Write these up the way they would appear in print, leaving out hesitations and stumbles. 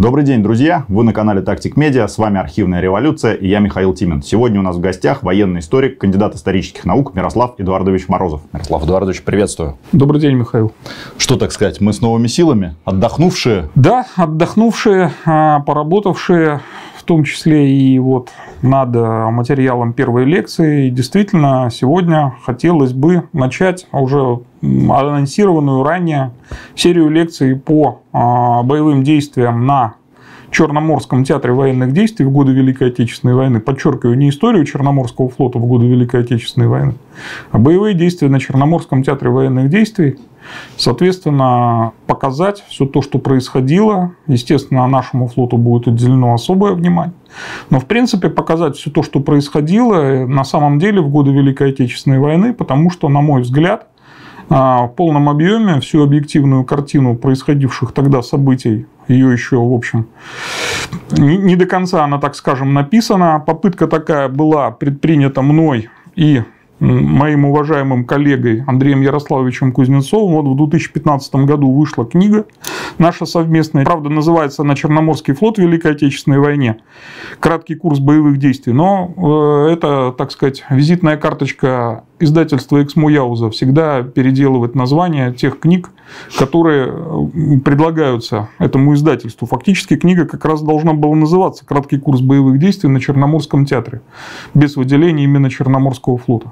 Добрый день, друзья! Вы на канале Tactic Media, с вами Архивная революция и я Михаил Тимин. Сегодня у нас в гостях военный историк, кандидат исторических наук Мирослав Эдуардович Морозов. Мирослав Эдуардович, приветствую. Добрый день, Михаил. Что, так сказать, мы с новыми силами? Отдохнувшие? Да, отдохнувшие, поработавшие, в том числе и вот над материалом первой лекции. И действительно, сегодня хотелось бы начать уже анонсированную ранее серию лекций по боевым действиям на Черноморском театре военных действий в годы Великой Отечественной войны. Подчеркиваю, не историю Черноморского флота в годы Великой Отечественной войны, а боевые действия на Черноморском театре военных действий. Соответственно, показать все то, что происходило. Естественно, нашему флоту будет уделено особое внимание. Но, в принципе, показать все то, что происходило на самом деле в годы Великой Отечественной войны, потому что, на мой взгляд, в полном объеме всю объективную картину происходивших тогда событий, ее еще, в общем, не до конца она, так скажем, написана. Попытка такая была предпринята мной и моим уважаемым коллегой Андреем Ярославовичем Кузнецовым. Вот в 2015 году вышла книга наша совместная. Правда, называется «На Черноморский флот в Великой Отечественной войне. Краткий курс боевых действий». Но это, так сказать, визитная карточка издательства «Эксмо Яуза» всегда переделывать названия тех книг, которые предлагаются этому издательству. Фактически книга как раз должна была называться «Краткий курс боевых действий на Черноморском театре», без выделения именно Черноморского флота.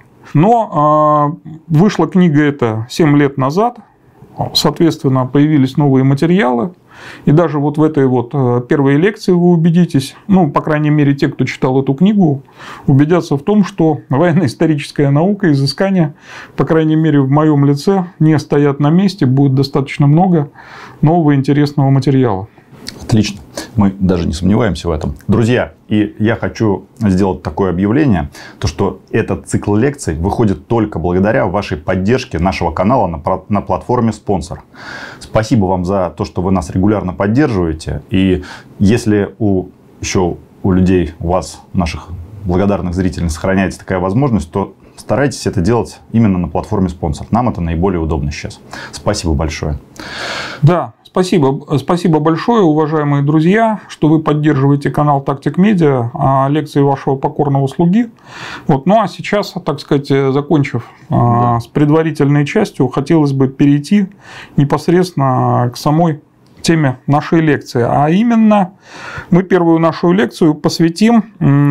Но вышла книга эта 7 лет назад, соответственно, появились новые материалы. И даже вот в этой вот первой лекции вы убедитесь, ну, по крайней мере, те, кто читал эту книгу, убедятся в том, что военно-историческая наука, изыскания, по крайней мере, в моем лице, не стоят на месте, будет достаточно много нового интересного материала. Отлично. Мы даже не сомневаемся в этом. Друзья, и я хочу сделать такое объявление, то что этот цикл лекций выходит только благодаря вашей поддержке нашего канала на платформе «Спонсор». Спасибо вам за то, что вы нас регулярно поддерживаете. И если еще у людей, у вас, наших благодарных зрителей, сохраняется такая возможность, то старайтесь это делать именно на платформе «Спонсор». Нам это наиболее удобно сейчас. Спасибо большое. Да. Спасибо большое, уважаемые друзья, что вы поддерживаете канал Tactic Media, лекции вашего покорного слуги. Вот. Ну а сейчас, так сказать, закончив с предварительной частью, хотелось бы перейти непосредственно к самой теме нашей лекции. А именно, мы первую нашу лекцию посвятим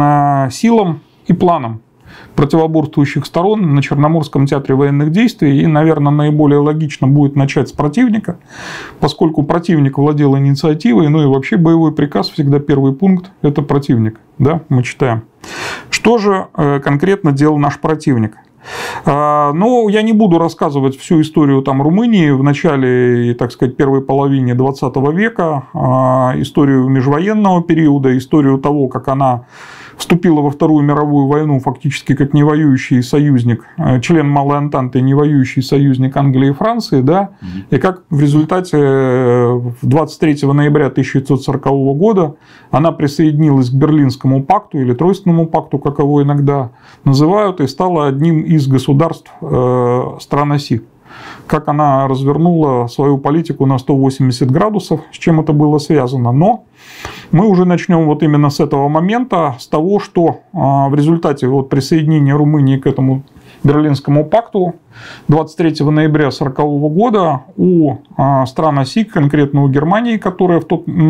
силам и планам противоборствующих сторон на Черноморском театре военных действий. И, наверное, наиболее логично будет начать с противника, поскольку противник владел инициативой, ну и вообще боевой приказ, всегда первый пункт – это противник. Да, мы читаем. Что же конкретно делал наш противник? Ну, я не буду рассказывать всю историю там Румынии в начале, так сказать, первой половине 20 века, историю межвоенного периода, историю того, как она вступила во Вторую мировую войну фактически как невоюющий союзник, член Малой Антанты, невоюющий союзник Англии и Франции, да, и как в результате 23 ноября 1940 года она присоединилась к Берлинскому пакту или Тройственному пакту, как его иногда называют, и стала одним из государств стран оси. Как она развернула свою политику на 180 градусов, с чем это было связано. Но мы уже начнем вот именно с этого момента, с того, что в результате вот присоединения Румынии к этому Берлинскому пакту 23 ноября 1940 года у стран оси, конкретно у Германии, которая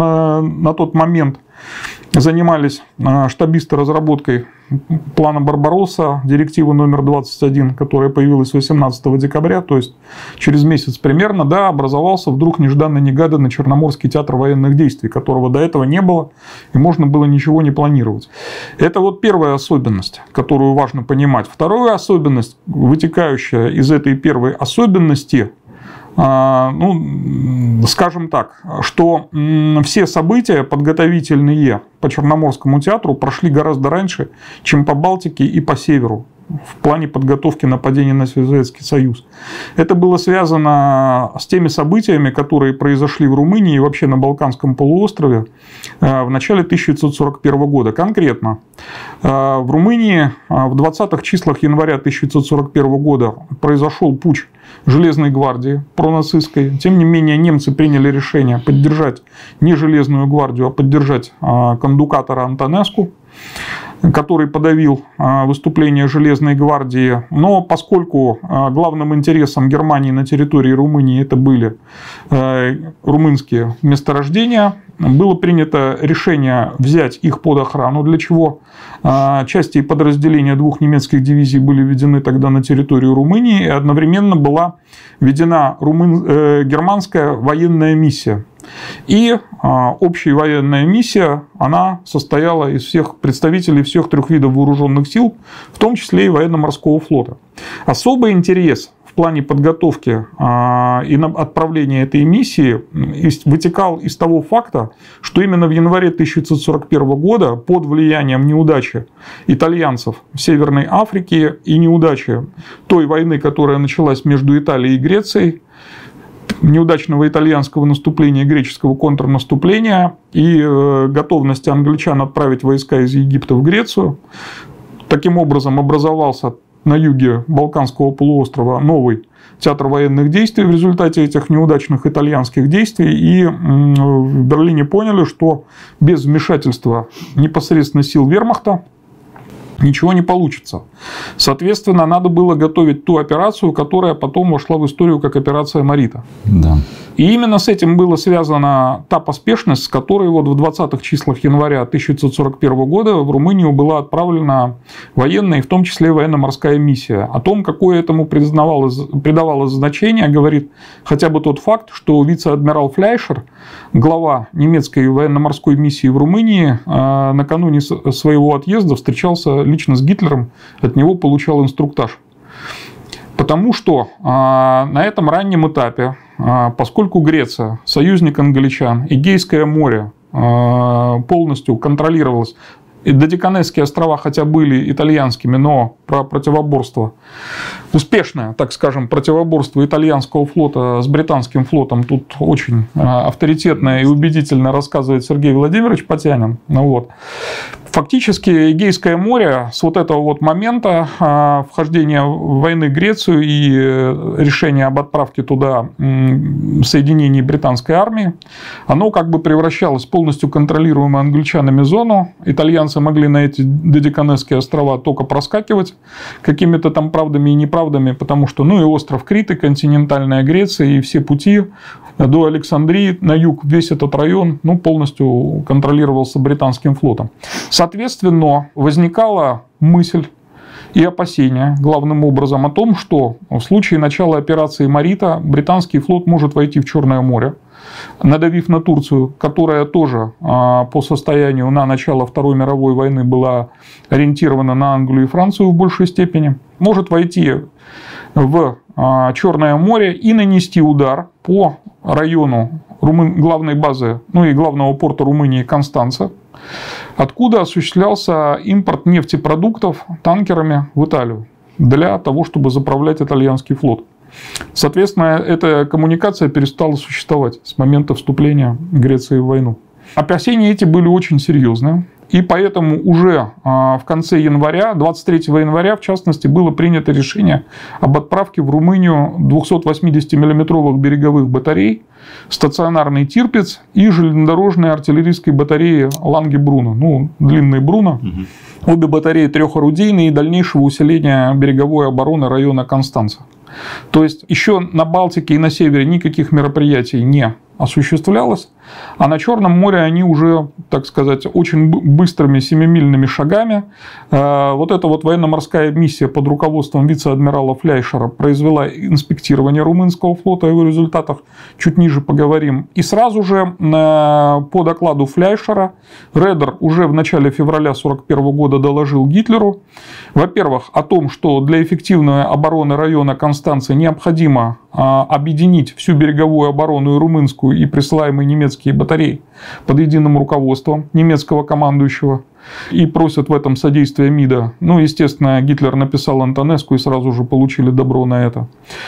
на тот момент занимались штабисты разработкой плана Барбаросса, директивы номер 21, которая появилась 18 декабря, то есть через месяц примерно, да, образовался вдруг нежданно-негаданно Черноморский театр военных действий, которого до этого не было, и можно было ничего не планировать. Это вот первая особенность, которую важно понимать. Вторая особенность, вытекающая из этой первой особенности, ну, скажем так, что все события подготовительные по Черноморскому театру прошли гораздо раньше, чем по Балтике и по Северу в плане подготовки нападения на Советский Союз. Это было связано с теми событиями, которые произошли в Румынии и вообще на Балканском полуострове в начале 1941 года. Конкретно в Румынии в 20-х числах января 1941 года произошел путч Железной гвардии пронацистской. Тем не менее, немцы приняли решение поддержать не Железную гвардию, а поддержать кондукатора Антонеску, который подавил выступление Железной гвардии. Но поскольку главным интересом Германии на территории Румынии это были румынские месторождения, было принято решение взять их под охрану, для чего части и подразделения двух немецких дивизий были введены тогда на территорию Румынии, и одновременно была введена германская военная миссия. И общая военная миссия, она состояла из всех представителей всех трех видов вооруженных сил, в том числе и военно-морского флота. Особый интерес в плане подготовки и отправления этой миссии вытекал из того факта, что именно в январе 1941 года под влиянием неудачи итальянцев в Северной Африке и неудачи той войны, которая началась между Италией и Грецией, неудачного итальянского наступления, греческого контрнаступления и готовности англичан отправить войска из Египта в Грецию. Таким образом образовался на юге Балканского полуострова новый театр военных действий в результате этих неудачных итальянских действий. И в Берлине поняли, что без вмешательства непосредственно сил вермахта ничего не получится. Соответственно, надо было готовить ту операцию, которая потом вошла в историю как операция Марита. Да. И именно с этим была связана та поспешность, с которой вот в 20-х числах января 1941 года в Румынию была отправлена военная, и в том числе военно-морская миссия. О том, какое этому придавалось значение, говорит хотя бы тот факт, что вице-адмирал Фляйшер, глава немецкой военно-морской миссии в Румынии, накануне своего отъезда встречался лично с Гитлером, от него получал инструктаж. Потому что на этом раннем этапе, поскольку Греция, союзник англичан, Эгейское море полностью контролировалось, и Додеканесские острова хотя были итальянскими, но про противоборство, успешное, так скажем, противоборство итальянского флота с британским флотом тут очень авторитетно и убедительно рассказывает Сергей Владимирович Потянин. Вот. Фактически Эгейское море с вот этого вот момента вхождения войны в Грецию и решения об отправке туда соединений британской армии, оно как бы превращалось в полностью контролируемую англичанами зону. Итальянцы могли на эти Додеканесские острова только проскакивать какими-то там правдами и неправдами, потому что, ну и остров Крит, и континентальная Греция, и все пути до Александрии на юг, весь этот район, ну, полностью контролировался британским флотом. Соответственно, возникала мысль и опасения, главным образом, о том, что в случае начала операции Марита британский флот может войти в Черное море, надавив на Турцию, которая тоже по состоянию на начало Второй мировой войны была ориентирована на Англию и Францию в большей степени, может войти в Черное море и нанести удар по району главной базы, ну и главного порта Румынии Констанца, откуда осуществлялся импорт нефтепродуктов танкерами в Италию для того, чтобы заправлять итальянский флот. Соответственно, эта коммуникация перестала существовать с момента вступления Греции в войну. Опасения эти были очень серьезные. И поэтому уже в конце января, 23 января, в частности, было принято решение об отправке в Румынию 280 миллиметровых береговых батарей, стационарный Тирпиц и железнодорожной артиллерийской батареи Ланге-Бруно, ну, длинные Бруно. Обе батареи трехорудийные и дальнейшего усиления береговой обороны района Констанца. То есть еще на Балтике и на севере никаких мероприятий не осуществлялось, а на Черном море они уже, так сказать, очень быстрыми семимильными шагами. Вот эта вот военно-морская миссия под руководством вице-адмирала Фляйшера произвела инспектирование румынского флота, о его результатах чуть ниже поговорим. И сразу же по докладу Фляйшера Редер уже в начале февраля 1941 года доложил Гитлеру, во-первых, о том, что для эффективной обороны района Констанции необходимо объединить всю береговую оборону и румынскую, и присылаемые немецкие батареи под единым руководством немецкого командующего. и просят в этом содействия МИДа. Ну, естественно, Гитлер написал Антонеску и сразу же получили добро на это.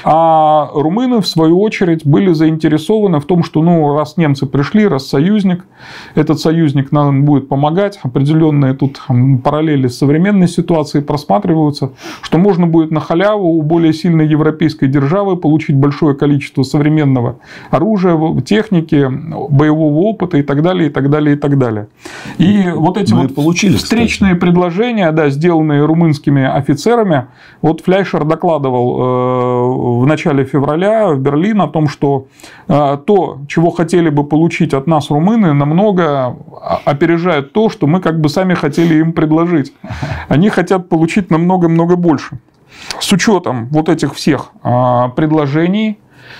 А румыны, в свою очередь, были заинтересованы в том, что, ну, раз немцы пришли, раз союзник, этот союзник нам будет помогать, определенные тут параллели с современной ситуацией просматриваются, что можно будет на халяву у более сильной европейской державы получить большое количество современного оружия, техники, боевого опыта и так далее, и так далее, и так далее. И вот эти вот встречные предложения, да, сделанные румынскими офицерами, вот Фляйшер докладывал в начале февраля в Берлин о том, что то, чего хотели бы получить от нас румыны, намного опережает то, что мы как бы сами хотели им предложить. Они хотят получить намного-много больше. С учетом вот этих всех предложений,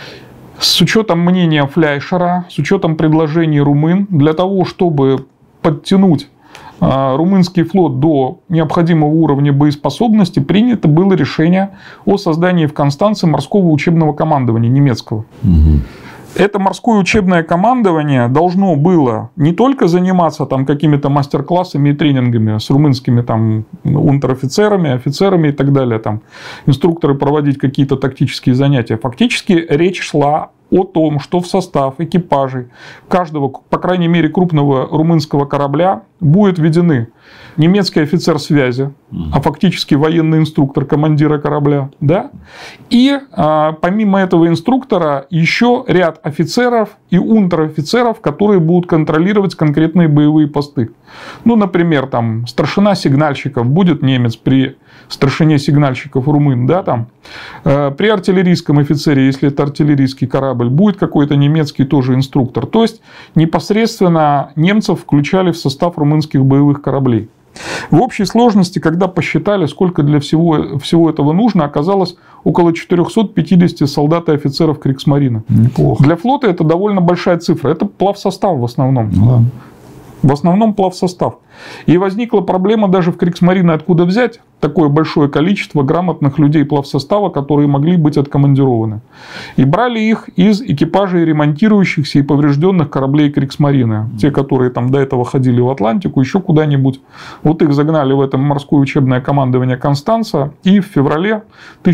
с учетом мнения Фляйшера, с учетом предложений румын, для того, чтобы подтянуть румынский флот до необходимого уровня боеспособности, принято было решение о создании в Констанце морского учебного командования немецкого. Это морское учебное командование должно было не только заниматься там какими-то мастер-классами и тренингами с румынскими там унтер-офицерами, офицерами и так далее, там инструкторы проводить какие-то тактические занятия. Фактически речь шла о том, что в состав экипажей каждого, по крайней мере, крупного румынского корабля будет введены немецкий офицер связи, а фактически военный инструктор командира корабля, да? И помимо этого инструктора еще ряд офицеров и унтер-офицеров, которые будут контролировать конкретные боевые посты. Ну, например, там старшина сигнальщиков будет немец при старшине сигнальщиков румын, да, там. При артиллерийском офицере, если это артиллерийский корабль, будет какой-то немецкий тоже инструктор. То есть непосредственно немцев включали в состав румынских боевых кораблей. В общей сложности, когда посчитали, сколько для всего этого нужно, оказалось около 450 солдат и офицеров Кригсмарина. Неплохо. Для флота это довольно большая цифра. Это плавсостав в основном. Да. В основном плавсостав. И возникла проблема даже в Кригсмарине, откуда взять такое большое количество грамотных людей плавсостава, которые могли быть откомандированы. И брали их из экипажей ремонтирующихся и поврежденных кораблей Кригсмарина. Те, которые там до этого ходили в Атлантику, еще куда-нибудь. Вот их загнали в это морское учебное командование Констанца. И в феврале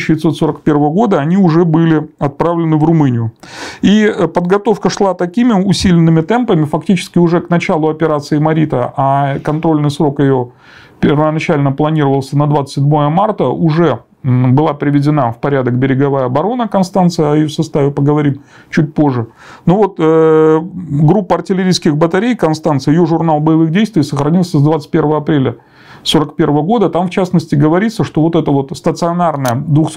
1941 года они уже были отправлены в Румынию. И подготовка шла такими усиленными темпами, фактически уже к началу операции «Марита», а контрольный срок ее первоначально планировался на 27 марта, уже была приведена в порядок береговая оборона Констанции, о ее составе поговорим чуть позже. Ну вот, группа артиллерийских батарей Констанция, ее журнал боевых действий сохранился с 21 апреля 1941 года. Там, в частности, говорится, что вот эта вот стационарная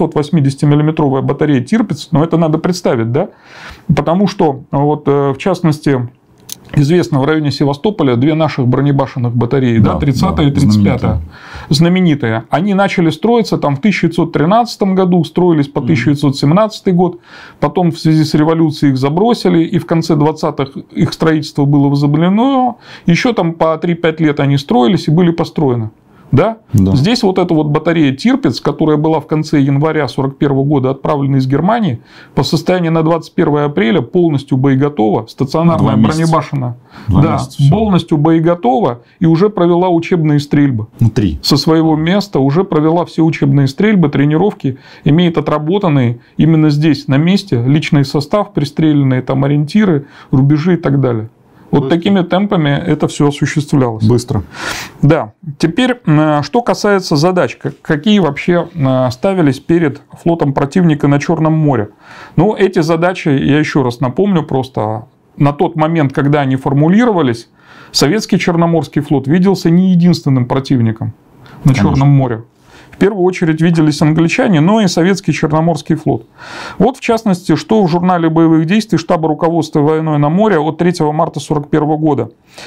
280 миллиметровая батарея Тирпиц, но это надо представить, да? Потому что, вот, в частности, известно, в районе Севастополя две наших бронебашенных батареи, да, 30-я и 35-я, знаменитые. Они начали строиться там в 1913 году, строились по 1917 год, потом в связи с революцией их забросили, и в конце 20-х их строительство было возобновлено, еще там по 3-5 лет они строились и были построены. Да? Да. Здесь вот эта вот батарея Тирпиц, которая была в конце января 1941 года отправлена из Германии, по состоянию на 21 апреля полностью боеготова, стационарная бронебашенная, да, полностью боеготова и уже провела учебные стрельбы. Внутри. Со своего места уже провела все учебные стрельбы, тренировки, имеет отработанные именно здесь, на месте, личный состав, пристреленные там ориентиры, рубежи и так далее. Вот такими темпами это все осуществлялось. Быстро. Да. Теперь, что касается задач, какие вообще ставились перед флотом противника на Черном море. Ну, эти задачи, я еще раз напомню, просто на тот момент, когда они формулировались, советский Черноморский флот виделся не единственным противником на Черном море. В первую очередь виделись англичане, но и советский Черноморский флот. Вот, в частности, что в журнале боевых действий штаба руководства войной на море от 3 марта 1941 года.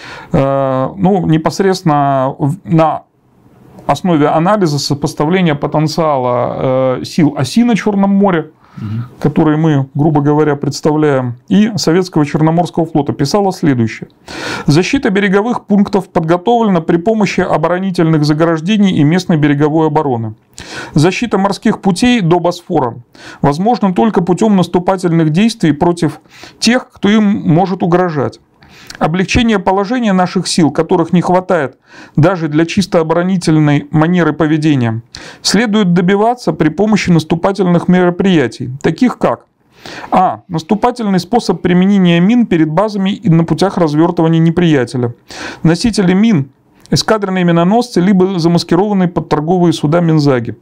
Ну, непосредственно на основе анализа сопоставления потенциала сил оси на Черном море, которые мы, грубо говоря, представляем, и советского Черноморского флота, писала следующее. Защита береговых пунктов подготовлена при помощи оборонительных заграждений и местной береговой обороны. Защита морских путей до Босфора возможна только путем наступательных действий против тех, кто им может угрожать. Облегчение положения наших сил, которых не хватает даже для чисто оборонительной манеры поведения, следует добиваться при помощи наступательных мероприятий, таких как: а. Наступательный способ применения мин перед базами и на путях развертывания неприятеля. Носители мин, эскадренные миноносцы, либо замаскированные под торговые суда Минзаги.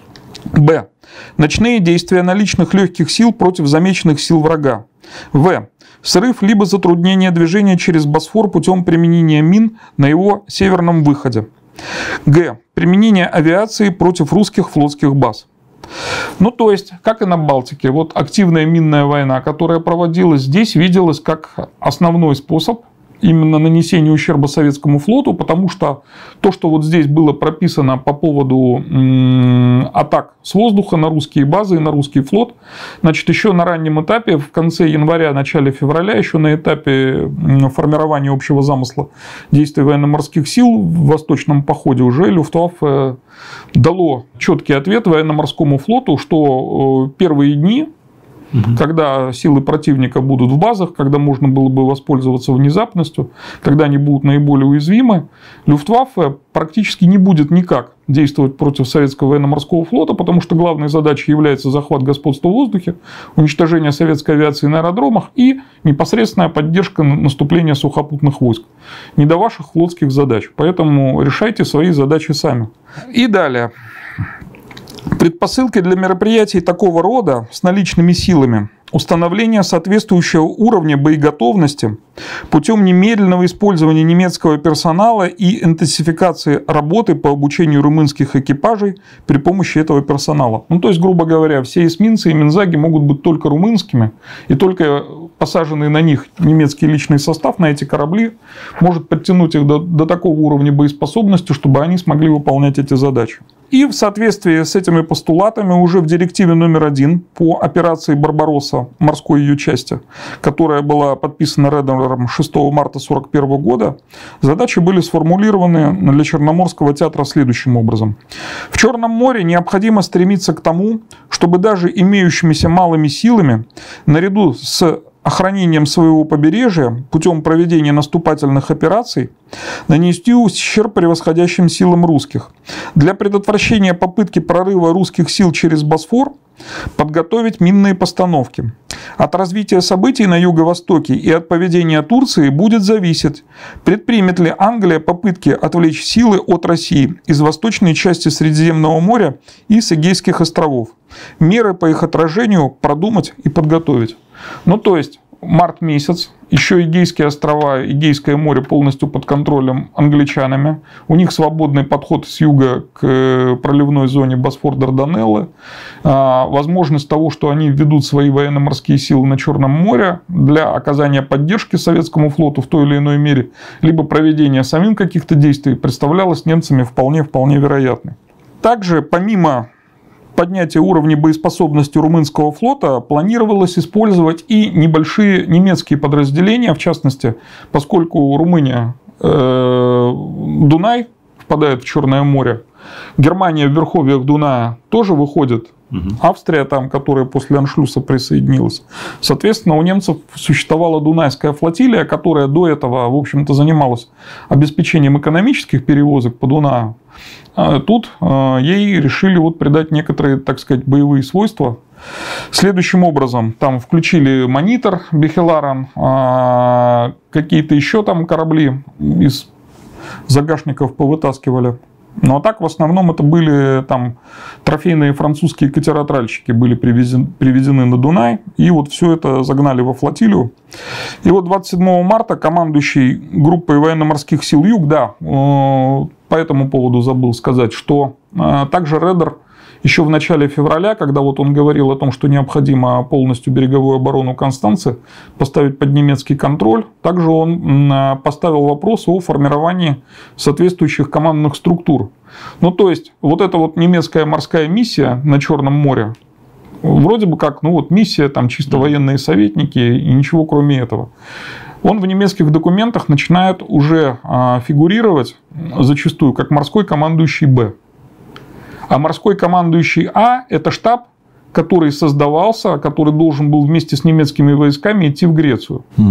Б. Ночные действия наличных легких сил против замеченных сил врага. В. Срыв либо затруднение движения через Босфор путем применения мин на его северном выходе. Г. Применение авиации против русских флотских баз. Ну, то есть, как и на Балтике, вот активная минная война, которая проводилась здесь, виделась как основной способ именно нанесения ущерба советскому флоту, потому что то, что вот здесь было прописано по поводу атак с воздуха на русские базы и на русский флот, значит, еще на раннем этапе, в конце января, начале февраля, еще на этапе формирования общего замысла действий военно-морских сил в Восточном походе уже Люфтваффе дало четкий ответ военно-морскому флоту, что первые дни, когда силы противника будут в базах, когда можно было бы воспользоваться внезапностью, когда они будут наиболее уязвимы, Люфтваффе практически не будет никак действовать против советского военно-морского флота, потому что главной задачей является захват господства в воздухе, уничтожение советской авиации на аэродромах и непосредственная поддержка наступления сухопутных войск. Не до ваших флотских задач. Поэтому решайте свои задачи сами. И далее. Предпосылки для мероприятий такого рода с наличными силами: установление соответствующего уровня боеготовности путем немедленного использования немецкого персонала и интенсификации работы по обучению румынских экипажей при помощи этого персонала. Ну, то есть, грубо говоря, все эсминцы и Минзаги могут быть только румынскими, и только посаженный на них немецкий личный состав, на эти корабли, может подтянуть их до такого уровня боеспособности, чтобы они смогли выполнять эти задачи. И в соответствии с этими постулатами уже в директиве номер 1 по операции «Барбаросса», морской ее части, которая была подписана Редером 6 марта 1941 года, задачи были сформулированы для Черноморского театра следующим образом. В Черном море необходимо стремиться к тому, чтобы даже имеющимися малыми силами, наряду с охранением своего побережья путем проведения наступательных операций, нанести ущерб превосходящим силам русских. Для предотвращения попытки прорыва русских сил через Босфор подготовить минные постановки. От развития событий на Юго-Востоке и от поведения Турции будет зависеть, предпримет ли Англия попытки отвлечь силы от России из восточной части Средиземного моря и с Эгейских островов. Меры по их отражению продумать и подготовить. Ну, то есть, март месяц, еще Эгейские острова, Эгейское море полностью под контролем англичанами. У них свободный подход с юга к проливной зоне Босфор-Дарданеллы. Возможность того, что они введут свои военно-морские силы на Черном море для оказания поддержки советскому флоту в той или иной мере, либо проведения самим каких-то действий, представлялось немцами вполне вероятной. Также, помимо поднятия уровня боеспособности румынского флота, планировалось использовать и небольшие немецкие подразделения, в частности, поскольку Румыния, Дунай впадает в Черное море, Германия в верховьях Дуная тоже выходит, Австрия, там, которая после Аншлюса присоединилась. Соответственно, у немцев существовала Дунайская флотилия, которая до этого, в общем-то, занималась обеспечением экономических перевозок по Дунаю. Тут ей решили вот придать некоторые, так сказать, боевые свойства. Следующим образом, там включили монитор Бехеларан, какие-то еще там корабли из загашников повытаскивали. Но так в основном это были там трофейные французские катера-тральщики были привезены на Дунай, и вот все это загнали во флотилию. И вот 27 марта командующий группой военно-морских сил Юг, да, по этому поводу забыл сказать, что также Редер еще в начале февраля, когда вот он говорил о том, что необходимо полностью береговую оборону Констанции поставить под немецкий контроль, также он поставил вопрос о формировании соответствующих командных структур. Ну, то есть, вот эта вот немецкая морская миссия на Черном море, вроде бы как, ну вот миссия, там чисто военные советники и ничего кроме этого. Он в немецких документах начинает уже фигурировать зачастую как морской командующий Б. А морской командующий А – это штаб, который создавался, который должен был вместе с немецкими войсками идти в Грецию.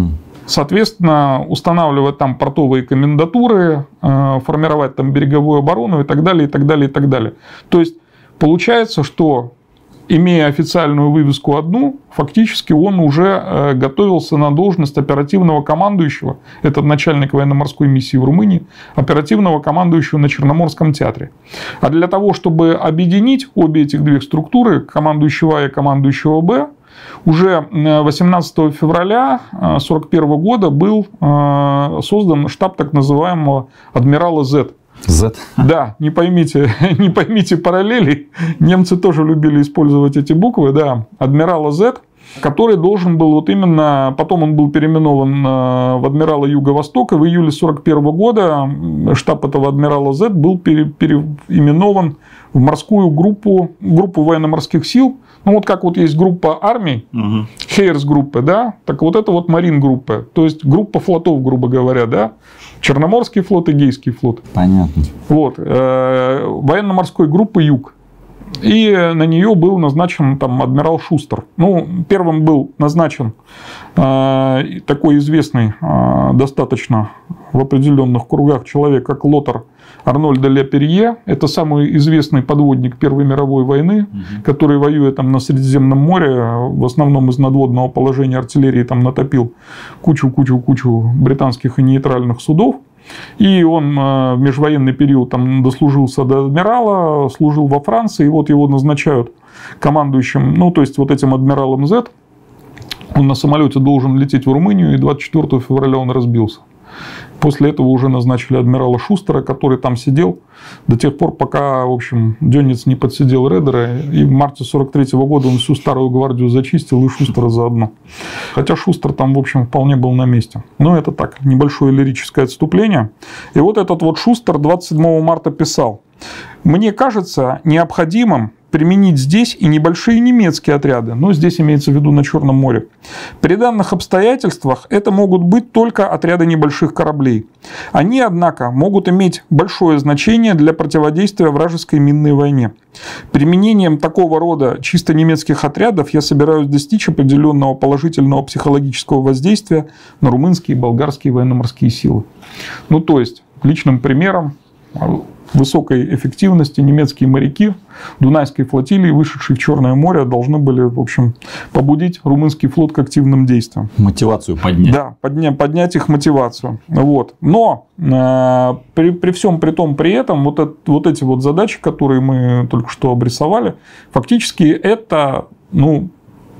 соответственно, устанавливать там портовые комендатуры, формировать там береговую оборону и так далее, и так далее, и так далее. То есть, получается, что, имея официальную вывеску одну, фактически он уже готовился на должность оперативного командующего, это начальник военно-морской миссии в Румынии, оперативного командующего на Черноморском театре. А для того, чтобы объединить обе этих две структуры, командующего А и командующего Б, уже 18 февраля 1941 года был создан штаб так называемого адмирала Z. Z. Да, не поймите параллелей. Немцы тоже любили использовать эти буквы. Да, адмирала Z, который должен был вот именно... Потом он был переименован в адмирала Юго-Востока. В июле 1941 года штаб этого адмирала Z был переименован в морскую группу военно-морских сил. Ну, вот как вот есть группа армий, Хейерс-группы, да, так вот это вот Марин-группа, то есть группа флотов, грубо говоря, да, Черноморский флот, Эгейский флот. Понятно. Вот, военно-морской группы Юг. И на нее был назначен там адмирал Шустер. Ну, первым был назначен такой известный достаточно в определенных кругах человек, как Лотар Арнольд де ля Перье. Это самый известный подводник Первой мировой войны, который, воюя там на Средиземном море, в основном из надводного положения артиллерии, там натопил кучу британских и нейтральных судов. И он в межвоенный период там дослужился до адмирала, служил во Франции, и вот его назначают командующим, ну, то есть вот этим адмиралом Z. Он на самолете должен лететь в Румынию, и 24 февраля он разбился. После этого уже назначили адмирала Шустера, который там сидел до тех пор, пока, в общем, Дёнец не подсидел Редера. И в марте 1943 года он всю старую гвардию зачистил, и Шустера заодно. Хотя Шустер там, в общем, вполне был на месте. Но это так, небольшое лирическое отступление. И вот этот вот Шустер 27 марта писал: «Мне кажется необходимым применить здесь и небольшие немецкие отряды, но здесь имеется в виду на Черном море. При данных обстоятельствах это могут быть только отряды небольших кораблей. Они, однако, могут иметь большое значение для противодействия вражеской минной войне. Применением такого рода чисто немецких отрядов я собираюсь достичь определенного положительного психологического воздействия на румынские и болгарские военно-морские силы». Ну, то есть, личным примером высокой эффективности немецкие моряки Дунайской флотилии, вышедшие в Черное море, должны были, в общем, побудить румынский флот к активным действиям. Мотивацию поднять. Да, поднять их мотивацию. Вот. Но при всем при этом вот эти вот задачи, которые мы только что обрисовали, фактически это, ну,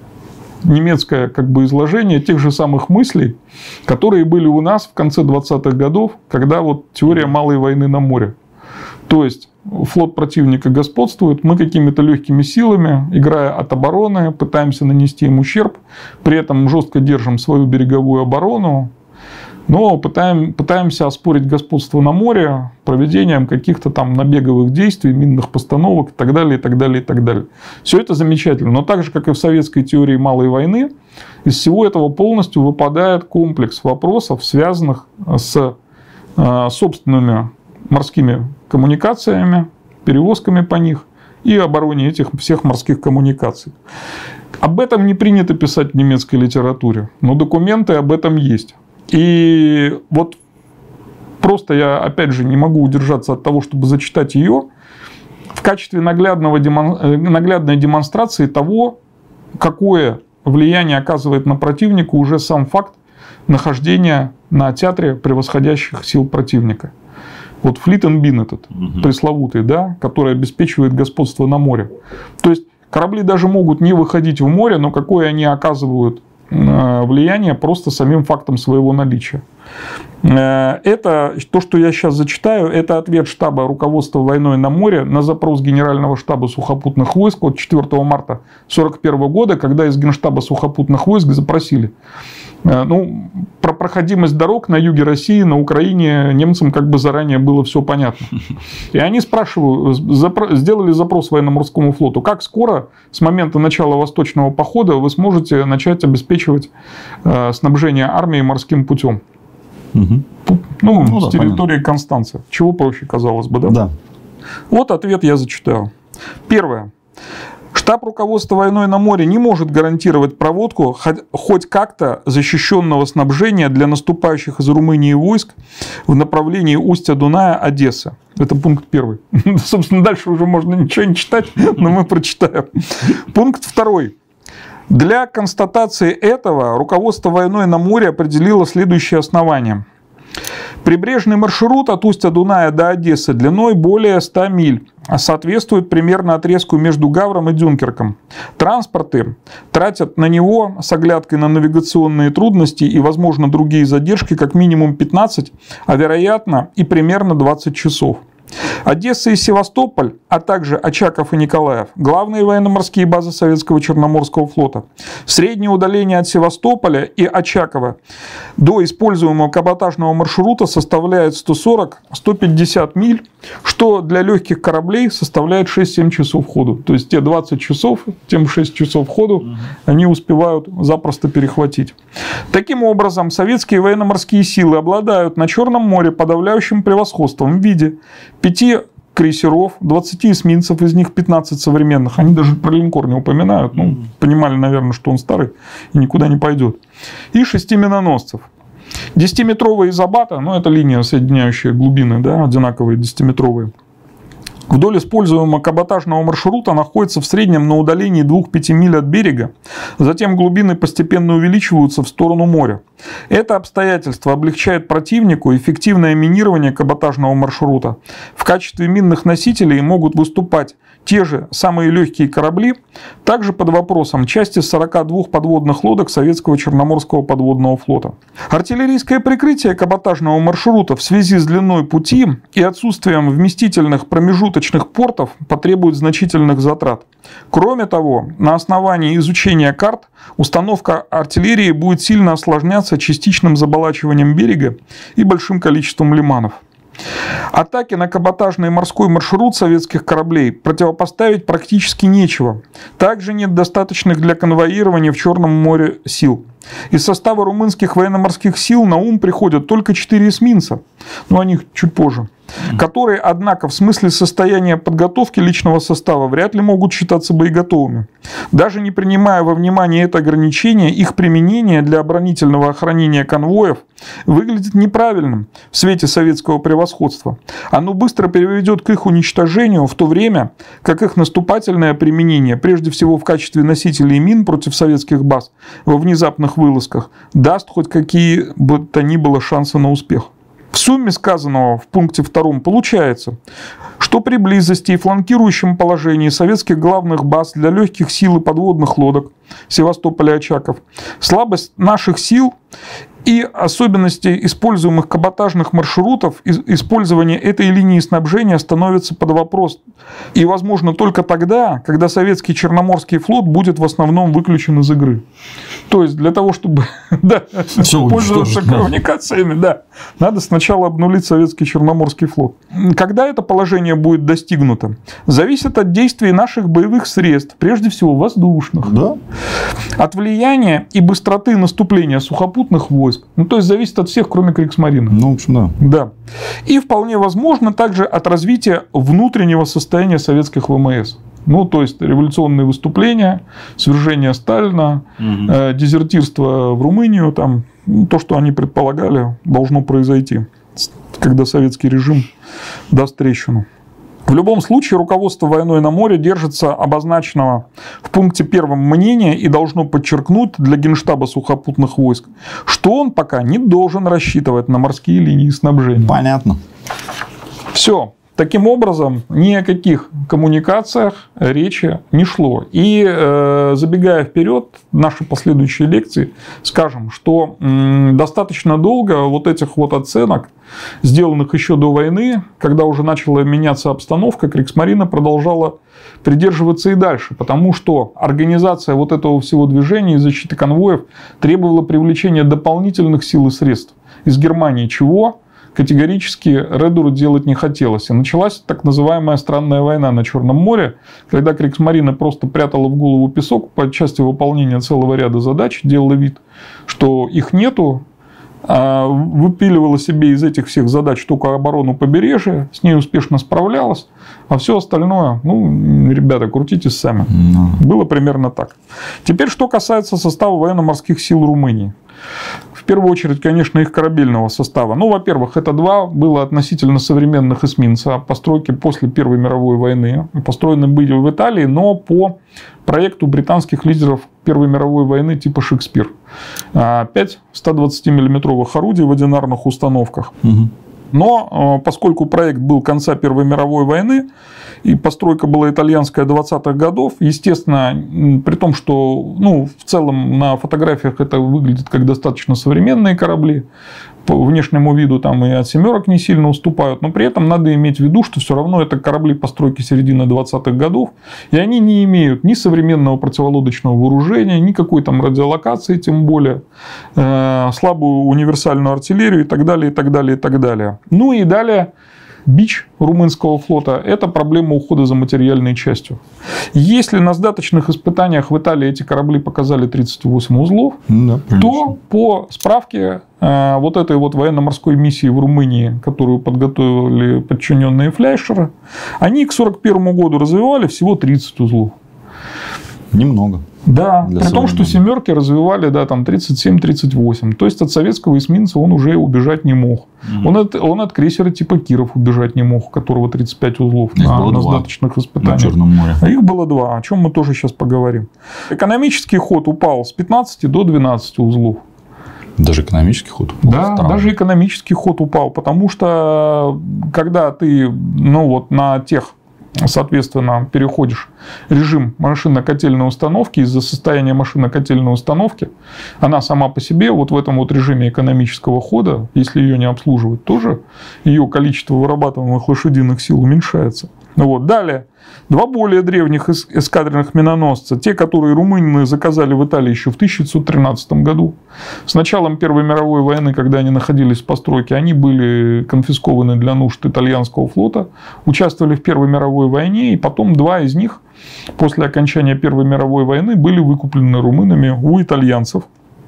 немецкое как бы изложение тех же самых мыслей, которые были у нас в конце 20-х годов, когда вот теория малой войны на море. То есть флот противника господствует, мы какими-то легкими силами, играя от обороны, пытаемся нанести им ущерб, при этом жестко держим свою береговую оборону, но пытаемся оспорить господство на море проведением каких-то там набеговых действий, минных постановок и так далее, и так далее, и так далее. Все это замечательно, но так же, как и в советской теории малой войны, из всего этого полностью выпадает комплекс вопросов, связанных с собственными морскими коммуникациями, перевозками по них и обороне этих всех морских коммуникаций. Об этом не принято писать в немецкой литературе, но документы об этом есть. И вот просто я, опять же, не могу удержаться от того, чтобы зачитать ее в качестве наглядной демонстрации того, какое влияние оказывает на противника уже сам факт нахождения на театре превосходящих сил противника. Вот Fleet and Bean этот, пресловутый, да, который обеспечивает господство на море. То есть корабли даже могут не выходить в море, но какое они оказывают влияние просто самим фактом своего наличия. Это, то, что я сейчас зачитаю, это ответ штаба руководства войной на море на запрос Генерального штаба сухопутных войск от 4 марта 1941 года, когда из Генштаба сухопутных войск запросили. Ну, про проходимость дорог на юге России, на Украине немцам как бы заранее было все понятно. И они спрашивают, сделали запрос военно-морскому флоту, как скоро с момента начала Восточного похода вы сможете начать обеспечивать снабжение армии морским путем? Ну, с территории Констанции. Чего проще, казалось бы, да? Да. Вот ответ я зачитаю. Первое. Штаб руководства войной на море не может гарантировать проводку хоть как-то защищенного снабжения для наступающих из Румынии войск в направлении устья Дуная, Одессы. Это пункт 1. Собственно, дальше уже можно ничего не читать, но мы прочитаем. Пункт 2. Для констатации этого руководство войной на море определило следующие основания. Прибрежный маршрут от устья Дуная до Одессы длиной более 100 миль, соответствует примерно отрезку между Гавром и Дюнкерком. Транспорты тратят на него с оглядкой на навигационные трудности и, возможно, другие задержки как минимум 15, а вероятно и примерно 20 часов. Одесса и Севастополь, а также Очаков и Николаев – главные военно-морские базы Советского Черноморского флота. Среднее удаление от Севастополя и Очакова до используемого каботажного маршрута составляет 140-150 миль, что для легких кораблей составляет 6-7 часов ходу. То есть те 20 часов, тем 6 часов ходу они успевают запросто перехватить. Таким образом, советские военно-морские силы обладают на Черном море подавляющим превосходством в виде 5 крейсеров, 20 эсминцев, из них 15 современных. Они даже про линкор не упоминают. Ну, понимали, наверное, что он старый и никуда не пойдет. И 6 миноносцев. 10-метровые Изабата, ну, это линия, соединяющая глубины, да, одинаковые 10-метровые. Вдоль используемого каботажного маршрута находится в среднем на удалении 2-5 миль от берега, затем глубины постепенно увеличиваются в сторону моря. Это обстоятельство облегчает противнику эффективное минирование каботажного маршрута. В качестве минных носителей могут выступать те же самые легкие корабли, также под вопросом части 42 подводных лодок Советского Черноморского подводного флота. Артиллерийское прикрытие каботажного маршрута в связи с длиной пути и отсутствием вместительных промежуточных портов потребует значительных затрат. Кроме того, на основании изучения карт установка артиллерии будет сильно осложняться частичным заболачиванием берега и большим количеством лиманов. Атаки на каботажный морской маршрут советских кораблей противопоставить практически нечего. Также нет достаточных для конвоирования в Черном море сил. Из состава румынских военно-морских сил на ум приходят только 4 эсминца, но о них чуть позже, которые, однако, в смысле состояния подготовки личного состава вряд ли могут считаться боеготовыми. Даже не принимая во внимание это ограничение, их применение для оборонительного охранения конвоев выглядит неправильным в свете советского превосходства. Оно быстро приведет к их уничтожению, в то время как их наступательное применение, прежде всего в качестве носителей мин против советских баз во внезапных вылазках, даст хоть какие бы то ни было шансы на успех. В сумме сказанного в пункте 2 получается, что при близости и фланкирующем положении советских главных баз для легких сил и подводных лодок Севастополя и Очаков, слабость наших сил и особенности используемых каботажных маршрутов, использование этой линии снабжения становится под вопрос. И возможно только тогда, когда советский Черноморский флот будет в основном выключен из игры. То есть для того, чтобы пользоваться коммуникациями, надо сначала обнулить советский Черноморский флот. Когда это положение будет достигнуто, зависит от действий наших боевых средств, прежде всего воздушных, от влияния и быстроты наступления сухопутных войск. Ну, то есть зависит от всех, кроме Кригсмарина. Ну, в общем, да. И вполне возможно также от развития внутреннего состояния советских ВМС. Ну, то есть революционные выступления, свержение Сталина, дезертирство в Румынию, там, то, что они предполагали, должно произойти, когда советский режим даст трещину. В любом случае, руководство войной на море держится обозначенного в пункте 1 мнения и должно подчеркнуть для Генштаба сухопутных войск, что он пока не должен рассчитывать на морские линии снабжения. Понятно. Все. Таким образом, ни о каких коммуникациях речи не шло. И забегая вперед, наши последующие лекции скажем, что достаточно долго вот этих вот оценок, сделанных еще до войны, когда уже начала меняться обстановка, Кригсмарина продолжала придерживаться и дальше, потому что организация вот этого всего движения и защиты конвоев требовала привлечения дополнительных сил и средств из Германии, чего категорически Редеру делать не хотелось. И началась так называемая странная война на Черном море, когда Кригсмарина просто прятала в голову песок по части выполнения целого ряда задач, делала вид, что их нету, выпиливала себе из этих всех задач только оборону побережья, с ней успешно справлялась, а все остальное, ну, ребята, крутитесь сами. Было примерно так. Теперь, что касается состава военно-морских сил Румынии. В первую очередь, конечно, их корабельного состава. Ну, во-первых, это два было относительно современных эсминца, постройки после Первой мировой войны. Построены были в Италии, но по проекту британских лидеров Первой мировой войны типа «Шекспир». 5 120-миллиметровых орудий в одинарных установках. Но поскольку проект был конца Первой мировой войны, и постройка была итальянская 20-х годов, естественно, при том, что ну, в целом на фотографиях это выглядит как достаточно современные корабли, по внешнему виду там и от «семерок» не сильно уступают, но при этом надо иметь в виду, что все равно это корабли постройки середины 20-х годов, и они не имеют ни современного противолодочного вооружения, никакой там радиолокации, тем более, слабую универсальную артиллерию и так далее, и так далее, и так далее. Ну и далее бич румынского флота – это проблема ухода за материальной частью. Если на сдаточных испытаниях в Италии эти корабли показали 38 узлов, то по справке вот этой вот военно-морской миссии в Румынии, которую подготовили подчиненные Фляйшера, они к 1941 году развивали всего 30 узлов. Немного. Да, при том, что «семерки» развивали да, там 37-38. То есть от советского эсминца он уже убежать не мог. Он от крейсера типа «Киров» убежать не мог, у которого 35 узлов на сдаточных испытаниях. На Черном море. А их было 2, о чем мы тоже сейчас поговорим. Экономический ход упал с 15 до 12 узлов. Даже экономический ход упал? Да, странно. Даже экономический ход упал, потому что когда ты ну, вот, на тех, соответственно, переходишь режим машинно-котельной установки, из-за состояния машинно-котельной установки, она сама по себе вот в этом вот режиме экономического хода, если ее не обслуживать, тоже ее количество вырабатываемых лошадиных сил уменьшается. Вот. Далее, два более древних эскадренных миноносца, те, которые румыны заказали в Италии еще в 1913 году. С началом Первой мировой войны, когда они находились в постройке, они были конфискованы для нужд итальянского флота, участвовали в Первой мировой войне, и потом два из них после окончания Первой мировой войны были выкуплены румынами у итальянцев.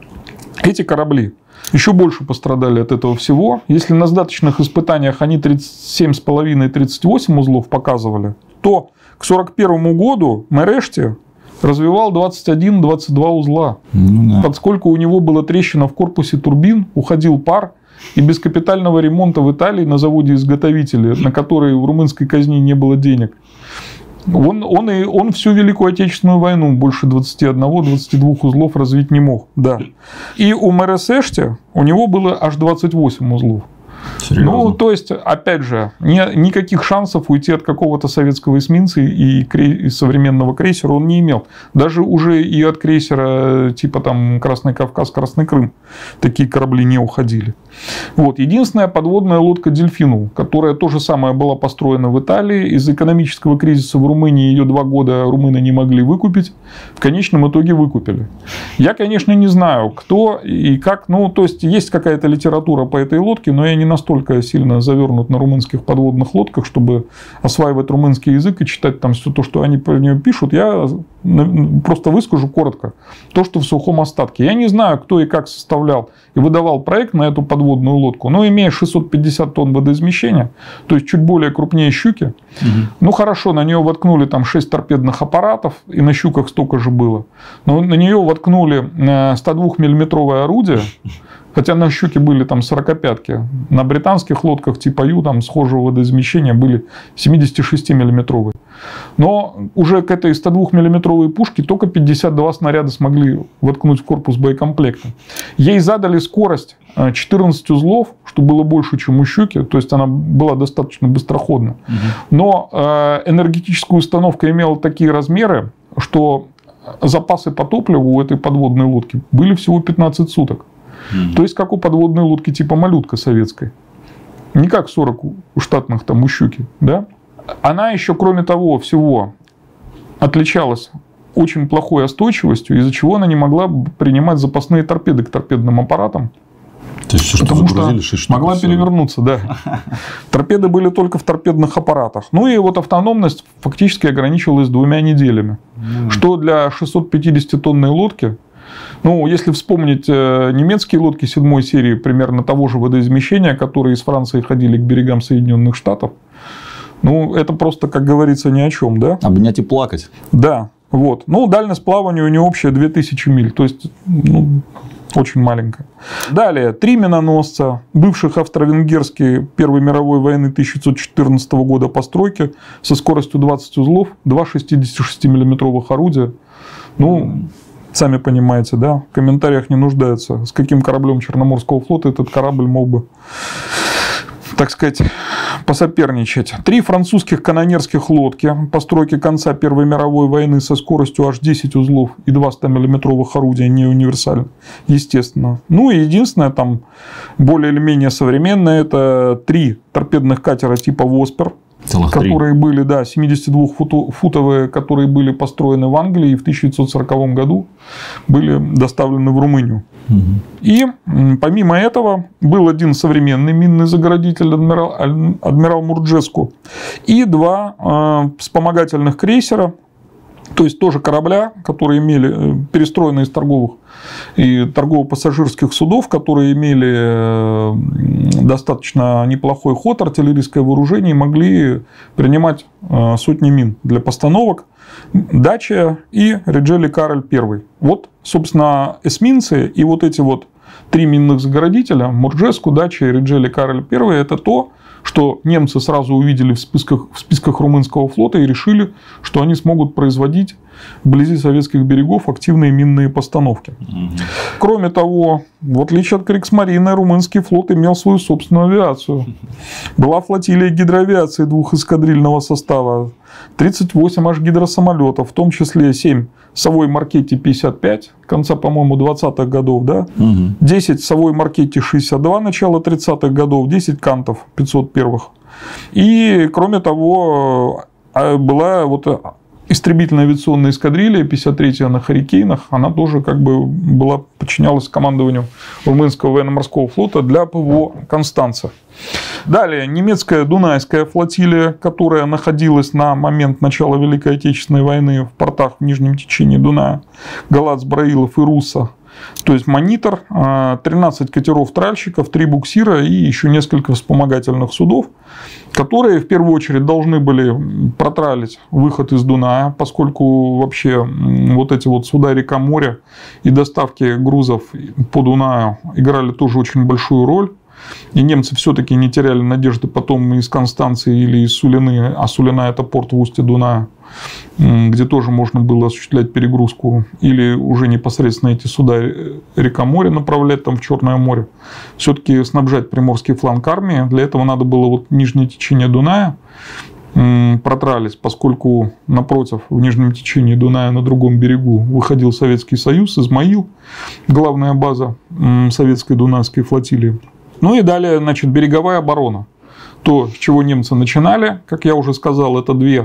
Эти корабли еще больше пострадали от этого всего. Если на сдаточных испытаниях они 37,5-38 узлов показывали, то к 1941 году Мерешти развивал 21-22 узла. Поскольку у него была трещина в корпусе турбин, уходил пар, и без капитального ремонта в Италии на заводе-изготовителе, на который в румынской казне не было денег, он всю Великую Отечественную войну больше 21-22 узлов развить не мог. Да. И у Мересешти у него было аж 28 узлов. Серьезно? Ну, то есть, опять же, никаких шансов уйти от какого-то советского эсминца и современного крейсера он не имел. Даже уже и от крейсера типа там Красный Кавказ, Красный Крым такие корабли не уходили. Вот. Единственная подводная лодка «Дельфинул», которая тоже самое была построена в Италии. Из-за экономического кризиса в Румынии ее 2 года румыны не могли выкупить. В конечном итоге выкупили. Я, конечно, не знаю, кто и как. Ну, то есть, есть какая-то литература по этой лодке, но я не настолько сильно завернут на румынских подводных лодках, чтобы осваивать румынский язык и читать там все то, что они про нее пишут. Я просто выскажу коротко то, что в сухом остатке. Я не знаю, кто и как составлял и выдавал проект на эту подводную лодку, но имея 650 тонн водоизмещения, то есть чуть более крупнее «Щуки», ну хорошо, на нее воткнули там 6 торпедных аппаратов, и на «Щуках» столько же было, но на нее воткнули 102-миллиметровое орудие, хотя на «Щуке» были там 45-ки. На британских лодках типа Ю там схожего водоизмещения были 76-миллиметровые. Но уже к этой 102-миллиметровой пушке только 52 снаряда смогли воткнуть в корпус боекомплекта. Ей задали скорость 14 узлов, что было больше, чем у «Щуки», то есть она была достаточно быстроходна. Но энергетическая установка имела такие размеры, что запасы по топливу у этой подводной лодки были всего 15 суток. То есть, как у подводной лодки типа «Малютка» советской. Не как 40 у штатных там у «Щуки». Да? Она еще, кроме того всего, отличалась очень плохой остойчивостью, из-за чего она не могла принимать запасные торпеды к торпедным аппаратам. То есть, все, потому что могла перевернуться, да. Торпеды были только в торпедных аппаратах. Ну и вот автономность фактически ограничивалась 2 неделями. Что для 650-тонной лодки Ну, если вспомнить немецкие лодки 7 серии, примерно того же водоизмещения, которые из Франции ходили к берегам Соединенных Штатов, ну, это просто, как говорится, ни о чем, да? Обнять и плакать. Да, вот. Ну, дальность плавания у нее общая 2000 миль, то есть, ну, очень маленькая. Далее, 3 миноносца, бывших австро-венгерские Первой мировой войны 1914 года постройки, со скоростью 20 узлов, 2 66-миллиметровых орудия. Ну, сами понимаете, да, в комментариях не нуждаются, с каким кораблем Черноморского флота этот корабль мог бы, так сказать, посоперничать. 3 французских канонерских лодки постройки конца Первой мировой войны со скоростью аж 10 узлов и 2 100-миллиметровых орудия, не универсально, естественно. Ну и единственное, там, более или менее современное, это 3 торпедных катера типа «Воспер», которые были, да, 72-футовые, которые были построены в Англии и в 1940 году были доставлены в Румынию. И помимо этого был один современный минный заградитель адмирал Мурджеску и 2 вспомогательных крейсера, то есть тоже корабля, которые имели, перестроены из торговых и торгово-пассажирских судов, которые имели достаточно неплохой ход, артиллерийское вооружение и могли принимать сотни мин для постановок. Дача и Реджели Кароль I. Вот, собственно, эсминцы и вот эти вот 3 минных заградителя, Мурджеску, Дача и Реджели Кароль I, это то, что немцы сразу увидели в списках румынского флота и решили, что они смогут производить вблизи советских берегов активные минные постановки. Кроме того, в отличие от Кригсмарины, румынский флот имел свою собственную авиацию. Была флотилия гидроавиации 2 эскадрильного состава, 38 аж гидросамолетов, в том числе 7 Совой Маркетти 55, конца, по-моему, 20-х годов, да? 10 Совой Маркетти 62, начала 30-х годов, 10 Кантов 501-х. И, кроме того, была вот истребительная авиационная эскадрилья 53-я на Харикейнах, она тоже как бы подчинялась командованию Румынского военно-морского флота для ПВО «Констанца». Далее, немецкая Дунайская флотилия, которая находилась на момент начала Великой Отечественной войны в портах в нижнем течении Дуная, Галац, Браилов и Руса. То есть монитор, 13 катеров-тральщиков, 3 буксира и еще несколько вспомогательных судов, которые в первую очередь должны были протралить выход из Дуная, поскольку вообще вот эти вот суда река-моря и доставки грузов по Дунаю играли тоже очень большую роль. И немцы все-таки не теряли надежды потом из Констанции или из Сулины, а Сулина – это порт в устье Дуная, где тоже можно было осуществлять перегрузку, или уже непосредственно эти суда река-море направлять там в Черное море. Все-таки снабжать приморский фланг армии, для этого надо было вот нижнее течение Дуная протралить, поскольку напротив, в нижнем течении Дуная на другом берегу выходил Советский Союз, Измаил, главная база советской Дунайской флотилии. Ну и далее, значит, береговая оборона. То, с чего немцы начинали, как я уже сказал, это 2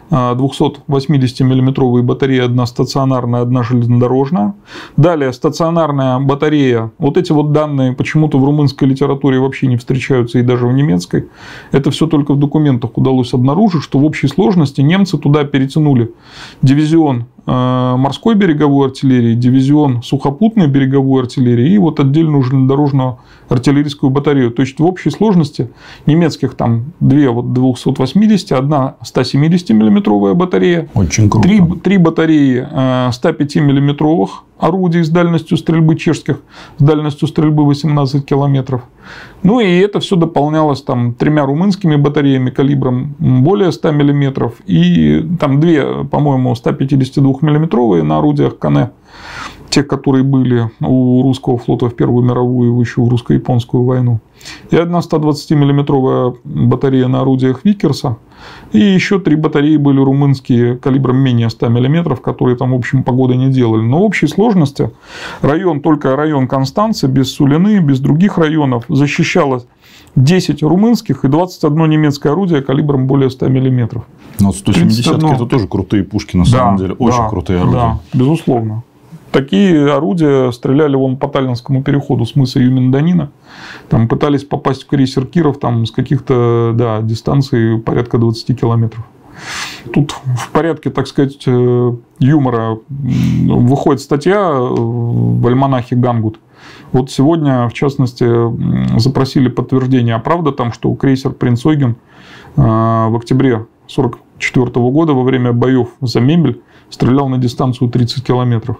280-миллиметровые батареи, одна стационарная, одна железнодорожная. Далее стационарная батарея. Вот эти вот данные почему-то в румынской литературе вообще не встречаются и даже в немецкой. Это все только в документах удалось обнаружить, что в общей сложности немцы туда перетянули дивизион морской береговой артиллерии, дивизион сухопутной береговой артиллерии и вот отдельную железнодорожную артиллерийскую батарею. То есть в общей сложности немецких там 2 вот 280, одна 170-миллиметровая батарея, очень круто. 3 батареи 105-миллиметровых орудий с дальностью стрельбы чешских, с дальностью стрельбы 18 километров. Ну и это все дополнялось там 3 румынскими батареями калибром более 100 миллиметров и там 2, по-моему, 152-миллиметровые на орудиях Кане, тех, которые были у русского флота в Первую мировую и еще в русско-японскую войну. И одна 120-миллиметровая батарея на орудиях Виккерса. И еще 3 батареи были румынские калибром менее 100 миллиметров, которые там, в общем, погоды не делали. Но в общей сложности только район Констанцы, без Сулины, без других районов, защищалось 10 румынских и 21 немецкое орудие калибром более 100 миллиметров. Но 170-ки это тоже крутые пушки, на самом деле. Очень крутые орудия. Да, безусловно. Такие орудия стреляли вон по Таллинскому переходу с мыса Юмин-Данина. Там пытались попасть в крейсер Киров там, с каких-то дистанций порядка 20 километров. Тут в порядке, так сказать, юмора выходит статья в альманахе «Гангут». Вот сегодня, в частности, запросили подтверждение, а правда там, что крейсер «Принц Ойген» в октябре 1944 года во время боев за Мемель стрелял на дистанцию 30 километров.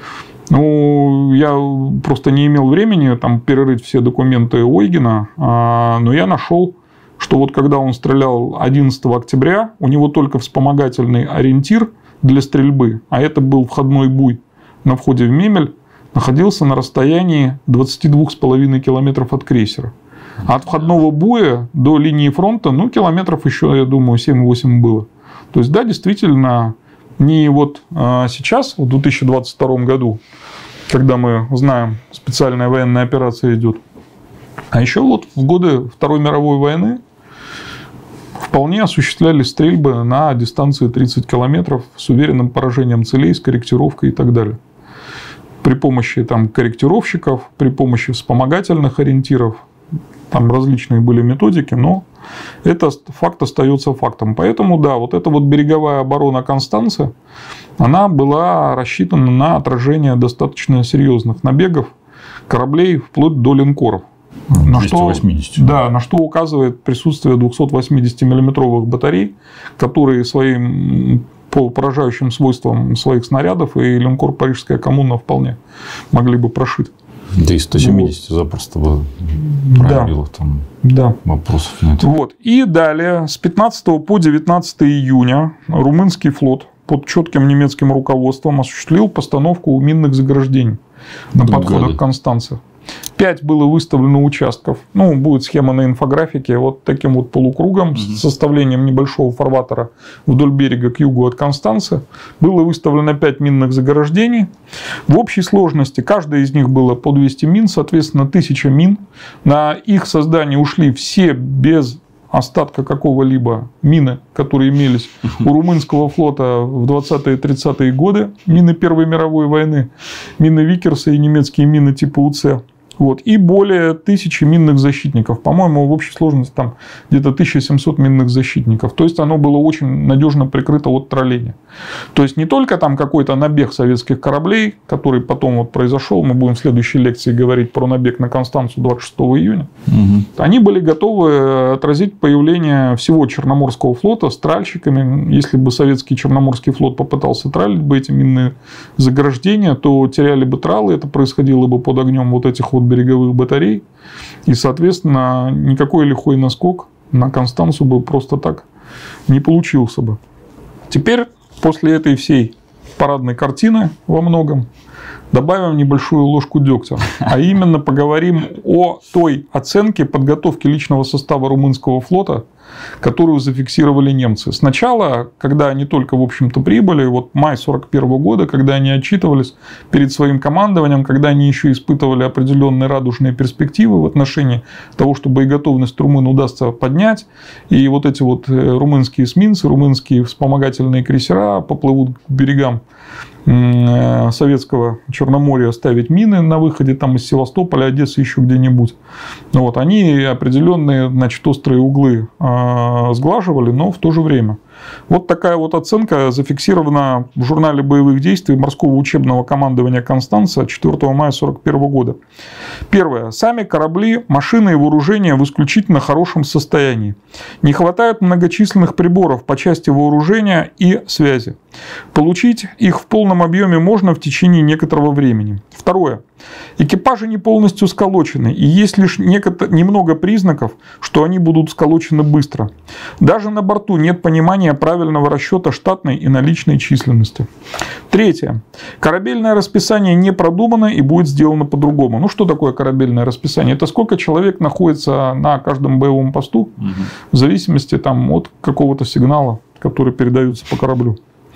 Ну, я просто не имел времени там перерыть все документы Ойгена, но я нашел, что вот когда он стрелял 11 октября, у него только вспомогательный ориентир для стрельбы, а это был входной буй на входе в Мемель, находился на расстоянии 22,5 километров от крейсера. А от входного буя до линии фронта, ну, километров еще, я думаю, 7-8 было. То есть, да, действительно, не вот сейчас, в 2022 году, когда мы знаем, специальная военная операция идет, а еще вот в годы Второй мировой войны вполне осуществлялись стрельбы на дистанции 30 километров с уверенным поражением целей, с корректировкой и так далее. При помощи там корректировщиков, при помощи вспомогательных ориентиров, там различные были методики, но этот факт остается фактом. Поэтому, да, вот эта вот береговая оборона Констанцы, она была рассчитана на отражение достаточно серьезных набегов кораблей вплоть до линкоров. 280. На что указывает присутствие 280-миллиметровых батарей, которые своим по поражающим свойствам своих снарядов и линкор «Парижская коммуна» вполне могли бы прошить. Да и 170 запросто бы пробило, там вопросов нет. Вот. И далее, с 15 по 19 июня румынский флот под четким немецким руководством осуществил постановку минных заграждений на подходах к Констанце. 5 было выставлено участков. Ну, будет схема на инфографике. Вот таким вот полукругом с составлением небольшого фарватера вдоль берега к югу от Констанцы было выставлено 5 минных заграждений. В общей сложности каждая из них было по 200 мин, соответственно, 1000 мин. На их создание ушли все без остатка какого-либо мины, которые имелись у румынского флота в 20-е и 30-е годы. Мины Первой мировой войны, мины Викерса и немецкие мины типа УЦ. Вот. И более 1000 минных защитников. По-моему, в общей сложности там где-то 1700 минных защитников. То есть, оно было очень надежно прикрыто от тролления. То есть, не только там какой-то набег советских кораблей, который потом вот произошел, мы будем в следующей лекции говорить про набег на Констанцу 26 июня. Они были готовы отразить появление всего Черноморского флота с тральщиками. Если бы советский Черноморский флот попытался тралить бы эти минные заграждения, то теряли бы тралы. Это происходило бы под огнем вот этих вот береговых батарей. И, соответственно, никакой лихой наскок на Констанцу бы просто так не получился бы. Теперь, после этой всей парадной картины во многом, добавим небольшую ложку дегтя. А именно поговорим о той оценке подготовки личного состава румынского флота, которую зафиксировали немцы. Сначала, когда они только, в общем-то, прибыли, вот май 1941 года, когда они отчитывались перед своим командованием, когда они еще испытывали определенные радужные перспективы в отношении того, что боеготовность румын удастся поднять, и вот эти вот румынские эсминцы, румынские вспомогательные крейсера поплывут к берегам советского Черноморья, ставить мины на выходе там из Севастополя, Одессы, еще где-нибудь. Вот, они определенные, значит, острые углы сглаживали, но в то же время. Вот такая вот оценка зафиксирована в журнале боевых действий морского учебного командования «Констанца» 4 мая 1941 года. Первое. Сами корабли, машины и вооружения в исключительно хорошем состоянии. Не хватает многочисленных приборов по части вооружения и связи. Получить их в полном объеме можно в течение некоторого времени. Второе. Экипажи не полностью сколочены, и есть лишь немного признаков, что они будут сколочены быстро. Даже на борту нет понимания правильного расчета штатной и наличной численности. Третье. Корабельное расписание не продумано и будет сделано по-другому. Ну, что такое корабельное расписание? Это сколько человек находится на каждом боевом посту, в зависимости там, от какого-то сигнала, который передается по кораблю.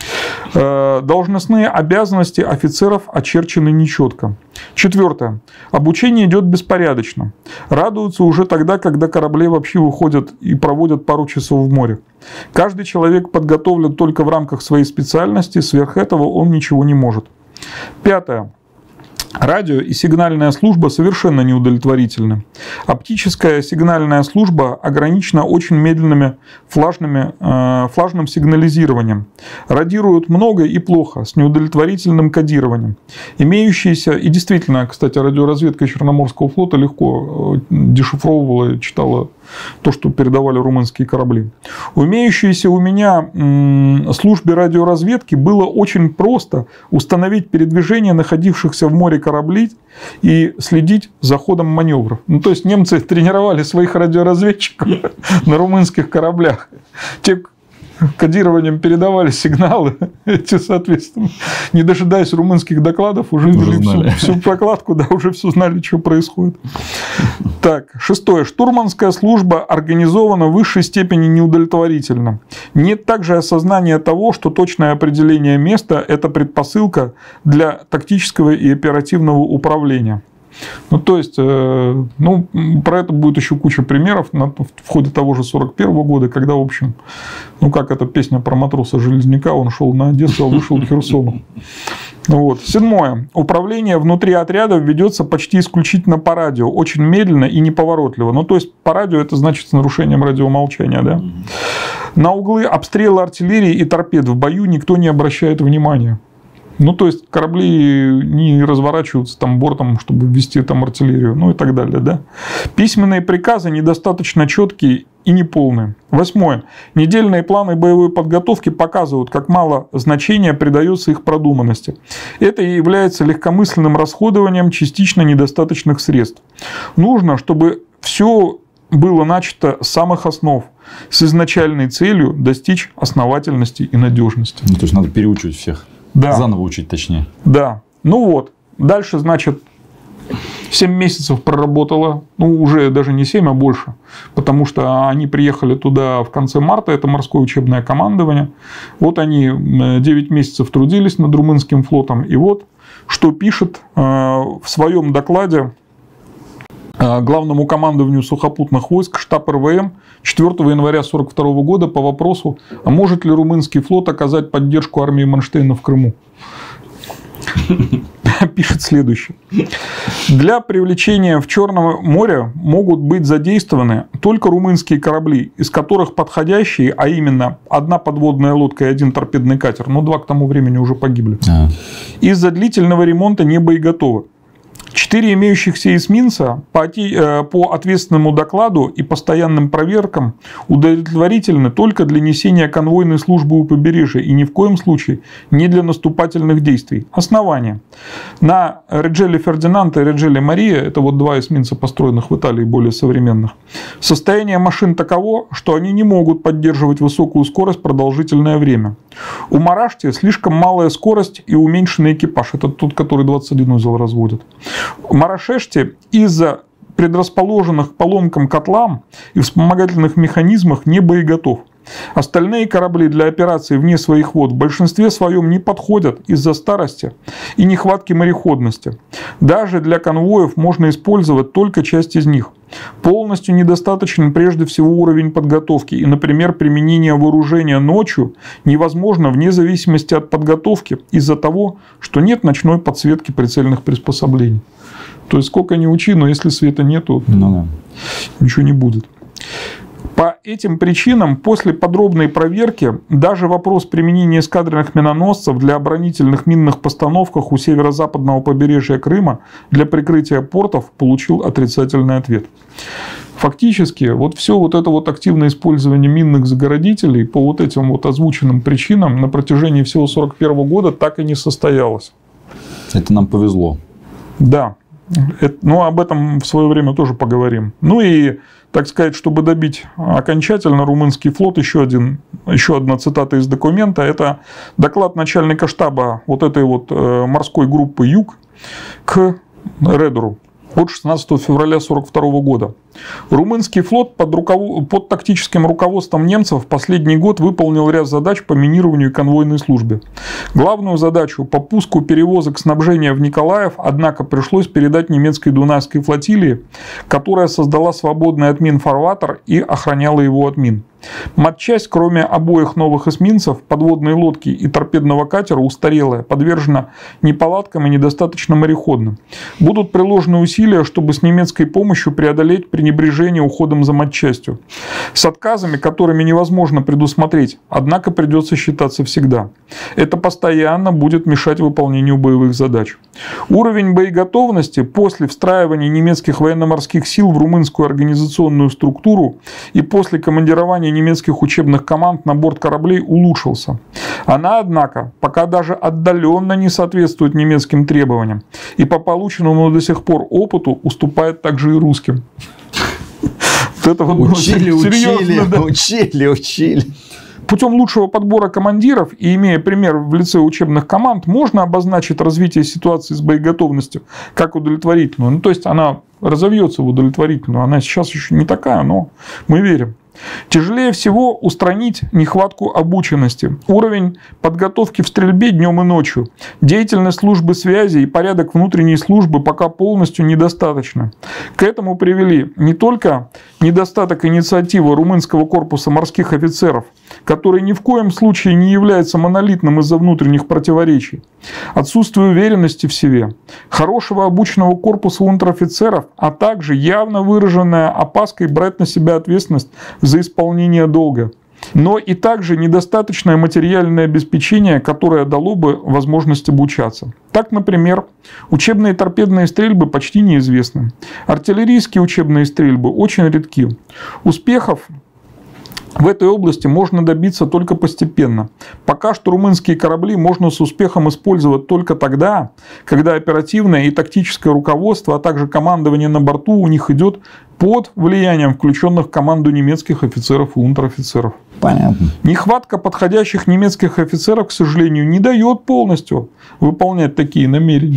Должностные обязанности офицеров очерчены нечетко. Четвертое. Обучение идет беспорядочно. Радуются уже тогда, когда корабли вообще выходят и проводят пару часов в море. Каждый человек подготовлен только в рамках своей специальности, сверх этого он ничего не может. Пятое. Радио и сигнальная служба совершенно неудовлетворительны. Оптическая сигнальная служба ограничена очень медленными флажным сигнализированием. Радируют много и плохо, с неудовлетворительным кодированием. Имеющиеся, и действительно, кстати, радиоразведка Черноморского флота легко дешифровывала и читала то, что передавали румынские корабли. Имеющейся у меня службе радиоразведки было очень просто установить передвижение находившихся в море кораблей и следить за ходом маневров. Ну, то есть немцы тренировали своих радиоразведчиков на румынских кораблях. Те кодированием передавали сигналы, эти, соответственно, не дожидаясь румынских докладов, уже вели всю прокладку, да, уже все знали, что происходит. Так, 6. Штурманская служба организована в высшей степени неудовлетворительно. Нет также осознания того, что точное определение места – это предпосылка для тактического и оперативного управления. Ну, то есть, ну, про это будет еще куча примеров в ходе того же 41 года, когда, в общем, ну, как эта песня про матроса Железняка, он шел на Одессу, а вышел к Херсону. Вот. 7. Управление внутри отрядов ведется почти исключительно по радио, очень медленно и неповоротливо. Ну, то есть, по радио это значит с нарушением радиомолчания, да? На углы обстрела артиллерии и торпед в бою никто не обращает внимания. Ну, то есть, корабли не разворачиваются там бортом, чтобы ввести там артиллерию, ну и так далее, да. Письменные приказы недостаточно четкие и неполные. 8. Недельные планы боевой подготовки показывают, как мало значения придается их продуманности. Это и является легкомысленным расходованием частично недостаточных средств. Нужно, чтобы все было начато с самых основ, с изначальной целью достичь основательности и надежности. Ну, то есть, надо переучивать всех. Да. Заново учить, точнее. Да. Ну вот. Дальше, значит, 7 месяцев проработала. Ну, уже даже не 7, а больше. Потому что они приехали туда в конце марта. Это морское учебное командование. Вот они 9 месяцев трудились над румынским флотом. И вот, что пишет в своем докладе Главному командованию сухопутных войск штаб РВМ 4 января 1942 года по вопросу, а может ли румынский флот оказать поддержку армии Манштейна в Крыму. Пишет следующее. Для привлечения в Черное море могут быть задействованы только румынские корабли, из которых подходящие, а именно одна подводная лодка и один торпедный катер, но 2 к тому времени уже погибли, из-за длительного ремонта не боеготовы. 4 имеющихся эсминца по ответственному докладу и постоянным проверкам удовлетворительны только для несения конвойной службы у побережья и ни в коем случае не для наступательных действий. Основание. На Реджеле Фердинанд и Реджеле Мария, это вот 2 эсминца, построенных в Италии, более современных, состояние машин таково, что они не могут поддерживать высокую скорость продолжительное время. У Марашти слишком малая скорость и уменьшенный экипаж. Это тот, который 21 узел разводит. Марашеште из-за предрасположенных к поломкам котлам и вспомогательных механизмах не боеготов. Остальные корабли для операций вне своих вод в большинстве своем не подходят из-за старости и нехватки мореходности. Даже для конвоев можно использовать только часть из них. Полностью недостаточен прежде всего уровень подготовки, и, например, применение вооружения ночью невозможно вне зависимости от подготовки из-за того, что нет ночной подсветки прицельных приспособлений. То есть, сколько ни учи, но если света нету, ничего не будет. По этим причинам, после подробной проверки, даже вопрос применения эскадренных миноносцев для оборонительных минных постановках у северо-западного побережья Крыма для прикрытия портов получил отрицательный ответ. Фактически, вот все вот это вот активное использование минных загородителей по вот этим вот озвученным причинам на протяжении всего 1941 года так и не состоялось. Это нам повезло. Да. Ну, об этом в свое время тоже поговорим. Ну и, так сказать, чтобы добить окончательно румынский флот, еще одна цитата из документа. Это доклад начальника штаба вот этой вот морской группы «Юг» к Редеру от 16 февраля 1942 года. Румынский флот под тактическим руководством немцев в последний год выполнил ряд задач по минированию и конвойной службе. Главную задачу по пуску перевозок снабжения в Николаев, однако, пришлось передать немецкой Дунайской флотилии, которая создала свободный от мин фарватер и охраняла его от мин. Матчасть, кроме обоих новых эсминцев, подводной лодки и торпедного катера, устарелая, подвержена неполадкам и недостаточно мореходным. Будут приложены усилия, чтобы с немецкой помощью преодолеть пренебрежение уходом за матчастью. С отказами, которыми невозможно предусмотреть, однако придется считаться всегда. Это постоянно будет мешать выполнению боевых задач. Уровень боеготовности после встраивания немецких военно-морских сил в румынскую организационную структуру и после командирования немецких учебных команд на борт кораблей улучшился. Она, однако, пока даже отдаленно не соответствует немецким требованиям и по полученному до сих пор опыту уступает также и русским. Учили. Путем лучшего подбора командиров и имея пример в лице учебных команд, можно обозначить развитие ситуации с боеготовностью как удовлетворительную. То есть она разовьется в удовлетворительную. Она сейчас еще не такая, но мы верим. Тяжелее всего устранить нехватку обученности, уровень подготовки в стрельбе днем и ночью, деятельность службы связи и порядок внутренней службы пока полностью недостаточны. К этому привели не только недостаток инициативы румынского корпуса морских офицеров, который ни в коем случае не является монолитным из-за внутренних противоречий, отсутствие уверенности в себе, хорошего обученного корпуса унтер-офицеров, а также явно выраженная опаской брать на себя ответственность за исполнение долга, но и также недостаточное материальное обеспечение, которое дало бы возможность обучаться. Так, например, учебные торпедные стрельбы почти неизвестны. Артиллерийские учебные стрельбы очень редки. Успехов в этой области можно добиться только постепенно. Пока что румынские корабли можно с успехом использовать только тогда, когда оперативное и тактическое руководство, а также командование на борту у них идет под влиянием включенных в команду немецких офицеров и унтер-офицеров. Понятно. Нехватка подходящих немецких офицеров, к сожалению, не дает полностью выполнять такие намерения.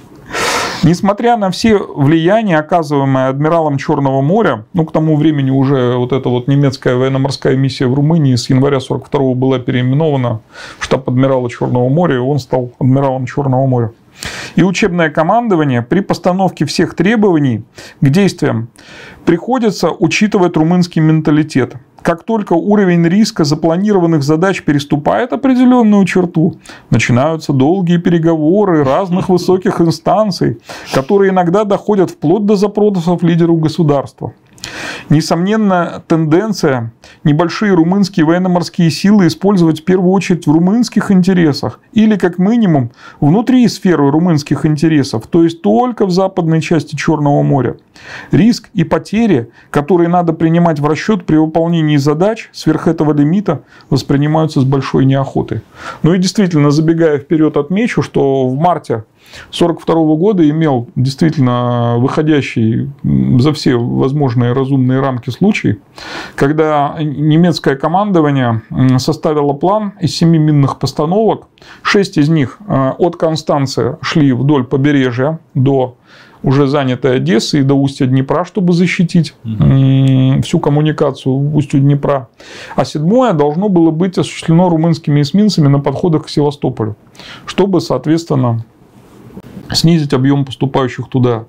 Несмотря на все влияния, оказываемые адмиралом Черного моря, к тому времени уже вот эта вот немецкая военно-морская миссия в Румынии с января 1942 была переименована в штаб адмирала Черного моря, и он стал адмиралом Черного моря. И учебное командование при постановке всех требований к действиям приходится учитывать румынский менталитет. Как только уровень риска запланированных задач переступает определенную черту, начинаются долгие переговоры разных высоких инстанций, которые иногда доходят вплоть до запросов лидеру государства. Несомненно, тенденция небольшие румынские военно-морские силы использовать в первую очередь в румынских интересах или, как минимум, внутри сферы румынских интересов, то есть только в западной части Черного моря. Риск и потери, которые надо принимать в расчет при выполнении задач сверх этого лимита, воспринимаются с большой неохотой. Ну и действительно, забегая вперед, отмечу, что в марте 1942 года имел действительно выходящий за все возможные разумные рамки случай, когда немецкое командование составило план из 7 минных постановок. 6 из них от Констанции шли вдоль побережья до уже занятой Одессы и до устья Днепра, чтобы защитить всю коммуникацию в устье Днепра. А 7-е должно было быть осуществлено румынскими эсминцами на подходах к Севастополю, чтобы, соответственно, снизить объем поступающих туда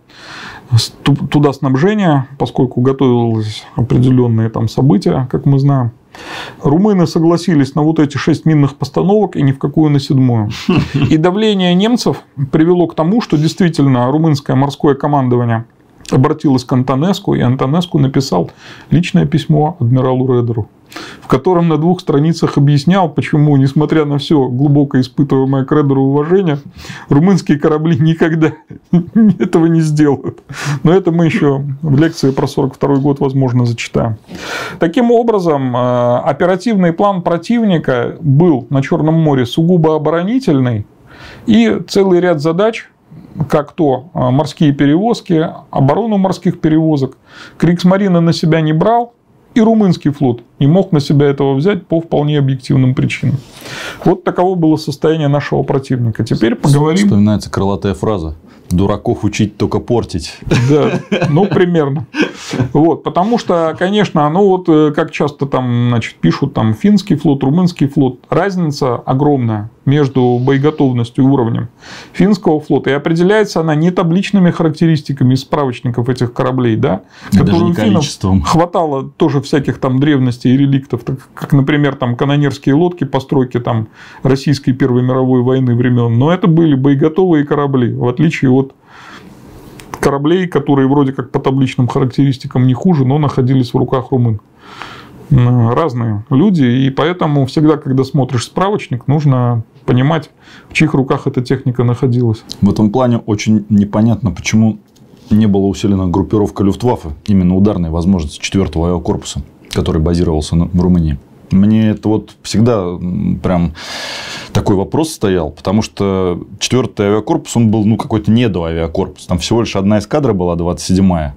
снабжения, поскольку готовились определенные там события, как мы знаем. Румыны согласились на вот эти 6 минных постановок и ни в какую на 7-ю. И давление немцев привело к тому, что действительно румынское морское командование обратилось к Антонеску, и Антонеску написал личное письмо адмиралу Редеру, в котором на 2 страницах объяснял, почему, несмотря на все глубоко испытываемое к Редеру уважение, румынские корабли никогда этого не сделают. Но это мы еще в лекции про 1942 год, возможно, зачитаем. Таким образом, оперативный план противника был на Черном море сугубо оборонительный, и целый ряд задач, как то морские перевозки, оборону морских перевозок, Кригсмарина на себя не брал, и румынский флот не мог на себя этого взять по вполне объективным причинам. Вот таково было состояние нашего противника. Теперь поговорим... Вспоминается крылатая фраза. Дураков учить, только портить. Да, ну, примерно. Вот, потому что, конечно, ну вот как часто там, значит, пишут, там финский флот, румынский флот, разница огромная между боеготовностью и уровнем финского флота, и определяется она не табличными характеристиками из справочников этих кораблей, да, которые у финнов хватало тоже всяких там древностей и реликтов, как, например, там канонерские лодки постройки там Российской Первой мировой войны времен, но это были боеготовые корабли, в отличие от кораблей, которые вроде как по табличным характеристикам не хуже, но находились в руках румын. Разные люди, и поэтому всегда, когда смотришь справочник, нужно понимать, в чьих руках эта техника находилась. В этом плане очень непонятно, почему не была усилена группировка Люфтваффе, именно ударной возможности 4-го авиакорпуса, который базировался в Румынии. Мне это вот всегда прям такой вопрос стоял, потому что 4-й авиакорпус, он был какой-то недоавиакорпус. Там всего лишь одна эскадра была, 27-я.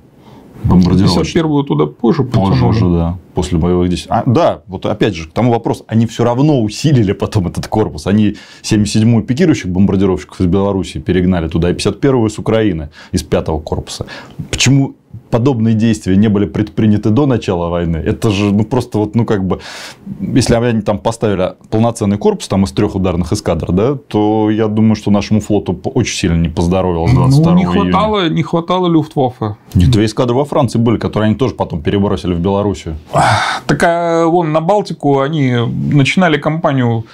51-ю туда позже потянули. Позже уже, да. После боевых действий. Да, вот опять же, к тому вопросу. Они все равно усилили потом этот корпус. Они 77-ю пикирующих бомбардировщиков из Белоруссии перегнали туда, и 51-ю с Украины, из 5-го корпуса. Почему подобные действия не были предприняты до начала войны? Это же просто вот, если они там поставили полноценный корпус там, из 3 ударных эскадр, да, то я думаю, что нашему флоту очень сильно не поздоровилось 22 июня. Не хватало Люфтваффе. 2 эскадры во Франции были, которые они тоже потом перебросили в Белоруссию. Так вон на Балтику они начинали кампанию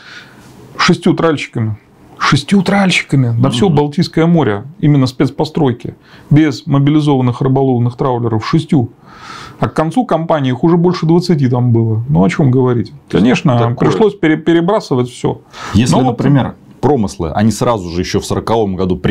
6 тральщиками. 6 тральщиками на все Балтийское море, именно спецпостройки, без мобилизованных рыболовных траулеров, 6. А к концу кампании их уже больше 20 там было. Ну, о чем говорить? Конечно, пришлось перебрасывать все. Если, например, промыслы, они сразу же еще в 1940 году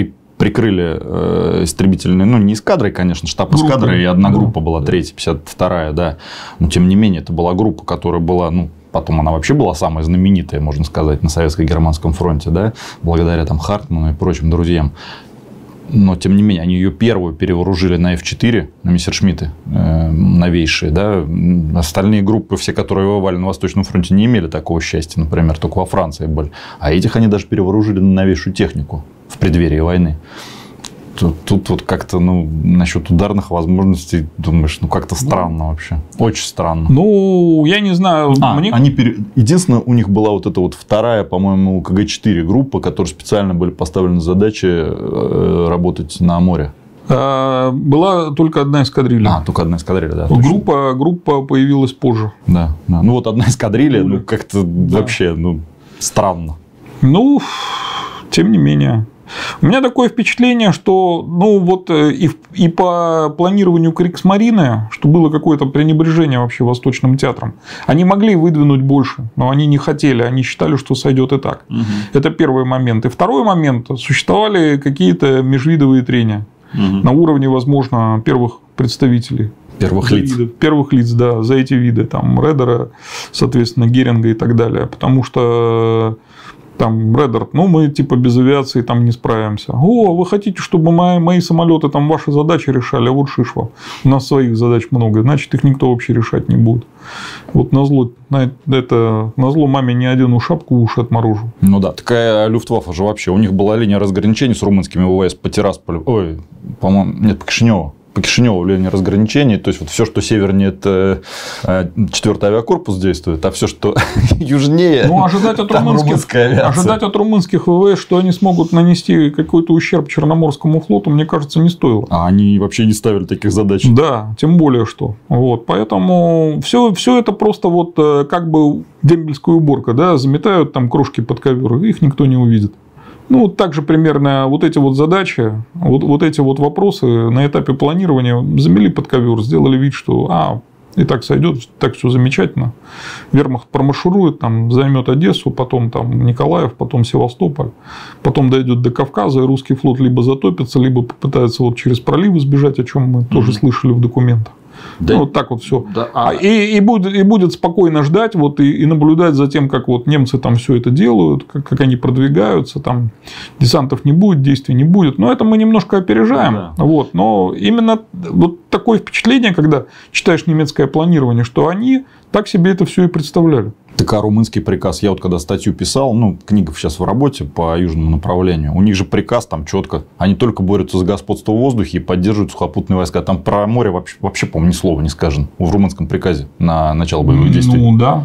прикрыли истребительные, не эскадрой, конечно, штаб эскадры, и одна группа была, 3-я, 52-я, да. Но, тем не менее, это была группа, которая была, потом она вообще была самая знаменитая, можно сказать, на советско-германском фронте, да, благодаря там Хартману и прочим друзьям. Но, тем не менее, они ее первую перевооружили на F4, на Мессершмитты новейшие. Да. Остальные группы, все, которые воевали на Восточном фронте, не имели такого счастья, например, только во Франции были. А этих они даже перевооружили на новейшую технику в преддверии войны. Тут вот как-то, насчет ударных возможностей, думаешь, как-то странно вообще. Очень странно. Я не знаю. Единственное, у них была вот эта вот 2-я, по-моему, КГ-4 группа, которые специально были поставлены задачи работать на море. Была только одна эскадрилья. Только одна эскадрилья, да. Группа появилась позже. Да. Вот одна эскадрилья, как-то вообще, странно. Тем не менее. У меня такое впечатление, что и по планированию Кригсмарины, что было какое-то пренебрежение вообще Восточным театром. Они могли выдвинуть больше, но они не хотели, они считали, что сойдет и так. Угу. Это первый момент. И второй момент. Существовали какие-то межвидовые трения на уровне, возможно, первых представителей. Первых лиц. Первых лиц, да, за эти виды. Там Редера, соответственно, Геринга и так далее. Потому что там Редер, мы типа без авиации там не справимся. Вы хотите, чтобы мои самолеты там ваши задачи решали, а вот шиш вам. У нас своих задач много, значит, их никто вообще решать не будет. Вот назло маме не одену шапку, уши отморожу. Такая Люфтваффе же вообще. У них была линия разграничений с румынскими ВВС по Тирасполю. По Кишиневу. По Кишиневу линия разграничений. То есть, вот все, что севернее, это 4-й авиакорпус действует, а все, что южнее, ожидать от румынских ВВС, что они смогут нанести какой-то ущерб Черноморскому флоту, мне кажется, не стоило. А они вообще не ставили таких задач. Да, тем более что. Поэтому все это просто как бы дембельская уборка, да, заметают там крошки под ковер, их никто не увидит. Также примерно вот эти вот задачи, вот эти вот вопросы на этапе планирования замели под ковер, сделали вид, что и так сойдет, так все замечательно. Вермахт промарширует, займет Одессу, потом Николаев, потом Севастополь, потом дойдет до Кавказа, и русский флот либо затопится, либо попытается через пролив сбежать, о чем мы тоже слышали в документах. Да. Вот так вот все. Да. И будет спокойно ждать и наблюдать за тем, как немцы там все это делают, как они продвигаются, там десантов не будет, действий не будет. Но это мы немножко опережаем. Да. Но именно такое впечатление, когда читаешь немецкое планирование, что они так себе это все и представляли. Так а румынский приказ, я вот когда статью писал, ну, книга сейчас в работе по южному направлению, у них же приказ там четко, они только борются за господство в воздухе и поддерживают сухопутные войска. Там про море вообще по-моему, ни слова не сказано в румынском приказе на начало боевых действий. Ну, да.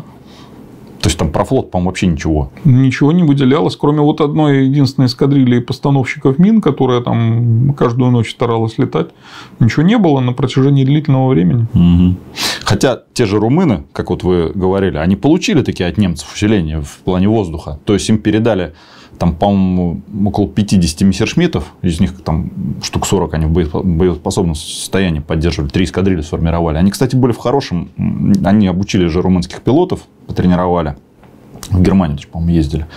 То есть там про флот, по-моему, вообще ничего. Ничего не выделялось, кроме вот одной единственной эскадрильи постановщиков мин, которая там каждую ночь старалась летать. Ничего не было на протяжении длительного времени. Угу. Хотя те же румыны, как вот вы говорили, они получили такие от немцев усиления в плане воздуха. То есть им передали там, по-моему, около 50 мессершмиттов, из них там штук 40 они в боеспособном состоянии поддерживали, 3 эскадрильи сформировали. Они, кстати, были в хорошем, они обучили же румынских пилотов, потренировали, в Германию, по-моему, ездили.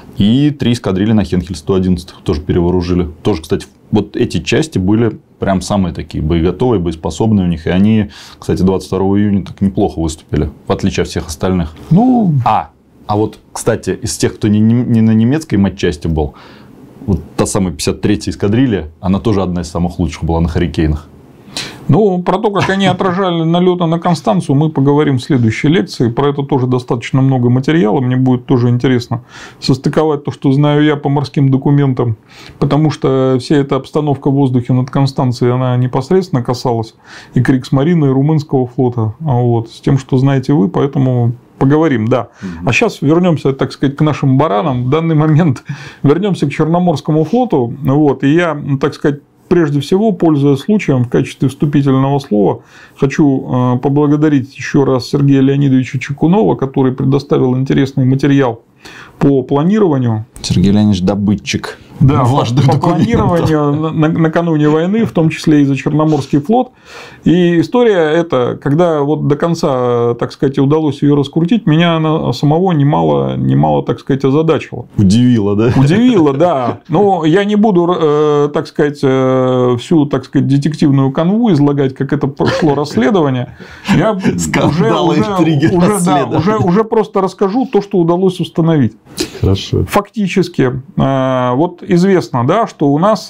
И 3 эскадрильи на Хенкель-111 тоже перевооружили. Тоже, кстати, вот эти части были прям самые такие боеготовые, боеспособные у них. И они, кстати, 22 июня так неплохо выступили, в отличие от всех остальных. Ну... А вот, кстати, из тех, кто не на немецкой матчасти был, вот та самая 53-я эскадрилья, она тоже одна из самых лучших была на «Харрикейнах». Ну, про то, как они отражали налеты на Констанцию, мы поговорим в следующей лекции. Про это тоже достаточно много материала. Мне будет тоже интересно состыковать то, что знаю я по морским документам. Потому что вся эта обстановка в воздухе над Констанцией, она непосредственно касалась и Кригсмарина, и румынского флота. Вот, с тем, что знаете вы, поэтому... Поговорим, да. А сейчас вернемся, так сказать, к нашим баранам. В данный момент вернемся к Черноморскому флоту. Вот, и я, так сказать, прежде всего, пользуясь случаем, в качестве вступительного слова, хочу поблагодарить еще раз Сергея Леонидовича Чекунова, который предоставил интересный материал по планированию. Сергей Леонидович добытчик. Да, по планированию накануне войны, в том числе и за Черноморский флот. И история эта, когда вот до конца, так сказать, удалось ее раскрутить, меня она самого немало, так сказать, озадачила. Удивила, да? Удивила, да. Но я не буду, так сказать, всю, так сказать, детективную канву излагать, как это прошло расследование. Я уже просто расскажу то, что удалось установить. Хорошо. Фактически, вот известно, да, что у нас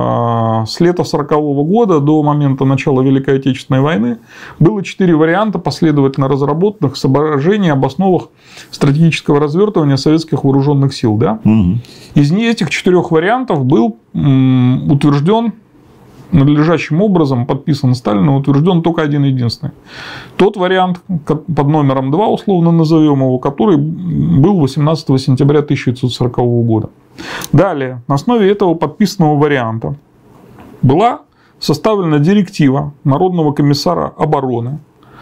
с лета 1940 года до момента начала Великой Отечественной войны было 4 варианта последовательно разработанных соображений об основах стратегического развертывания советских вооруженных сил. Да? Угу. Из этих 4 вариантов был утвержден надлежащим образом, подписан Сталином, утвержден только один единственный. Тот вариант под номером 2, условно назовем его, который был 18 сентября 1940 года. Далее, на основе этого подписанного варианта была составлена директива Народного комиссара обороны,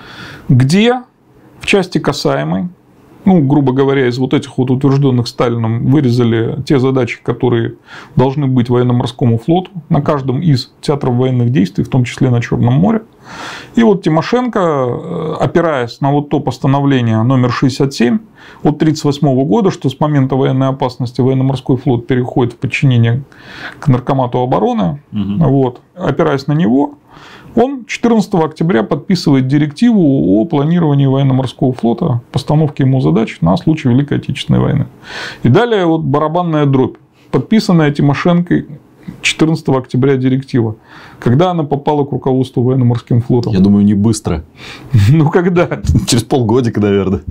где в части касаемой, ну, грубо говоря, из вот этих вот утвержденных Сталином вырезали те задачи, которые должны быть военно-морскому флоту на каждом из театров военных действий, в том числе на Черном море. И вот Тимошенко, опираясь на вот то постановление номер 67 от 1938 года, что с момента военной опасности военно-морской флот переходит в подчинение к Наркомату обороны, вот, опираясь на него, он 14 октября подписывает директиву о планировании военно-морского флота, постановке ему задач на случай Великой Отечественной войны. И далее вот барабанная дробь, подписанная Тимошенко 14 октября директива. Когда она попала к руководству военно-морским флотом? Я думаю, не быстро. Ну, когда? Через полгодика, наверное.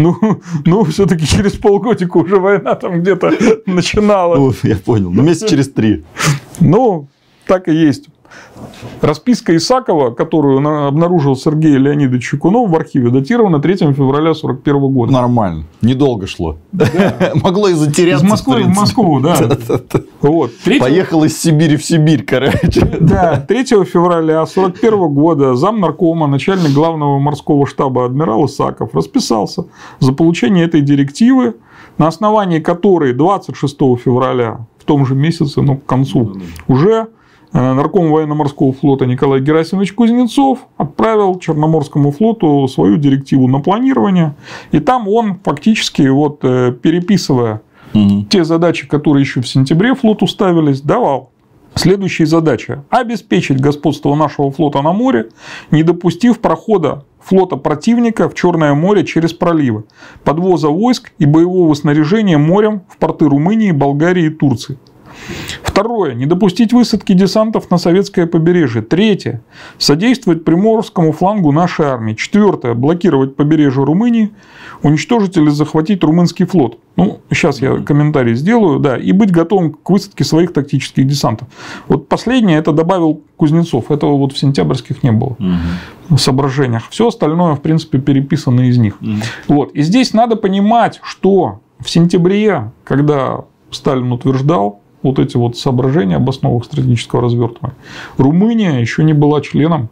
Ну все-таки через полгодика уже война там где-то начинала. Ну, я понял. Ну, месяца через 3. Ну, так и есть. Расписка Исакова, которую обнаружил Сергей Леонидович Чекунов в архиве, датирована 3 февраля 1941 года. Нормально. Недолго шло. Да. Могло и затеряться. Из Москвы в Москву, да. Вот. Поехал из Сибири в Сибирь, короче. Да. 3 февраля 1941 года замнаркома, начальник главного морского штаба адмирал Исаков расписался за получение этой директивы, на основании которой 26 февраля в том же месяце, ну, к концу, уже нарком военно-морского флота Николай Герасимович Кузнецов отправил Черноморскому флоту свою директиву на планирование. И там он фактически, вот, переписывая те задачи, которые еще в сентябре флоту ставились, давал следующие задачи. Обеспечить господство нашего флота на море, не допустив прохода флота противника в Черное море через проливы, подвоза войск и боевого снаряжения морем в порты Румынии, Болгарии и Турции. Второе. Не допустить высадки десантов на советское побережье. Третье. Содействовать приморскому флангу нашей армии. Четвертое. Блокировать побережье Румынии, уничтожить или захватить румынский флот. Ну, сейчас я комментарий сделаю. Да, и быть готовым к высадке своих тактических десантов. Вот последнее это добавил Кузнецов. Этого вот в сентябрьских не было соображениях. Все остальное, в принципе, переписано из них. Вот. И здесь надо понимать, что в сентябре, когда Сталин утверждал вот эти вот соображения об основах стратегического развертывания, Румыния еще не была членом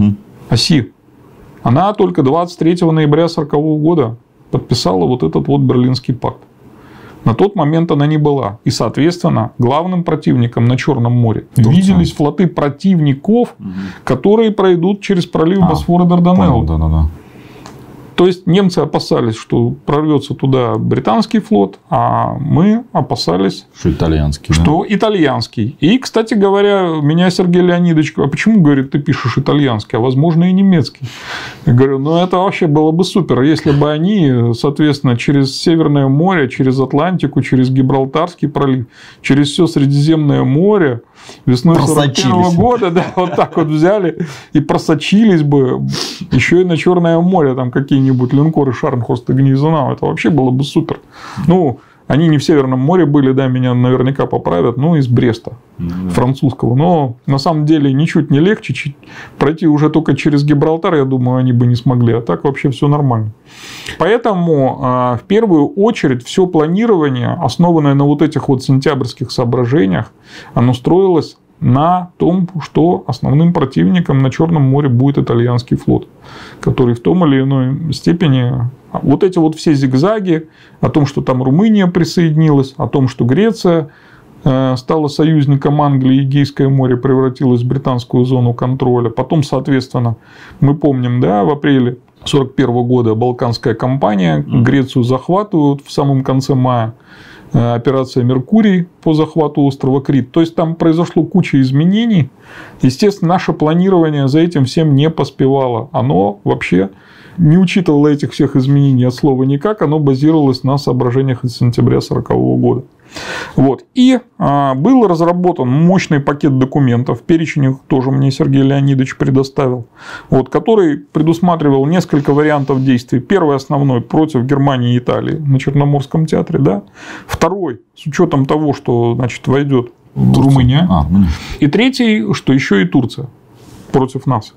оси. Она только 23 ноября 1940 года подписала вот этот вот Берлинский пакт. На тот момент она не была. И, соответственно, главным противником на Черном море виделись флоты противников, которые пройдут через пролив Босфор и Дарданеллы. Да. То есть немцы опасались, что прорвется туда британский флот, а мы опасались, что итальянский. Что итальянский. И, кстати говоря, меня Сергей Леонидович, а почему, говорит, ты пишешь итальянский, а возможно и немецкий? Я говорю, ну это вообще было бы супер, если бы они, соответственно, через Северное море, через Атлантику, через Гибралтарский пролив, через все Средиземное море весной 1941 года, да, вот так вот взяли и просочились бы еще и на Черное море, там какие-нибудь линкоры Шарнхорст и Гнейзенау, это вообще было бы супер. Ну, они не в Северном море были, да, меня наверняка поправят, но из Бреста, французского. Но на самом деле ничуть не легче. Пройти уже только через Гибралтар, я думаю, они бы не смогли. А так вообще все нормально. Поэтому в первую очередь все планирование, основанное на вот этих вот сентябрьских соображениях, оно строилось на том, что основным противником на Черном море будет итальянский флот, который в том или иной степени... Вот эти вот все зигзаги о том, что там Румыния присоединилась, о том, что Греция стала союзником Англии, Эгейское море превратилось в британскую зону контроля. Потом, соответственно, мы помним, да, в апреле 1941 года Балканская кампания, Грецию захватывают в самом конце мая. Операция «Меркурий» по захвату острова Крит. То есть, там произошло куча изменений. Естественно, наше планирование за этим всем не поспевало. Оно вообще не учитывало этих всех изменений от слова никак. Оно базировалось на соображениях из сентября 1940 года. Вот. И был разработан мощный пакет документов, перечень их тоже мне Сергей Леонидович предоставил, вот, который предусматривал несколько вариантов действий. Первый основной против Германии и Италии на Черноморском театре. Да? Второй с учетом того, что значит, войдет Румыния. И третий, что еще и Турция против нас.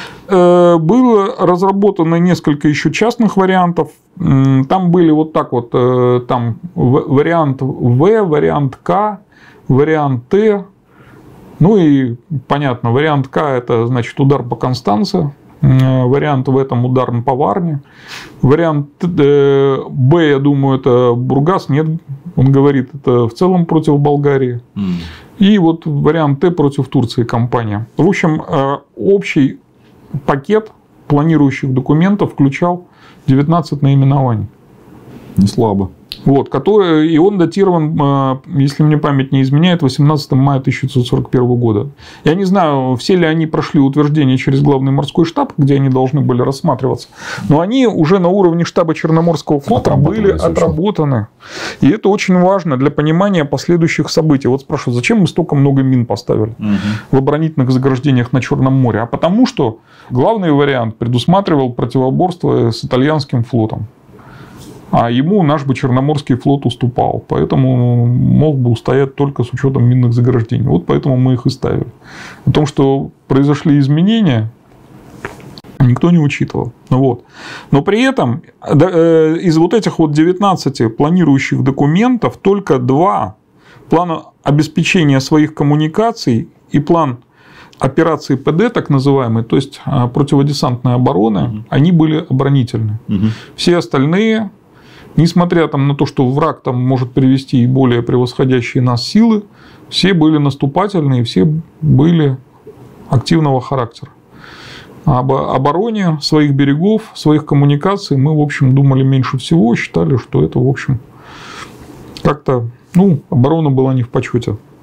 Было разработано несколько еще частных вариантов. Там были вот так вот, там вариант В, вариант К, вариант Т. Ну и понятно, вариант К это значит удар по Констанце, вариант В этом удар по Варне. Вариант Б, я думаю, это Бургас. Нет, он говорит, это в целом против Болгарии. И вот вариант Т против Турции кампания. В общем, общий пакет планирующих документов включал 19 наименований. Не слабо. Вот, и он датирован, если мне память не изменяет, 18 мая 1941 года. Я не знаю, все ли они прошли утверждение через главный морской штаб, где они должны были рассматриваться, но они уже на уровне штаба Черноморского флота были отработаны. И это очень важно для понимания последующих событий. Вот спрашивают, зачем мы столько много мин поставили в оборонительных заграждениях на Черном море? А потому что главный вариант предусматривал противоборство с итальянским флотом. А ему наш бы Черноморский флот уступал. Поэтому мог бы устоять только с учетом минных заграждений. Вот поэтому мы их и ставили. О том, что произошли изменения, никто не учитывал. Вот. Но при этом из вот этих вот 19 планирующих документов только 2 плана обеспечения своих коммуникаций и план операции ПД, так называемые, то есть противодесантной обороны, они были оборонительны. Все остальные, несмотря там на то, что враг там может привести и более превосходящие нас силы, все были наступательные, все были активного характера. Об обороне своих берегов, своих коммуникаций мы, в общем, думали меньше всего, считали, что это, в общем, как-то, оборона была не в почете.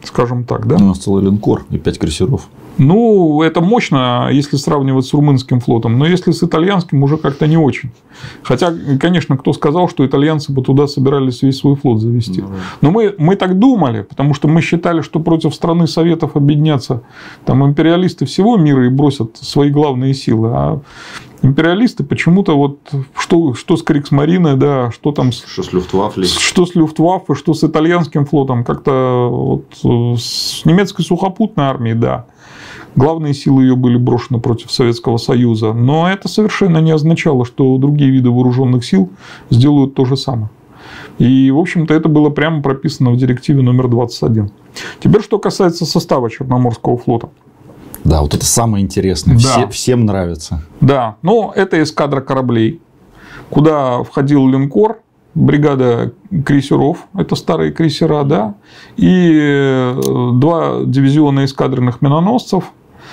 скажем так. Да? У нас целый линкор и 5 крейсеров. Ну, это мощно, если сравнивать с румынским флотом, но если с итальянским, уже как-то не очень. Хотя, конечно, кто сказал, что итальянцы бы туда собирались весь свой флот завести. Но мы так думали, потому что мы считали, что против страны Советов объединятся там империалисты всего мира и бросят свои главные силы. А империалисты почему-то вот что с Криксмариной, да, что там что с Люфтваффе, что с итальянским флотом, как-то вот с немецкой сухопутной армией, да. Главные силы ее были брошены против Советского Союза, но это совершенно не означало, что другие виды вооруженных сил сделают то же самое. И, в общем-то, это было прямо прописано в директиве номер 21. Теперь, что касается состава Черноморского флота. Да, вот это самое интересное. Да. Всем нравится. Да, но это эскадра кораблей, куда входил линкор, бригада крейсеров, это старые крейсера, да, и 2 дивизиона эскадренных миноносцев,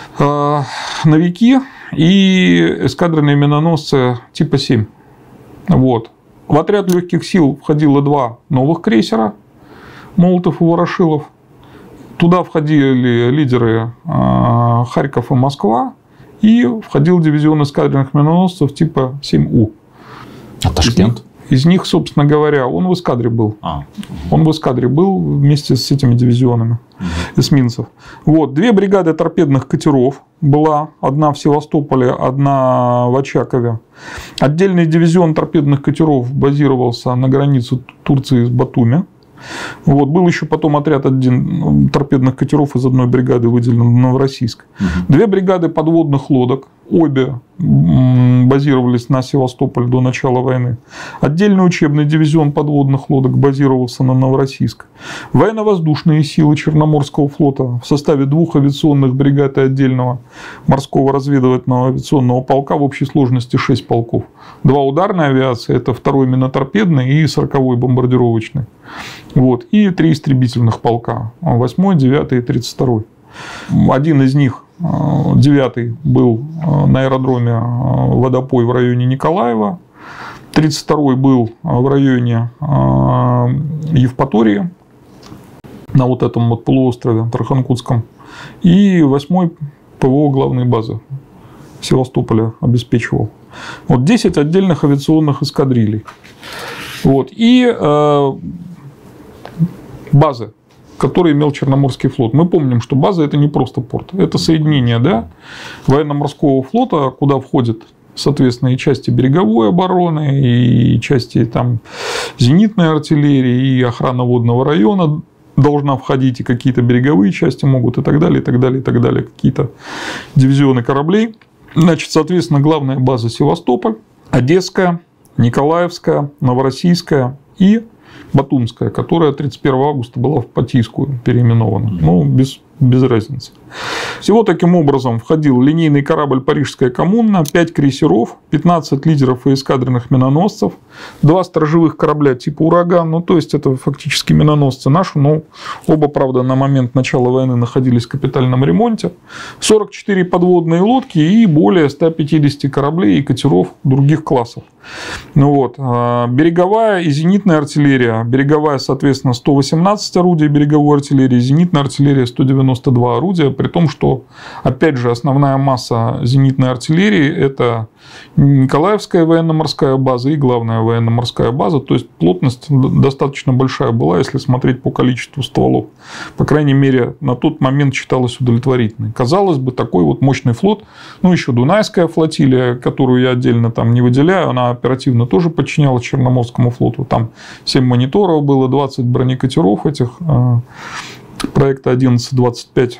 новики и эскадренные миноносцы типа 7. Вот. В отряд легких сил входило 2 новых крейсера, Молотов и Ворошилов. Туда входили лидеры Харьков и Москва, и входил дивизион эскадренных миноносцев типа 7У. А Ташкент? Из них, собственно говоря, он в эскадре был. Он в эскадре был вместе с этими дивизионами эсминцев. Вот. 2 бригады торпедных катеров была. Одна в Севастополе, одна в Очакове. Отдельный дивизион торпедных катеров базировался на границе Турции с Батуми. Вот. Был еще потом отряд торпедных катеров из одной бригады, выделен в Новороссийск. 2 бригады подводных лодок. Обе базировались на Севастополь до начала войны. Отдельный учебный дивизион подводных лодок базировался на Новороссийск. Военно-воздушные силы Черноморского флота в составе 2 авиационных бригад и отдельного морского разведывательного авиационного полка в общей сложности 6 полков. 2 ударной авиации, это 2-й миноторпедный и 40-й бомбардировочный. Вот. И 3 истребительных полка, 8-й, 9-й и 32-й. Один из них, 9-й, был на аэродроме Водопой в районе Николаева. 32-й был в районе Евпатории, на вот этом вот полуострове Тарханкутском. И 8-й ПВО главной базы Севастополя обеспечивал. Вот 10 отдельных авиационных эскадрилей. Вот. И базы, который имел Черноморский флот. Мы помним, что база – это не просто порт, это соединение, да, военно-морского флота, куда входят, соответственно, и части береговой обороны, и части там зенитной артиллерии, и охрана водного района должна входить, и какие-то береговые части могут, и так далее, и так далее, и так далее, какие-то дивизионы кораблей. Значит, соответственно, главная база Севастополь, Одесская, Николаевская, Новороссийская и Батумская, которая 31 августа была в Патийскую переименована. Ну, без разницы. Всего таким образом входил линейный корабль «Парижская коммуна», 5 крейсеров, 15 лидеров и эскадренных миноносцев, 2 сторожевых корабля типа «Ураган», ну, то есть, это фактически миноносцы наши, но оба, правда, на момент начала войны находились в капитальном ремонте, 44 подводные лодки и более 150 кораблей и катеров других классов. Ну, вот. Береговая и зенитная артиллерия. Береговая, соответственно, 118 орудий береговой артиллерии, зенитная артиллерия 192 орудия, при том, что, опять же, основная масса зенитной артиллерии – это Николаевская военно-морская база и главная военно-морская база, то есть плотность достаточно большая была, если смотреть по количеству стволов. По крайней мере, на тот момент считалось удовлетворительной. Казалось бы, такой вот мощный флот, ну, еще Дунайская флотилия, которую я отдельно там не выделяю, она оперативно тоже подчинялась Черноморскому флоту. Там 7 мониторов было, 20 бронекатеров этих, проекта 1125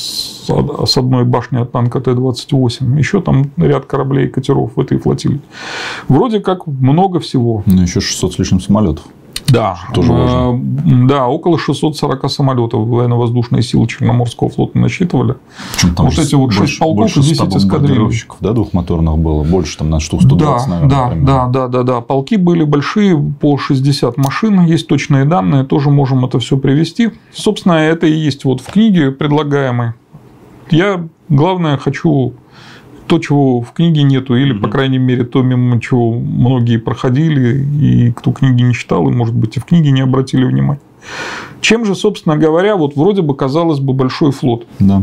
с одной башни от танка Т-28. Еще там ряд кораблей и катеров в этой флотилии. Вроде как много всего. Ну, еще 600 с лишним самолетов. Да, тоже важно. Да, около 640 самолетов военно-воздушные силы Черноморского флота насчитывали. Там вот эти вот 6 полков и 10 эскадрилей. Да, двухмоторных было больше, там на штук 120, наверное. Да. Полки были большие, по 60 машин. Есть точные данные, тоже можем это все привести. Собственно, это и есть вот в книге предлагаемой. Я, главное, хочу то, чего в книге нету, или, по крайней мере, то, мимо чего многие проходили, и кто книги не читал, и, может быть, и в книге не обратили внимания. Чем же, собственно говоря, вот вроде бы, казалось бы, большой флот? Да.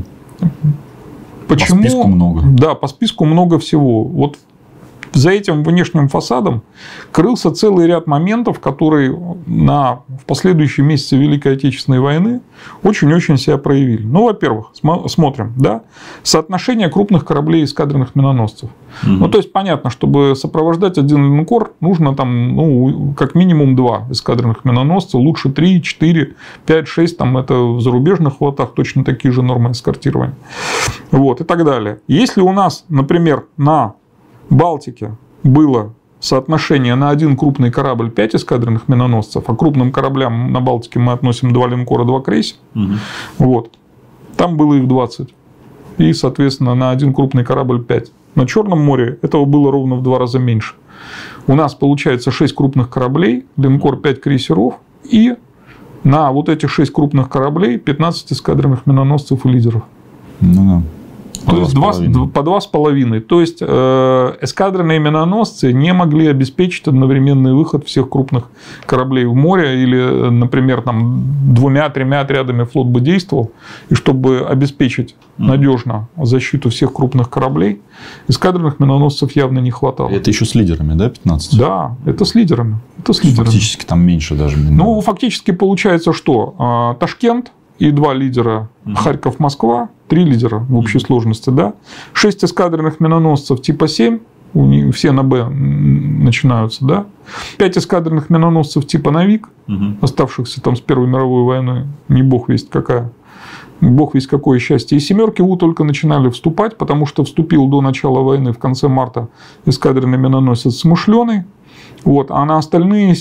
Почему? По списку много. Да, по списку много всего. Вот за этим внешним фасадом крылся целый ряд моментов, которые в последующие месяцы Великой Отечественной войны очень-очень себя проявили. Ну, во-первых, смотрим, да, соотношение крупных кораблей эскадренных миноносцев. Ну, то есть, понятно, чтобы сопровождать один линкор, нужно там, ну, как минимум 2 эскадренных миноносца, лучше 3, 4, 5, 6, там это в зарубежных флотах точно такие же нормы эскортирования. Вот, и так далее. Если у нас, например, на Балтике было соотношение на один крупный корабль 5 эскадренных миноносцев, а крупным кораблям на Балтике мы относим 2 линкора, 2 крейсера, вот, там было их 20. И, соответственно, на один крупный корабль 5. На Черном море этого было ровно в 2 раза меньше. У нас получается 6 крупных кораблей, линкор, 5 крейсеров, и на вот этих 6 крупных кораблей 15 эскадренных миноносцев и лидеров. Ну да. То есть по 2,5. То есть эскадренные миноносцы не могли обеспечить одновременный выход всех крупных кораблей в море, или, например, там 2-3 отрядами флот бы действовал, и чтобы обеспечить надежно защиту всех крупных кораблей, эскадренных миноносцев явно не хватало. Это еще с лидерами, да, 15? Да, это с лидерами. Фактически там меньше даже. Ну, фактически получается, что Ташкент и 2 лидера, Харьков, Москва, 3 лидера в общей сложности, да. 6 эскадренных миноносцев типа 7, все на Б начинаются, да. 5 эскадренных миноносцев типа Навик, оставшихся там с Первой мировой войны, не бог весть какая. Бог весть какое счастье. И 7 У только начинали вступать, потому что вступил до начала войны в конце марта эскадренный миноносец Смышленый. Вот, а на остальные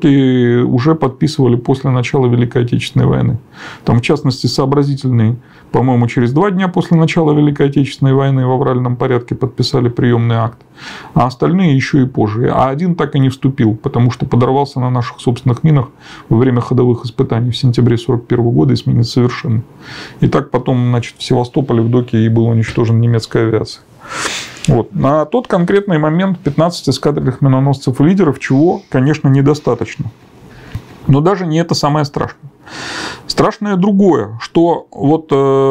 7 уже подписывали после начала Великой Отечественной войны. Там, в частности, Сообразительный, по-моему, через 2 дня после начала Великой Отечественной войны в авральном порядке подписали приемный акт. А остальные еще и позже. А один так и не вступил, потому что подорвался на наших собственных минах во время ходовых испытаний в сентябре 1941 года и сменил совершенно. И так потом, значит, в Севастополе в доке и был уничтожен немецкой авиацией. Вот. На тот конкретный момент 15 эскадренных миноносцев и лидеров, чего, конечно, недостаточно. Но даже не это самое страшное. Страшное другое, что вот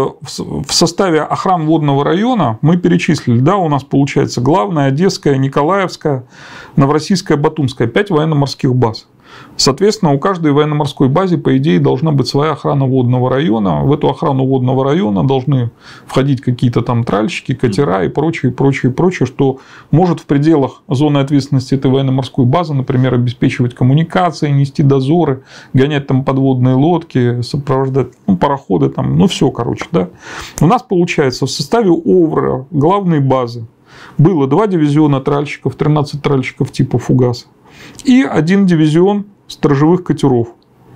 в составе охран водного района мы перечислили, да, у нас получается Главная, Одесская, Николаевская, Новороссийская, Батумская, 5 военно-морских баз. Соответственно, у каждой военно-морской базе, по идее, должна быть своя охрана водного района. В эту охрану водного района должны входить какие-то там тральщики, катера и прочее, прочее, прочее, что может в пределах зоны ответственности этой военно-морской базы, например, обеспечивать коммуникации, нести дозоры, гонять там подводные лодки, сопровождать пароходы, там, ну все, короче, да. У нас получается в составе ОВРа, главной базы, было 2 дивизиона тральщиков, 13 тральщиков типа «Фугас», и 1 дивизион сторожевых катеров,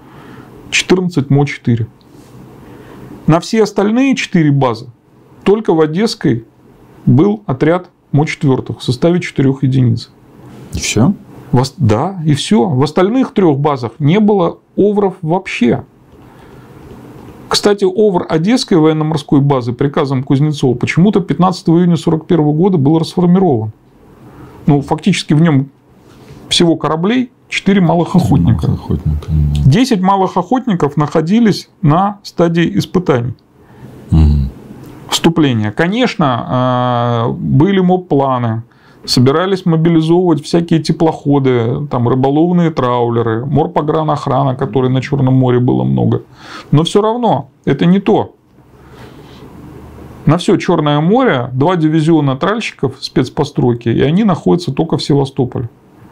14 МО-4. На все остальные 4 базы только в Одесской был отряд МО-4 в составе 4 единиц. И все? Да, и все. В остальных 3 базах не было ОВРов вообще. Кстати, ОВР Одесской военно-морской базы приказом Кузнецова почему-то 15 июня 1941 года был расформирован. Ну, фактически в нем всего кораблей 4 малых охотника. 10 малых охотников находились на стадии испытаний. Вступления. Конечно, были МОП-планы, собирались мобилизовывать всякие теплоходы, там, рыболовные траулеры, морпогранохрана, которой на Черном море было много. Но все равно это не то. На все Черное море 2 дивизиона тральщиков спецпостройки, и они находятся только в Севастополе.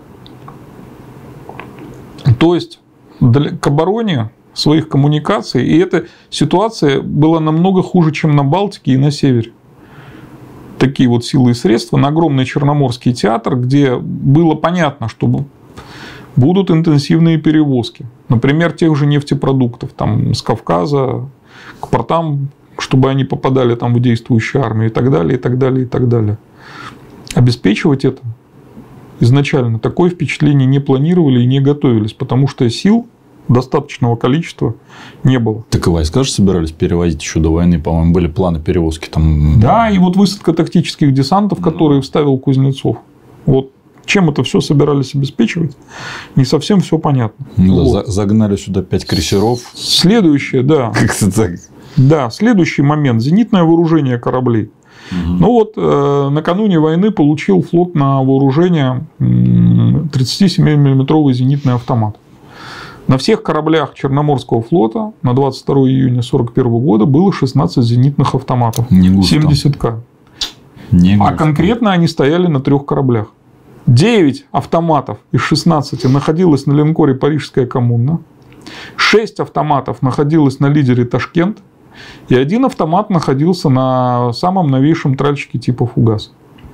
То есть к обороне своих коммуникаций, и эта ситуация была намного хуже, чем на Балтике и на севере. Такие вот силы и средства на огромный Черноморский театр, где было понятно, что будут интенсивные перевозки. Например, тех же нефтепродуктов там, с Кавказа к портам, чтобы они попадали там в действующую армию и так далее, и так далее, и так далее. Обеспечивать это изначально такое впечатление не планировали и не готовились, потому что сил достаточного количества не было. Так и войска же собирались перевозить еще до войны, по-моему, были планы перевозки там. Да, и вот высадка тактических десантов, которые вставил Кузнецов. Вот Чем это все собирались обеспечивать, не совсем все понятно. Ну, вот. Загнали сюда 5 крейсеров. Следующее, да. Как-то так. Да, следующий момент. Зенитное вооружение кораблей. Ну вот, накануне войны получил флот на вооружение 37-миллиметровый зенитный автомат. На всех кораблях Черноморского флота на 22 июня 1941 года было 16 зенитных автоматов. 70К. А конкретно они стояли на 3 кораблях. 9 автоматов из 16 находилось на линкоре «Парижская коммуна». 6 автоматов находилось на лидере «Ташкент». И 1 автомат находился на самом новейшем тральщике типа «Фугас».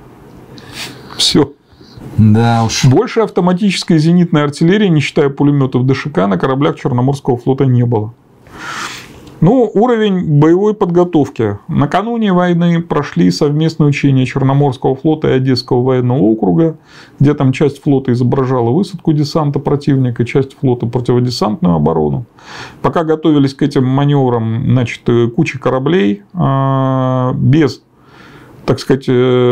Все. Да уж. Больше автоматической зенитной артиллерии, не считая пулеметов ДШК, на кораблях Черноморского флота не было. Ну, уровень боевой подготовки. Накануне войны прошли совместные учения Черноморского флота и Одесского военного округа, где там часть флота изображала высадку десанта противника, часть флота противодесантную оборону. Пока готовились к этим маневрам, значит, куча кораблей без, так сказать,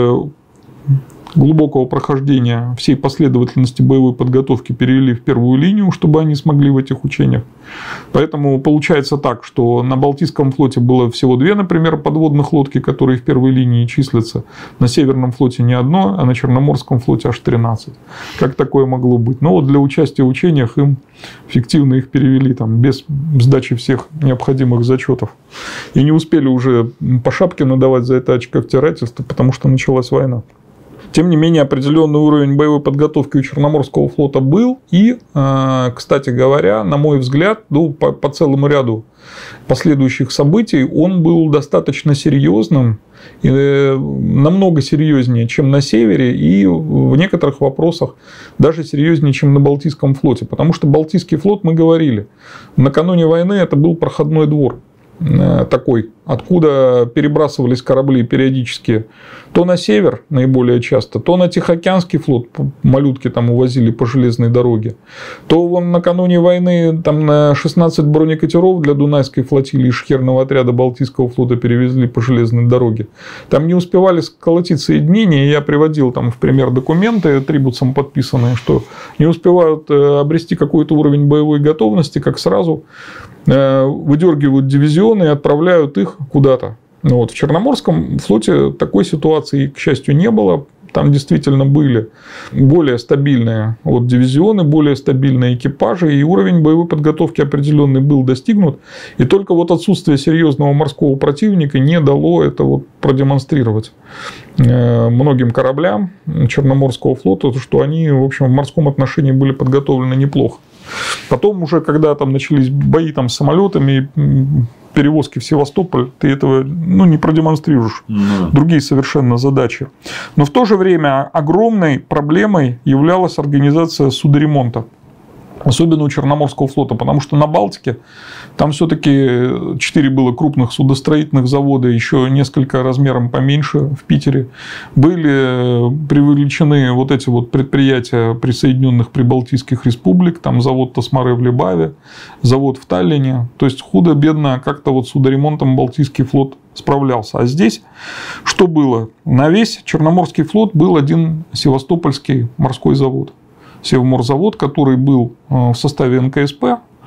глубокого прохождения всей последовательности боевой подготовки перевели в первую линию, чтобы они смогли в этих учениях. Поэтому получается так, что на Балтийском флоте было всего 2, например, подводных лодки, которые в первой линии числятся. На Северном флоте не одно, а на Черноморском флоте аж 13. Как такое могло быть? Но вот для участия в учениях им фиктивно их перевели там, без сдачи всех необходимых зачетов. И не успели уже по шапке надавать за это очковтирательство, потому что началась война. Тем не менее, определенный уровень боевой подготовки у Черноморского флота был. И, кстати говоря, на мой взгляд, по целому ряду последующих событий, он был достаточно серьезным, и намного серьезнее, чем на севере, и в некоторых вопросах даже серьезнее, чем на Балтийском флоте. Потому что Балтийский флот, мы говорили, накануне войны это был проходной двор. Такой, откуда перебрасывались корабли периодически то на север наиболее часто, то на Тихоокеанский флот, малютки там увозили по железной дороге, то вон накануне войны там на 16 бронекатеров для Дунайской флотилии и шхерного отряда Балтийского флота перевезли по железной дороге. Там не успевали сколотить соединения, я приводил там в пример документы Трибутсом подписанные, что не успевают обрести какой-то уровень боевой готовности, как сразу выдергивают дивизионы и отправляют их куда-то. Вот. В Черноморском флоте такой ситуации, к счастью, не было. Там действительно были более стабильные дивизионы, более стабильные экипажи, и уровень боевой подготовки определенный был достигнут. И только отсутствие серьезного морского противника не дало это продемонстрировать многим кораблям Черноморского флота, что они, в общем, в морском отношении были подготовлены неплохо. Потом уже, когда там начались бои там, с самолетами, перевозки в Севастополь, ты этого не продемонстрируешь. Другие совершенно задачи. Но в то же время огромной проблемой являлась организация судоремонта. Особенно у Черноморского флота, потому что на Балтике там все-таки 4 было крупных судостроительных завода, еще несколько размером поменьше в Питере. Были привлечены эти предприятия присоединенных прибалтийских республик, там завод Тасмары в Либаве, завод в Таллине. То есть худо-бедно как-то судоремонтом Балтийский флот справлялся. А здесь что было? На весь Черноморский флот был один Севастопольский морской завод. Севморзавод, который был в составе НКСП,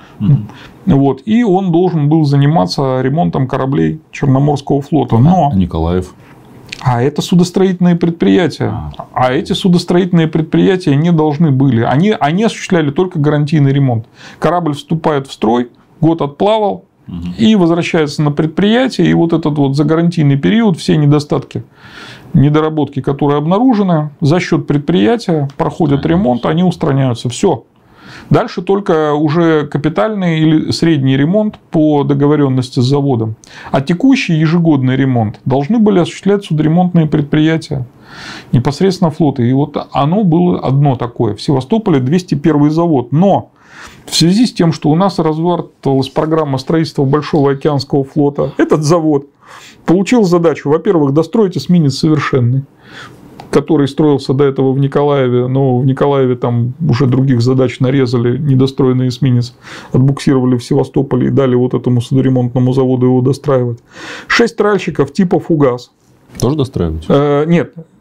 и он должен был заниматься ремонтом кораблей Черноморского флота. Но... Николаев. А это судостроительные предприятия. А эти судостроительные предприятия не должны были. Они осуществляли только гарантийный ремонт. Корабль вступает в строй, год отплавал, и возвращается на предприятие, и этот за гарантийный период все недостатки, недоработки, которые обнаружены, за счет предприятия проходят ремонт, они устраняются. Все. Дальше только уже капитальный или средний ремонт по договоренности с заводом. А текущий ежегодный ремонт должны были осуществлять судоремонтные предприятия непосредственно флота. И оно было одно такое. В Севастополе 201 завод. Но в связи с тем, что у нас развертывалась программа строительства Большого океанского флота, этот завод получил задачу, во-первых, достроить эсминец «Совершенный», который строился до этого в Николаеве, но в Николаеве там уже других задач нарезали, недостроенный эсминец отбуксировали в Севастополе и дали этому судоремонтному заводу его достраивать. 6 тральщиков типа «Фугас». Тоже достраивать? Нет.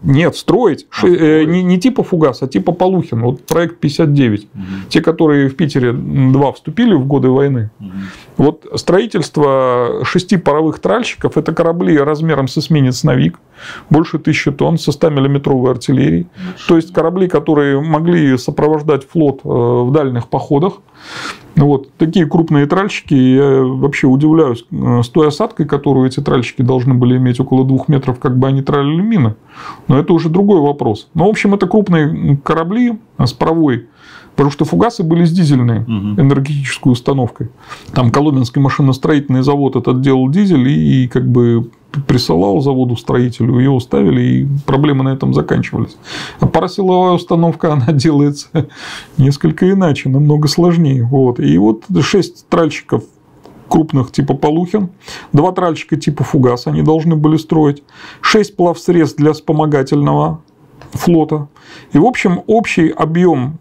Нет, строить. Не типа Фугас, а типа Полухин. Вот проект 59. Те, которые в Питере 2 вступили в годы войны. Вот строительство 6 паровых тральщиков – это корабли размером с эсминец «Новик», больше 1000 тонн, со 100-миллиметровой артиллерией. То есть корабли, которые могли сопровождать флот в дальних походах. Вот такие крупные тральщики, я вообще удивляюсь, с той осадкой, которую эти тральщики должны были иметь около 2 метров, как бы они тралили мины. Но это уже другой вопрос. Но, в общем, это крупные корабли с паровой, потому что фугасы были с дизельной энергетической установкой. Там Коломенский машиностроительный завод этот делал дизель и как бы присылал заводу-строителю, ее ставили, и проблемы на этом заканчивались. А паросиловая установка, она делается несколько иначе, намного сложнее. Вот. И вот 6 тральщиков крупных типа Полухин, 2 тральщика типа Фугас они должны были строить, 6 плавсредств для вспомогательного флота. И, в общем, общий объем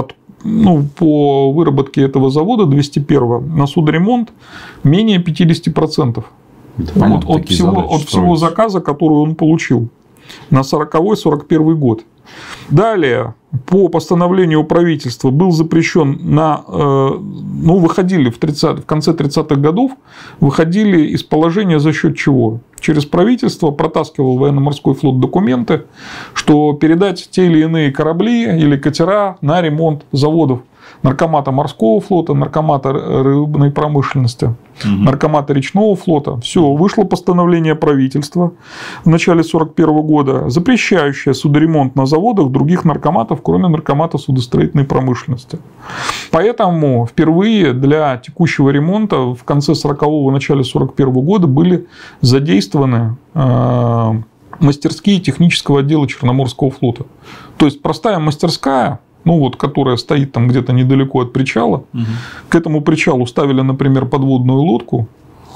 по выработке этого завода 201-го на судоремонт менее 50%. От всего заказа, который он получил на 40-41 год. Далее, по постановлению правительства был запрещен выходили в конце 30-х годов, выходили из положения за счет чего? Через правительство протаскивал военно-морской флот документы, что передать те или иные корабли или катера на ремонт заводов Наркомата морского флота, Наркомата рыбной промышленности, Наркомата речного флота. Все, вышло постановление правительства в начале 1941 года, запрещающее судоремонт на заводах других наркоматов, кроме Наркомата судостроительной промышленности. Поэтому впервые для текущего ремонта в конце 1940-го, начале 1941 года были задействованы мастерские технического отдела Черноморского флота. То есть простая мастерская, которая стоит там где-то недалеко от причала. К этому причалу ставили, например, подводную лодку,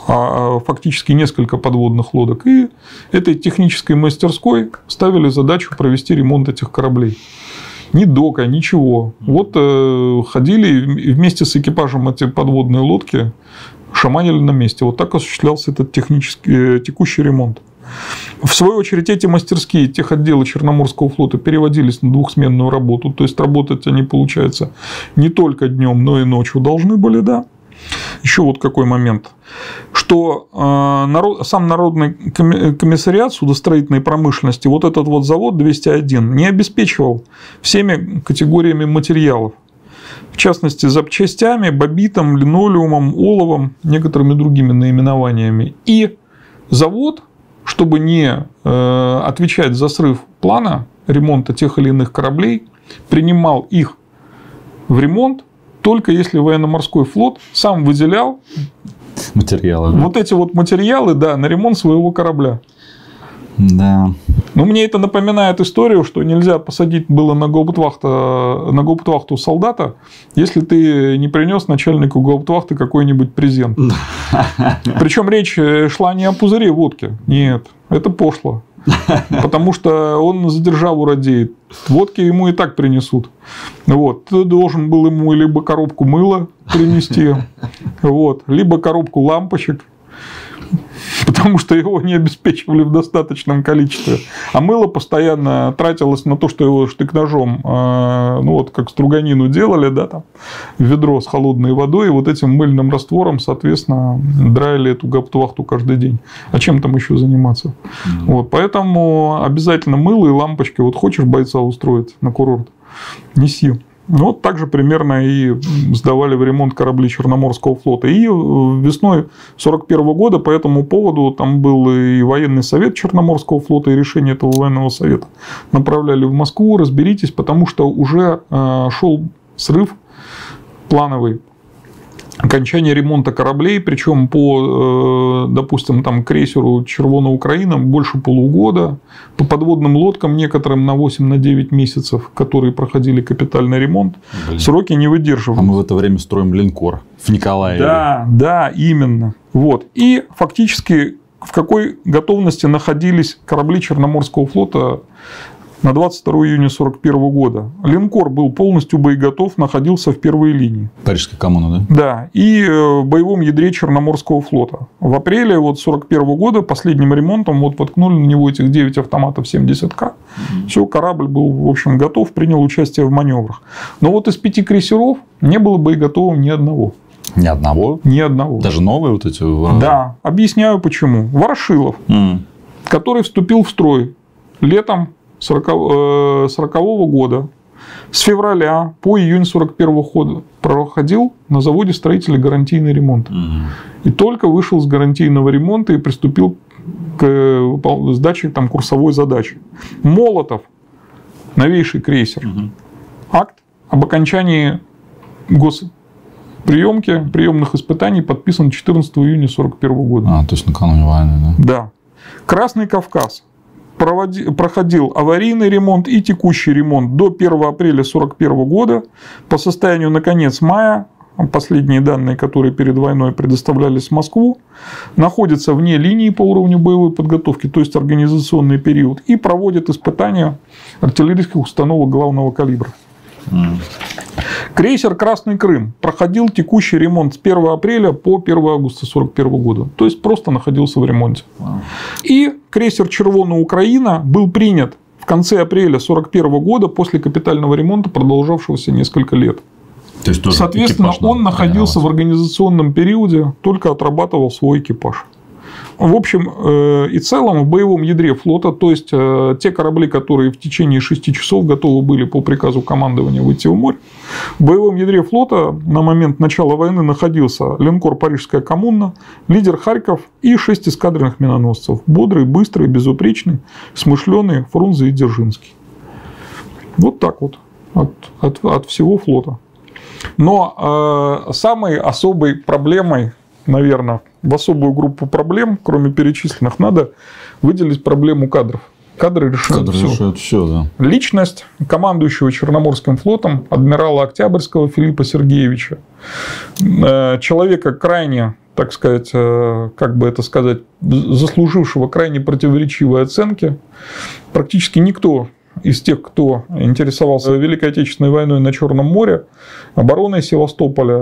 а фактически несколько подводных лодок. И этой технической мастерской ставили задачу провести ремонт этих кораблей. Ни дока, ничего. Вот ходили и вместе с экипажем эти подводные лодки шаманили на месте. Вот так осуществлялся этот текущий ремонт. В свою очередь, эти мастерские техотделы Черноморского флота переводились на двухсменную работу. То есть, работать они, получается, не только днем, но и ночью должны были, да. Еще вот какой момент. Что сам Народный комиссариат судостроительной промышленности, вот этот вот завод 201, не обеспечивал всеми категориями материалов. В частности, запчастями, бобитом, линолеумом, оловом, некоторыми другими наименованиями. И завод, чтобы не отвечать за срыв плана ремонта тех или иных кораблей, принимал их в ремонт только если военно-морской флот сам выделял материалы, вот эти вот материалы, да, на ремонт своего корабля. Да. Но мне это напоминает историю, что нельзя посадить было на гауптвахту солдата, если ты не принес начальнику гауптвахты какой-нибудь презент. Причем речь шла не о пузыре водки. Нет, это пошло. Потому что он за державу радеет. Водки ему и так принесут. Вот. Ты должен был ему либо коробку мыла принести, либо коробку лампочек. Потому что его не обеспечивали в достаточном количестве. А мыло постоянно тратилось на то, что его штык-ножом, как струганину делали, да, там, в ведро с холодной водой, и вот этим мыльным раствором, соответственно, драили эту гауптвахту каждый день. А чем там еще заниматься? Вот, поэтому обязательно мыло и лампочки. Вот хочешь бойца устроить на курорт, неси. Вот так же примерно и сдавали в ремонт корабли Черноморского флота. И весной 1941 года по этому поводу там был и военный совет Черноморского флота, и решение этого военного совета направляли в Москву, разберитесь, потому что уже шел срыв плановый. Окончание ремонта кораблей, причем по, допустим, там, крейсеру «Червона Украина» больше полугода, по подводным лодкам некоторым на 8-9 месяцев, которые проходили капитальный ремонт, сроки не выдерживают. А мы в это время строим линкор в Николаеве. Да, именно. Вот. И фактически в какой готовности находились корабли Черноморского флота на 22 июня 1941 года. Линкор был полностью боеготов, находился в первой линии. Парижская коммуна, да? Да, и в боевом ядре Черноморского флота. В апреле 1941 года последним ремонтом воткнули на него этих 9 автоматов 70К. Все, корабль был, в общем, готов, принял участие в маневрах. Но из 5 крейсеров не было боеготовым ни одного. Ни одного? Ни одного. Даже новые вот эти? Да, объясняю почему. Ворошилов, который вступил в строй летом 1940 года, с февраля по июнь 1941 года проходил на заводе строителей гарантийный ремонт. И только вышел с гарантийного ремонта и приступил к сдаче курсовой задачи. Молотов, новейший крейсер, акт об окончании приемных испытаний подписан 14 июня 1941 года. То есть накануне войны, да? Да. Красный Кавказ проходил аварийный ремонт и текущий ремонт до 1 апреля 1941 года. По состоянию на конец мая, последние данные, которые перед войной предоставлялись в Москву, находится вне линии по уровню боевой подготовки, то есть организационный период, и проводит испытания артиллерийских установок главного калибра. Крейсер «Красный Крым» проходил текущий ремонт с 1 апреля по 1 августа 1941 года. То есть, просто находился в ремонте. И крейсер «Червона Украина» был принят в конце апреля 1941 года после капитального ремонта, продолжавшегося несколько лет. То есть, соответственно, он находился в организационном периоде, только отрабатывал свой экипаж. В общем и целом, в боевом ядре флота, то есть те корабли, которые в течение 6 часов готовы были по приказу командования выйти в море, в боевом ядре флота на момент начала войны находился линкор «Парижская коммуна», лидер «Харьков» и 6 эскадренных миноносцев. Бодрый, быстрый, безупречный, смышленый Фрунзе и Дзержинский. Вот так вот от всего флота. Но самой особой проблемой, наверное, в особую группу проблем, кроме перечисленных, надо выделить проблему кадров. Кадры решают все. Да. Личность командующего Черноморским флотом адмирала Октябрьского Филиппа Сергеевича. Человека крайне, так сказать, заслужившего крайне противоречивой оценки. Практически никто из тех, кто интересовался Великой Отечественной войной на Черном море, обороной Севастополя,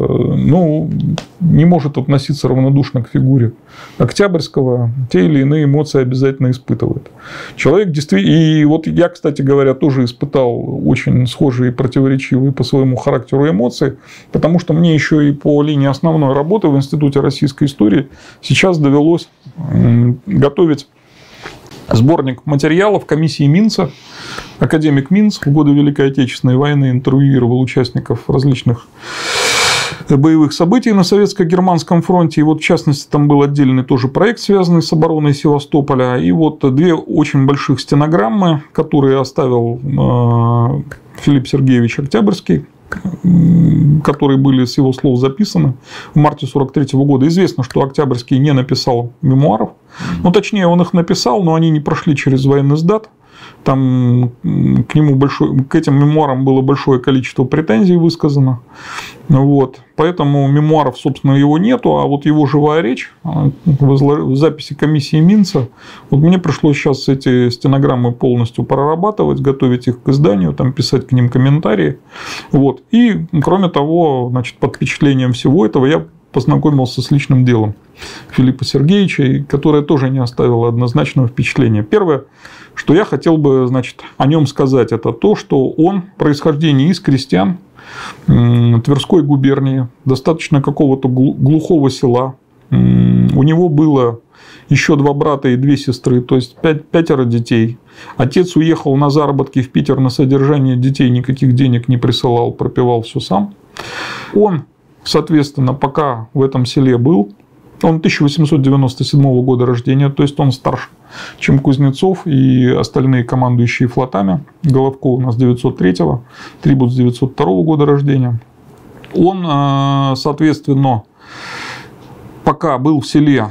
не может относиться равнодушно к фигуре Октябрьского, те или иные эмоции обязательно испытывает. Человек действительно... И я, кстати говоря, тоже испытал очень схожие и противоречивые по своему характеру эмоции, потому что мне еще и по линии основной работы в Институте российской истории сейчас довелось готовить сборник материалов комиссии Минца. Академик Минц в годы Великой Отечественной войны интервьюировал участников различных боевых событий на Советско-Германском фронте. И в частности, там был отдельный тоже проект, связанный с обороной Севастополя. И 2 очень больших стенограммы, которые оставил Филипп Сергеевич Октябрьский, которые были с его слов записаны в марте 1943 года. Известно, что Октябрьский не написал мемуаров. Точнее, он их написал, но они не прошли через военноиздат. Там к этим мемуарам было большое количество претензий высказано. Поэтому мемуаров, собственно, его нету, а его живая речь в записи комиссии Минца, мне пришлось сейчас эти стенограммы полностью прорабатывать, готовить их к изданию, писать к ним комментарии. И, кроме того, под впечатлением всего этого я познакомился с личным делом Филиппа Сергеевича, которое тоже не оставило однозначного впечатления. Первое, что я хотел бы, о нем сказать, это то, что он происхождение из крестьян Тверской губернии, достаточно какого-то глухого села. У него было еще 2 брата и 2 сестры, то есть 5 детей. Отец уехал на заработки в Питер, на содержание детей никаких денег не присылал, пропивал все сам. Он, соответственно, пока в этом селе был, он 1897 года рождения, то есть он старше, чем Кузнецов и остальные командующие флотами. Головко у нас 903-го, Трибут с 902 года рождения. Он, соответственно, пока был в селе,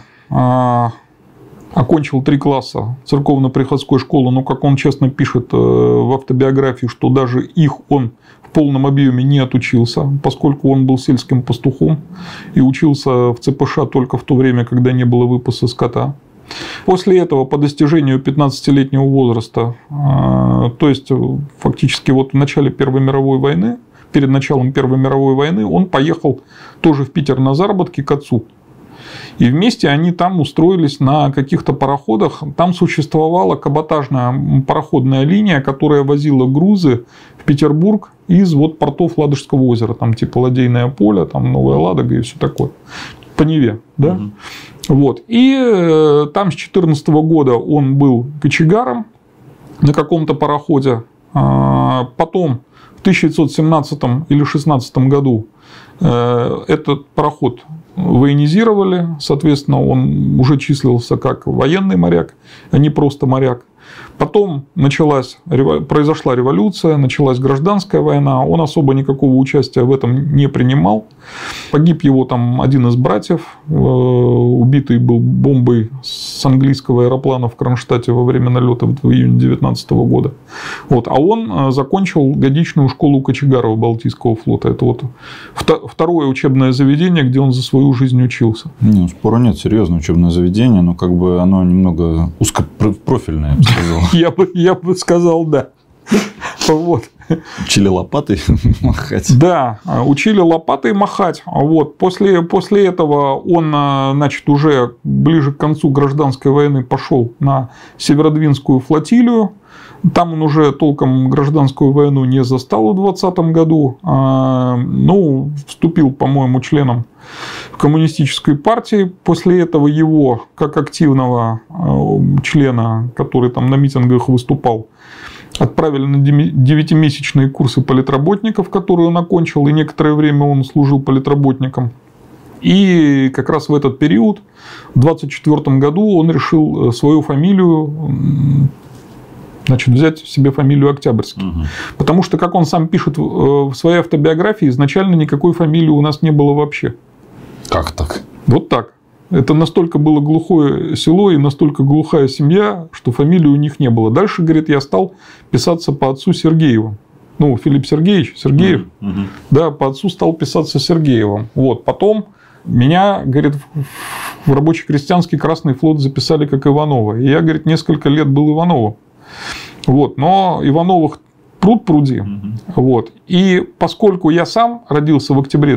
окончил 3 класса церковно-приходской школы, как он честно пишет в автобиографии, что даже их он в полном объеме не отучился, поскольку он был сельским пастухом и учился в ЦПШ только в то время, когда не было выпаса скота. После этого, по достижению 15-летнего возраста, то есть фактически вот в начале Первой мировой войны, перед началом Первой мировой войны, он поехал тоже в Питер на заработки к отцу. И вместе они там устроились на каких-то пароходах. Там существовала каботажная пароходная линия, которая возила грузы в Петербург из вот портов Ладожского озера. Там типа Ладейное поле, там Новая Ладога и все такое. По Неве. Да? Вот. И там с 2014 года он был кочегаром на каком-то пароходе. Потом в 1917 или 1916 году этот пароход военизировали, соответственно, он уже числился как военный моряк, а не просто моряк. Потом произошла революция, началась гражданская война, он особо никакого участия в этом не принимал. Погиб его там один из братьев, убитый был бомбой с английского аэроплана в Кронштадте во время налета в июне 1919 года. Вот. А он закончил годичную школу кочегаров Балтийского флота. Это вот второе учебное заведение, где он за свою жизнь учился. Не, спора нет, серьезное учебное заведение, но как бы оно немного узкопрофильное, я бы сказал. Я бы сказал, да. Вот. Учили лопатой махать. Да, учили лопатой махать. Вот. После этого он, значит, уже ближе к концу гражданской войны пошел на Северодвинскую флотилию. Там он уже толком гражданскую войну не застал в 2020 году. Ну, вступил, по-моему, членом коммунистической партии. После этого его, как активного члена, который там на митингах выступал, отправили на 9-месячные курсы политработников, которые он окончил, и некоторое время он служил политработником. И как раз в этот период, в 1924 году, он решил свою фамилию, значит, взять себе фамилию Октябрьский. Потому что, как он сам пишет в своей автобиографии, изначально никакой фамилии у нас не было вообще. Как так? Вот так. Это настолько было глухое село и настолько глухая семья, что фамилии у них не было. Дальше, говорит, я стал писаться по отцу Сергеевым. Ну, Филипп Сергеевич, Сергеев. Да, по отцу стал писаться Сергеевым. Вот. Потом меня, говорит, в рабоче-крестьянский Красный флот записали как Иванова. И я, говорит, несколько лет был Ивановым. Вот. Но Ивановых пруд-пруди. Вот. И поскольку я сам родился в октябре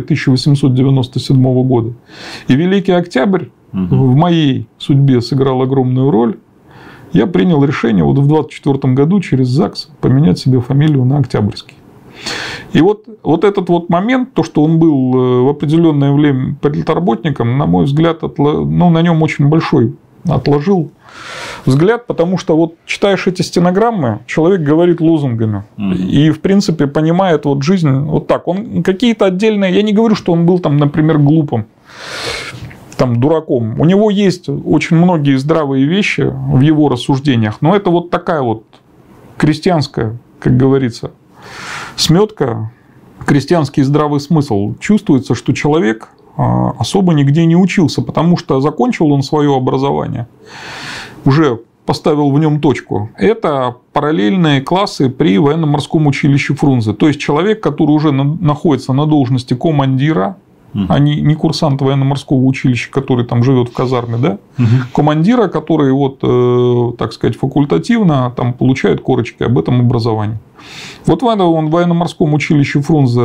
1897 года, и Великий Октябрь в моей судьбе сыграл огромную роль, я принял решение вот в 1924 году через ЗАГС поменять себе фамилию на Октябрьский. И вот этот вот момент, то, что он был в определенное время политработником, на мой взгляд, ну, на нем очень большой отложил взгляд, потому что вот читаешь эти стенограммы, человек говорит лозунгами и, в принципе, понимает вот жизнь вот так. Он какие-то отдельные... Я не говорю, что он был там, например, глупым, там, дураком. У него есть очень многие здравые вещи в его рассуждениях, но это вот такая вот крестьянская, как говорится, сметка, крестьянский здравый смысл. Чувствуется, что человек особо нигде не учился, потому что закончил он свое образование, уже поставил в нем точку. Это параллельные классы при военно-морском училище Фрунзе. То есть человек, который уже находится на должности командира, а не курсант военно-морского училища, который там живет в казарме, да? Командира, который вот, так сказать, факультативно там получает корочки об этом образовании. Вот он в военно-морском училище Фрунзе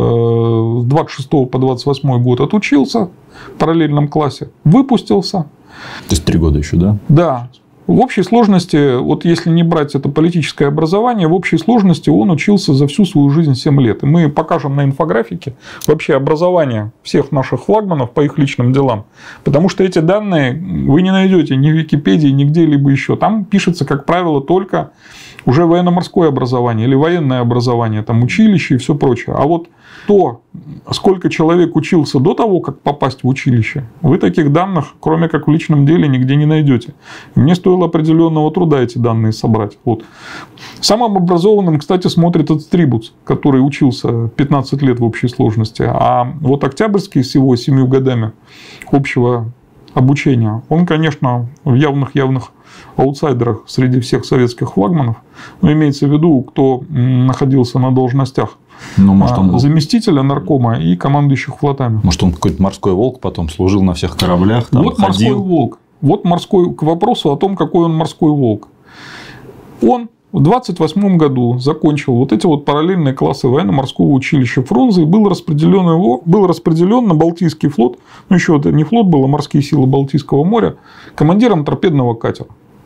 с 26 по 28 год отучился в параллельном классе, выпустился. То есть 3 года еще, да? Да. В общей сложности, вот если не брать это политическое образование, в общей сложности он учился за всю свою жизнь 7 лет. И мы покажем на инфографике вообще образование всех наших флагманов по их личным делам. Потому что эти данные вы не найдете ни в Википедии, ни где-либо еще. Там пишется, как правило, только уже военно-морское образование или военное образование, там училище и все прочее. А вот то, сколько человек учился до того, как попасть в училище, вы таких данных, кроме как в личном деле, нигде не найдете. Мне стоило определенного труда эти данные собрать. Вот. Самым образованным, кстати, смотрит этот Стрибуц, который учился 15 лет в общей сложности. А вот Октябрьский с его 7 годами общего обучения, он, конечно, в явных аутсайдерах среди всех советских флагманов, но имеется в виду, кто находился на должностях заместителя наркома и командующих флотами. Может, он какой-то морской волк потом служил на всех кораблях? Там вот ходил. Морской волк. Вот к вопросу о том, какой он морской волк. Он в 1928 году закончил вот эти вот параллельные классы военно-морского училища Фрунзе и был распределен на Балтийский флот, ну еще это не флот был, а морские силы Балтийского моря, командиром торпедного катера.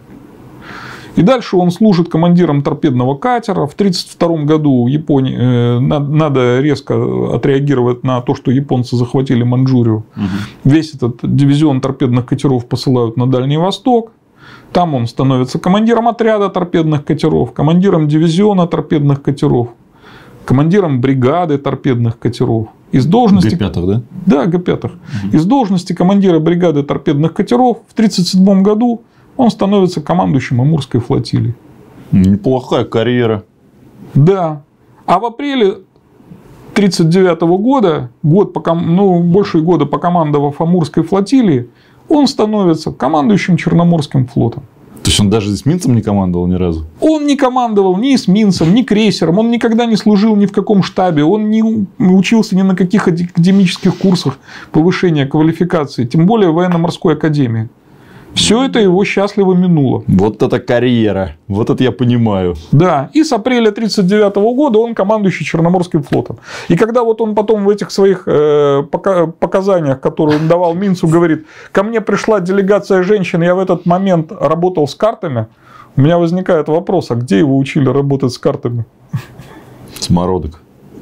И дальше он служит командиром торпедного катера. В 1932 году Японии надо резко отреагировать на то, что японцы захватили Маньчжурию. Весь этот дивизион торпедных катеров посылают на Дальний Восток. Там он становится командиром отряда торпедных катеров, командиром дивизиона торпедных катеров, командиром бригады торпедных катеров. Из должности... Г-5, да? Да, Г-5. Из должности командира бригады торпедных катеров в 1937 году он становится командующим Амурской флотилией. Неплохая карьера. Да. А в апреле 1939 года, больше года покомандовав Амурской флотилией, он становится командующим Черноморским флотом. То есть он даже эсминцем не командовал ни разу? Он не командовал ни эсминцем, ни крейсером, он никогда не служил ни в каком штабе, он не учился ни на каких академических курсах повышения квалификации, тем более в военно-морской академии. Все это его счастливо минуло. Вот это карьера. Вот это я понимаю. Да. И с апреля 1939 года он командующий Черноморским флотом. И когда вот он потом в этих своих показаниях, которые он давал Минцу, говорит: ко мне пришла делегация женщин, я в этот момент работал с картами, у меня возникает вопрос, а где его учили работать с картами? Самородок.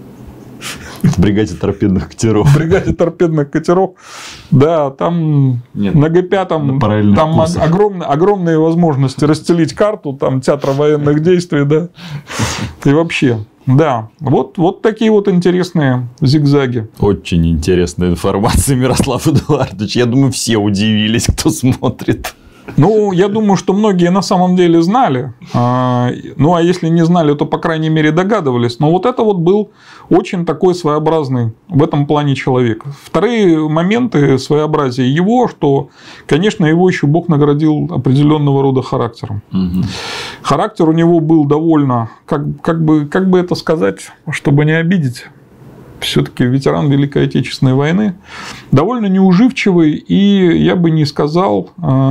В бригаде торпедных катеров. В бригаде торпедных катеров. Да, там на Г-5 там огромные возможности расстелить карту, там театра военных действий, да. И вообще, да. Вот такие вот интересные зигзаги. Очень интересная информация, Мирослав Эдуардович. Я думаю, все удивились, кто смотрит. Ну, я думаю, что многие на самом деле знали. Ну, а если не знали, то, по крайней мере, догадывались. Но вот это вот был очень такой своеобразный в этом плане человек. Вторые моменты своеобразия его, что, конечно, его еще Бог наградил определенного рода характером. Угу. Характер у него был довольно, как бы это сказать, чтобы не обидеть, все-таки ветеран Великой Отечественной войны, довольно неуживчивый и, я бы не сказал,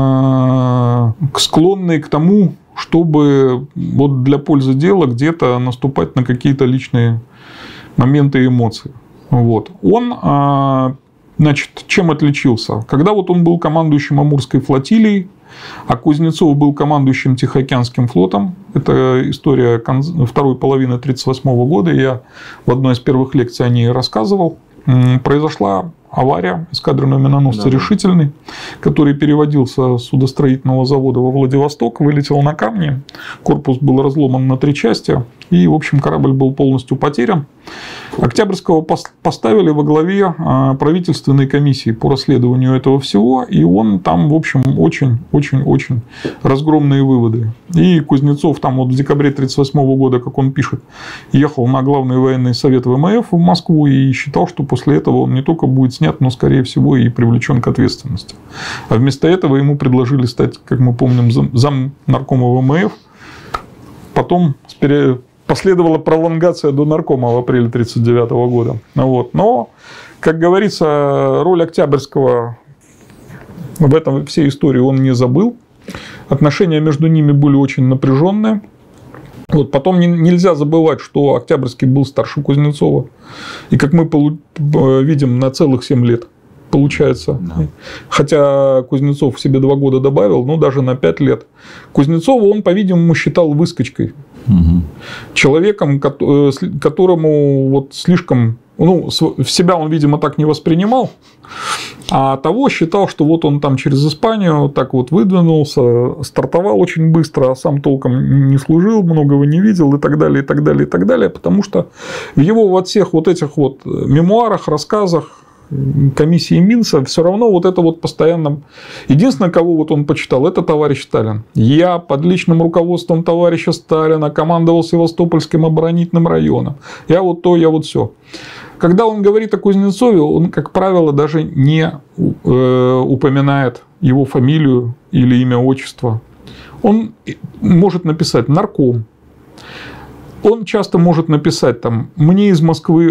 склонный к тому, чтобы вот для пользы дела где-то наступать на какие-то личные моменты и эмоции. Вот. Он, значит, чем отличился? Когда вот он был командующим Амурской флотилией, а Кузнецов был командующим Тихоокеанским флотом. Это история второй половины 1938 года. Я в одной из первых лекций о ней рассказывал. Произошла авария эскадренного миноносца «Решительный», который переводился с судостроительного завода во Владивосток, вылетел на камни. Корпус был разломан на 3 части. И, в общем, корабль был полностью потерян. Октябрьского поставили во главе правительственной комиссии по расследованию этого всего. И он там, в общем, очень-очень-очень разгромные выводы. И Кузнецов там вот в декабре 1938 года, как он пишет, ехал на главный военный совет ВМФ в Москву и считал, что после этого он не только будет снят, но, скорее всего, и привлечен к ответственности. А вместо этого ему предложили стать, как мы помним, зам наркома ВМФ. Потом последовала пролонгация до наркома в апреле 1939 года. Вот. Но, как говорится, роль Октябрьского в этом всей истории он не забыл. Отношения между ними были очень напряженные. Вот. Потом нельзя забывать, что Октябрьский был старше Кузнецова. И, как мы видим, на целых 7 лет. Получается. Да. Хотя Кузнецов себе 2 года добавил, но даже на 5 лет. Кузнецова он, по-видимому, считал выскочкой. Угу. Человеком, которому вот слишком... Ну, в себя он, видимо, так не воспринимал. А того считал, что вот он там через Испанию так вот выдвинулся, стартовал очень быстро, а сам толком не служил, многого не видел и так далее, и так далее, и так далее. Потому что в его вот всех вот этих вот мемуарах, рассказах, комиссии Минца, все равно вот это вот постоянно... Единственное, кого вот он почитал, это товарищ Сталин. Я под личным руководством товарища Сталина командовал Севастопольским оборонительным районом. Я вот то, я вот все. Когда он говорит о Кузнецове, он, как правило, даже не упоминает его фамилию или имя, отчество. Он может написать нарком. Он часто может написать там: мне из Москвы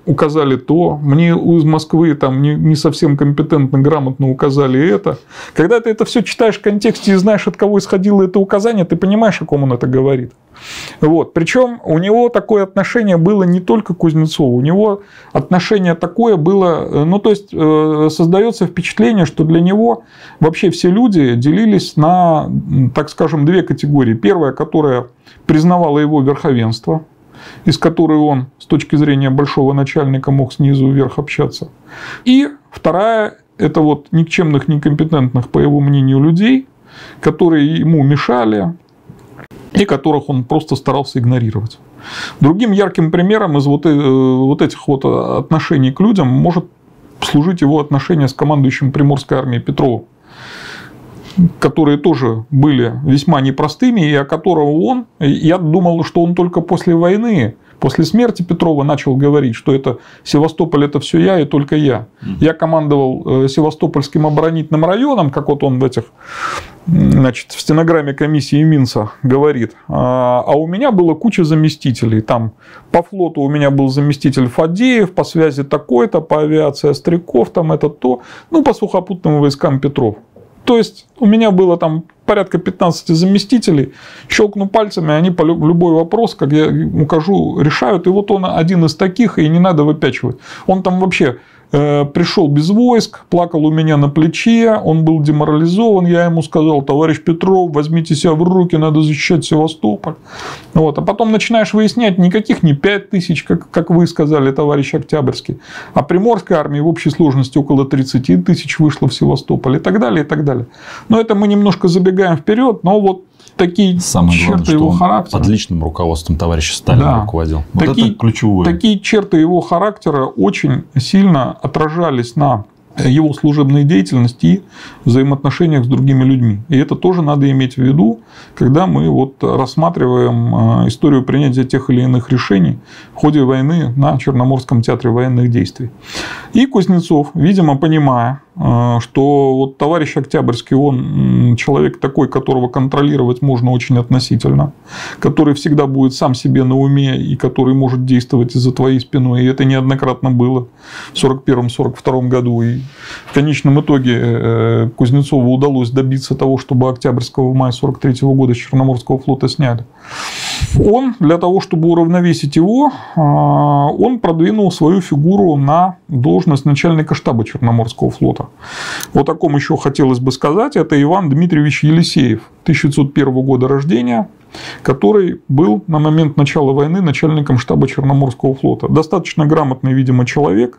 указали то, мне из Москвы там не совсем компетентно, грамотно указали это. Когда ты это все читаешь в контексте и знаешь, от кого исходило это указание, ты понимаешь, о ком он это говорит. Вот. Причем у него такое отношение было не только к Кузнецову, у него отношение такое было, ну то есть создается впечатление, что для него вообще все люди делились на, так скажем, две категории. Первая, которая признавала его верховенство, из которой он с точки зрения большого начальника мог снизу вверх общаться. И вторая – это вот никчемных, некомпетентных, по его мнению, людей, которые ему мешали и которых он просто старался игнорировать. Другим ярким примером из вот этих вот отношений к людям может служить его отношения с командующим Приморской армией Петровым, которые тоже были весьма непростыми, и о котором я думал, что он только после войны, после смерти Петрова начал говорить, что это Севастополь – это все я и только я. Я командовал Севастопольским оборонительным районом, как вот он в стенограмме комиссии Минца говорит, а у меня была куча заместителей. Там по флоту у меня был заместитель Фадеев, по связи такой-то, по авиации Остряков, там это то, ну, по сухопутным войскам Петров. То есть у меня было там порядка 15 заместителей, щелкну пальцами, они по любой вопрос, как я укажу, решают. И вот он один из таких, и не надо выпячивать. Он там вообще пришел без войск, плакал у меня на плече, он был деморализован. Я ему сказал: товарищ Петров, возьмите себя в руки, надо защищать Севастополь. Вот. А потом начинаешь выяснять, никаких не 5000, как вы сказали, товарищ Октябрьский, а Приморской армии в общей сложности около 30 тысяч вышло в Севастополь и так далее, и так далее. Но это мы немножко забегаем вперед, но вот такие черты его характера. Под личным руководством товарища Сталина руководил. Вот такие, это ключевое. Такие черты его характера очень сильно отражались на его служебной деятельности и взаимоотношениях с другими людьми. И это тоже надо иметь в виду, когда мы вот рассматриваем историю принятия тех или иных решений в ходе войны на Черноморском театре военных действий. И Кузнецов, видимо, понимая, что вот товарищ Октябрьский, он человек такой, которого контролировать можно очень относительно, который всегда будет сам себе на уме и который может действовать за твоей спиной. И это неоднократно было в 1941-1942 году. И в конечном итоге Кузнецову удалось добиться того, чтобы Октябрьского в мае 1943 года с Черноморского флота сняли. Он, для того, чтобы уравновесить его, он продвинул свою фигуру на должность начальника штаба Черноморского флота. Вот о ком еще хотелось бы сказать, это Иван Дмитриевич Елисеев, 1901 года рождения, который был на момент начала войны начальником штаба Черноморского флота. Достаточно грамотный, видимо, человек.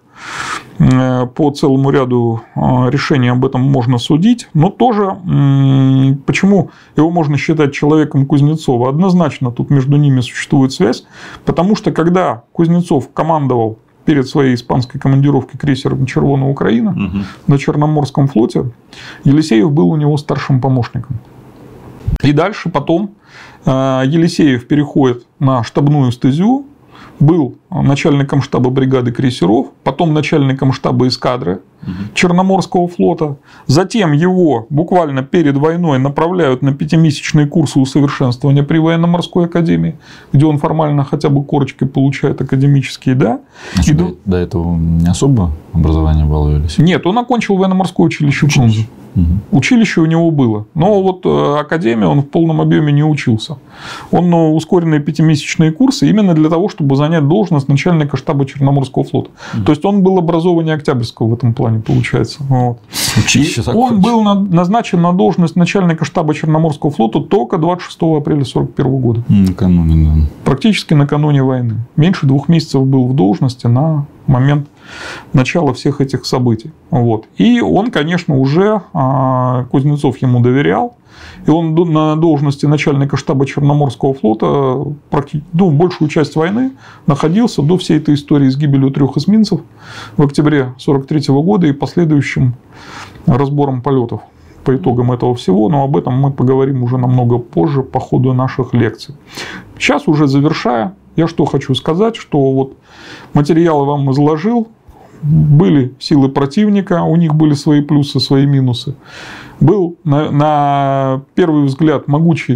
По целому ряду решений об этом можно судить. Но тоже, почему его можно считать человеком Кузнецова? Однозначно тут между ними существует связь. Потому что, когда Кузнецов командовал перед своей испанской командировкой крейсером «Червона Украина» на Черноморском флоте, Елисеев был у него старшим помощником. И дальше потом Елисеев переходит на штабную стезю, был начальником штаба бригады крейсеров, потом начальником штаба эскадры Черноморского флота. Затем его буквально перед войной направляют на 5-месячные курсы усовершенствования при военно-морской академии, где он формально хотя бы корочки получает академические. Да? До этого не особо образование было у Елисеева? Нет, он окончил военно-морское училище в Фрунзе. Училище у него было. Но вот академия он в полном объеме не учился. Он на ускоренные 5-месячные курсы именно для того, чтобы занять должность начальника штаба Черноморского флота. То есть он был образование Октябрьского в этом плане, получается. Вот. Он был назначен на должность начальника штаба Черноморского флота только 26 апреля 1941 года. Накануне, да. Практически накануне войны. Меньше 2 месяцев был в должности на момент начала всех этих событий. Вот. И он, конечно, уже, Кузнецов ему доверял, и он на должности начальника штаба Черноморского флота большую часть войны находился до всей этой истории с гибелью 3 эсминцев в октябре 1943 года и последующим разбором полетов по итогам этого всего, но об этом мы поговорим уже намного позже по ходу наших лекций. Сейчас уже завершая, я что хочу сказать, что вот материалы вам изложил, были силы противника, у них были свои плюсы, свои минусы. Был на первый взгляд могучий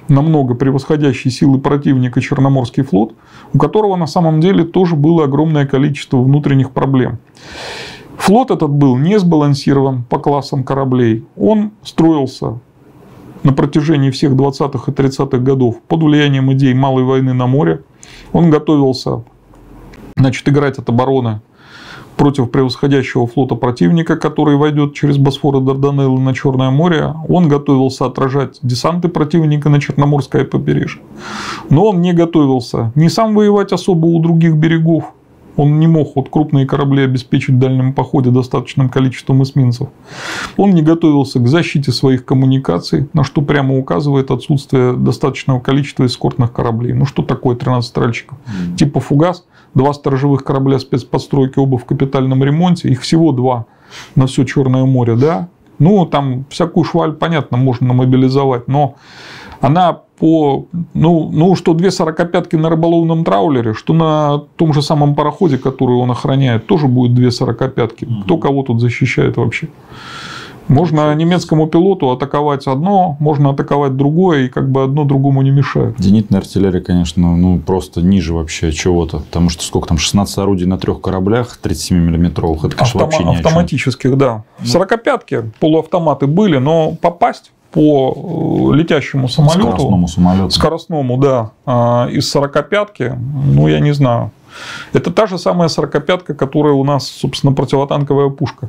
намного превосходящий силы противника Черноморский флот, у которого на самом деле тоже было огромное количество внутренних проблем. Флот этот был не сбалансирован по классам кораблей. Он строился на протяжении всех 20-х и 30-х годов под влиянием идей малой войны на море. Он готовился, играть от обороны против превосходящего флота противника, который войдет через Босфор и Дарданеллы на Черное море. Он готовился отражать десанты противника на Черноморское побережье. Но он не готовился ни сам воевать особо у других берегов. Он не мог крупные корабли обеспечить в дальнем походе достаточным количеством эсминцев. Он не готовился к защите своих коммуникаций, на что прямо указывает отсутствие достаточного количества эскортных кораблей. Ну что такое 13 тральщиков? Типа фугас, 2 сторожевых корабля спецподстройки, оба в капитальном ремонте. Их всего 2 на все Черное море, да? Ну, там всякую шваль, понятно, можно мобилизовать, но она что 2 сорокопятки на рыболовном траулере, что на том же самом пароходе, который он охраняет, тоже будет 2 сорокопятки. Кто кого тут защищает вообще? Можно немецкому пилоту атаковать одно, можно атаковать другое, и одно другому не мешает. Зенитная артиллерия, конечно, просто ниже вообще чего-то. Потому что сколько там, 16 орудий на 3 кораблях 37-миллиметровых, это, конечно, вообще ни о чем. Автоматических, да. Сорокопятки, полуавтоматы были, но попасть по летящему самолету, скоростному, да, из сорокопятки, я не знаю. Это та же самая сорокопятка, которая у нас, собственно, противотанковая пушка.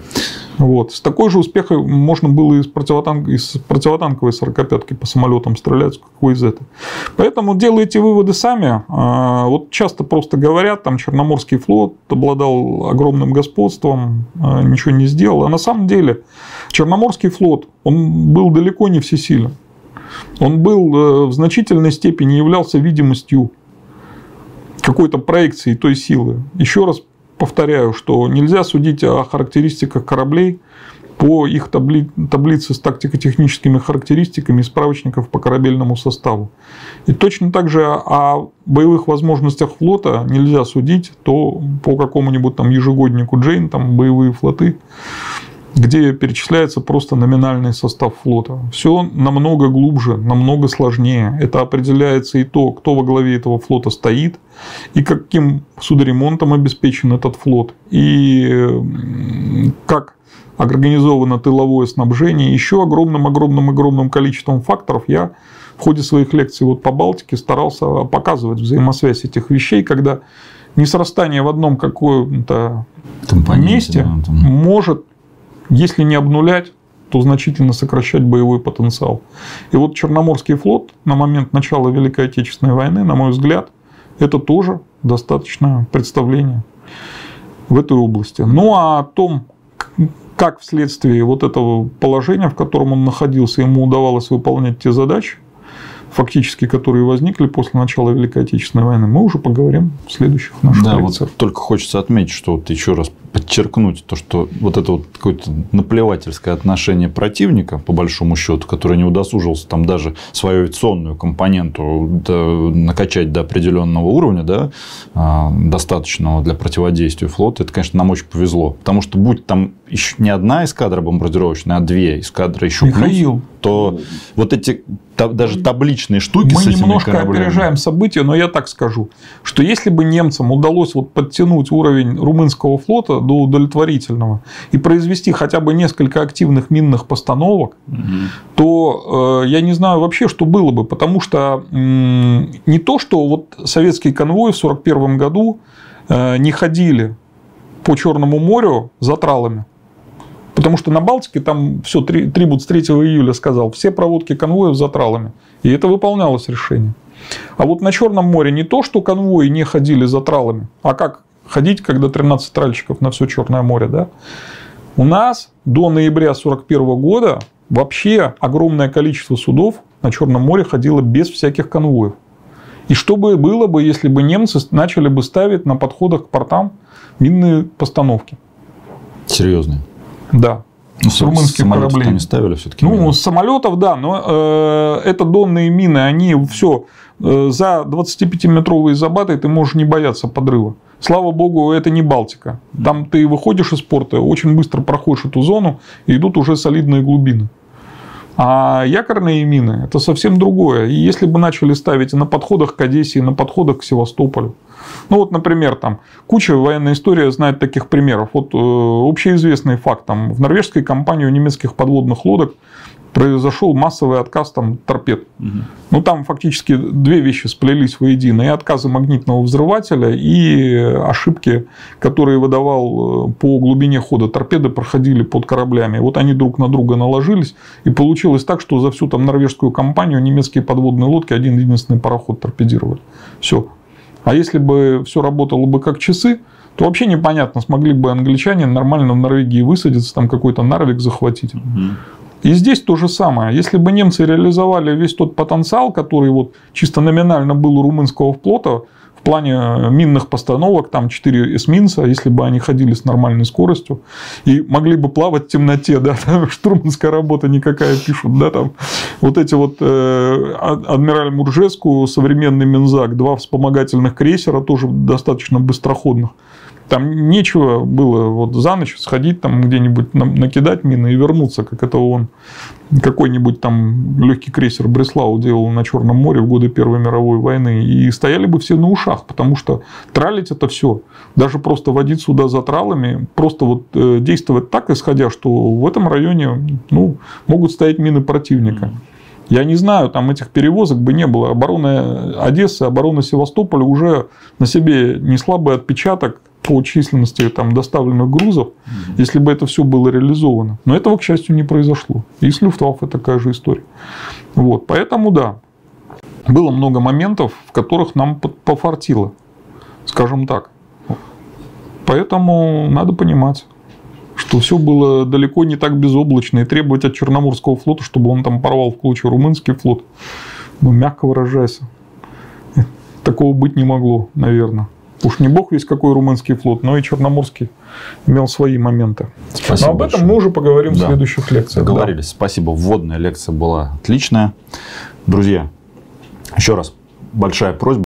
С такой же успехом можно было из противотанковой сорокопятки по самолетам стрелять, какой из этого. Поэтому делайте выводы сами. Часто просто говорят, там Черноморский флот обладал огромным господством, ничего не сделал. А на самом деле Черноморский флот, он был далеко не всесилен. Он был в значительной степени являлся видимостью какой-то проекции той силы. Еще раз повторяю, что нельзя судить о характеристиках кораблей по их таблице с тактико-техническими характеристиками справочников по корабельному составу. И точно так же о боевых возможностях флота нельзя судить то по какому-нибудь там ежегоднику Джейн, там боевые флоты, где перечисляется просто номинальный состав флота. Все намного глубже, намного сложнее. Это определяется и то, кто во главе этого флота стоит, и каким судоремонтом обеспечен этот флот, и как организовано тыловое снабжение. Еще огромным количеством факторов я в ходе своих лекций по Балтике старался показывать взаимосвязь этих вещей, когда несрастание в одном каком-то месте может, если не обнулять, то значительно сокращать боевой потенциал. И Черноморский флот на момент начала Великой Отечественной войны, на мой взгляд, это тоже достаточное представление в этой области. Ну а о том, как вследствие этого положения, в котором он находился, ему удавалось выполнять те задачи, фактически, которые возникли после начала Великой Отечественной войны, мы уже поговорим в следующих наших лекциях. Только хочется отметить, что еще раз подчеркнуть то, что это какое-то наплевательское отношение противника, по большому счету, который не удосужился там даже свою авиационную компоненту накачать до определенного уровня, достаточного для противодействия флота, это, конечно, нам очень повезло. Потому что будь там еще не одна эскадра бомбардировочная, а 2 эскадры еще Михаил, плюс, то эти даже табличные штуки мы немножко опережаем события, но я так скажу, что если бы немцам удалось подтянуть уровень румынского флота до удовлетворительного и произвести хотя бы несколько активных минных постановок, то я не знаю вообще, что было бы, потому что не то, что советские конвои в 1941 году не ходили по Черному морю за тралами. Потому что на Балтике там все, Трибут с 3 июля сказал, все проводки конвоев за тралами. И это выполнялось решение. А на Черном море не то, что конвои не ходили за тралами, а как ходить, когда 13 тральщиков на все Черное море. Да? У нас до ноября 1941 года вообще огромное количество судов на Черном море ходило без всяких конвоев. И что бы было бы, если бы немцы начали бы ставить на подходах к портам минные постановки? Серьезные? Да. С румынских кораблей. Они ставили все-таки. С самолетов, да, но это донные мины, они все за 25-метровые забаты ты можешь не бояться подрыва. Слава богу, это не Балтика. Там ты выходишь из порта, очень быстро проходишь эту зону, и идут уже солидные глубины. А якорные мины – это совсем другое. И если бы начали ставить и на подходах к Одессе, и на подходах к Севастополю. Ну, вот, например, там куча военной истории знает таких примеров. Вот общеизвестный факт. Там, в норвежской компании у немецких подводных лодок произошел массовый отказ там, торпед. Ну, там фактически две вещи сплелись воедино. И отказы магнитного взрывателя, и ошибки, которые выдавал по глубине хода торпеды, проходили под кораблями. Вот они друг на друга наложились. И получилось так, что за всю там норвежскую компанию немецкие подводные лодки один-единственный пароход торпедировали. Все. А если бы все работало бы как часы, то вообще непонятно, смогли бы англичане нормально в Норвегии высадиться, там какой-то Нарвик захватить. И здесь то же самое. Если бы немцы реализовали весь тот потенциал, который вот чисто номинально был у румынского флота, в плане минных постановок, там 4 эсминца, если бы они ходили с нормальной скоростью и могли бы плавать в темноте, да, там штурманская работа никакая пишут, да, там вот эти вот адмираль Муржеску, современный Минзак, 2 вспомогательных крейсера, тоже достаточно быстроходных. Там нечего было вот за ночь сходить там где-нибудь накидать мины и вернуться, как это он какой-нибудь там легкий крейсер Бреслау делал на Черном море в годы Первой мировой войны. И стояли бы все на ушах, потому что тралить это все, даже просто водить сюда за тралами, просто вот действовать так, исходя, что в этом районе могут стоять мины противника. Я не знаю, там этих перевозок бы не было. Оборона Одессы, оборона Севастополя уже на себе несла бы отпечаток по численности там, доставленных грузов, если бы это все было реализовано. Но этого, к счастью, не произошло. И с Люфтваффе такая же история. Вот. Поэтому, да, было много моментов, в которых нам пофартило, скажем так. Поэтому надо понимать, что все было далеко не так безоблачно, и требовать от Черноморского флота, чтобы он там порвал в клочья румынский флот, мягко выражаясь, такого быть не могло, наверное. Уж не бог весь какой румынский флот, но и Черноморский имел свои моменты. Спасибо. Но об этом мы уже поговорим в следующих лекциях. Договорились. Да. Спасибо. Вводная лекция была отличная. Друзья, еще раз большая просьба.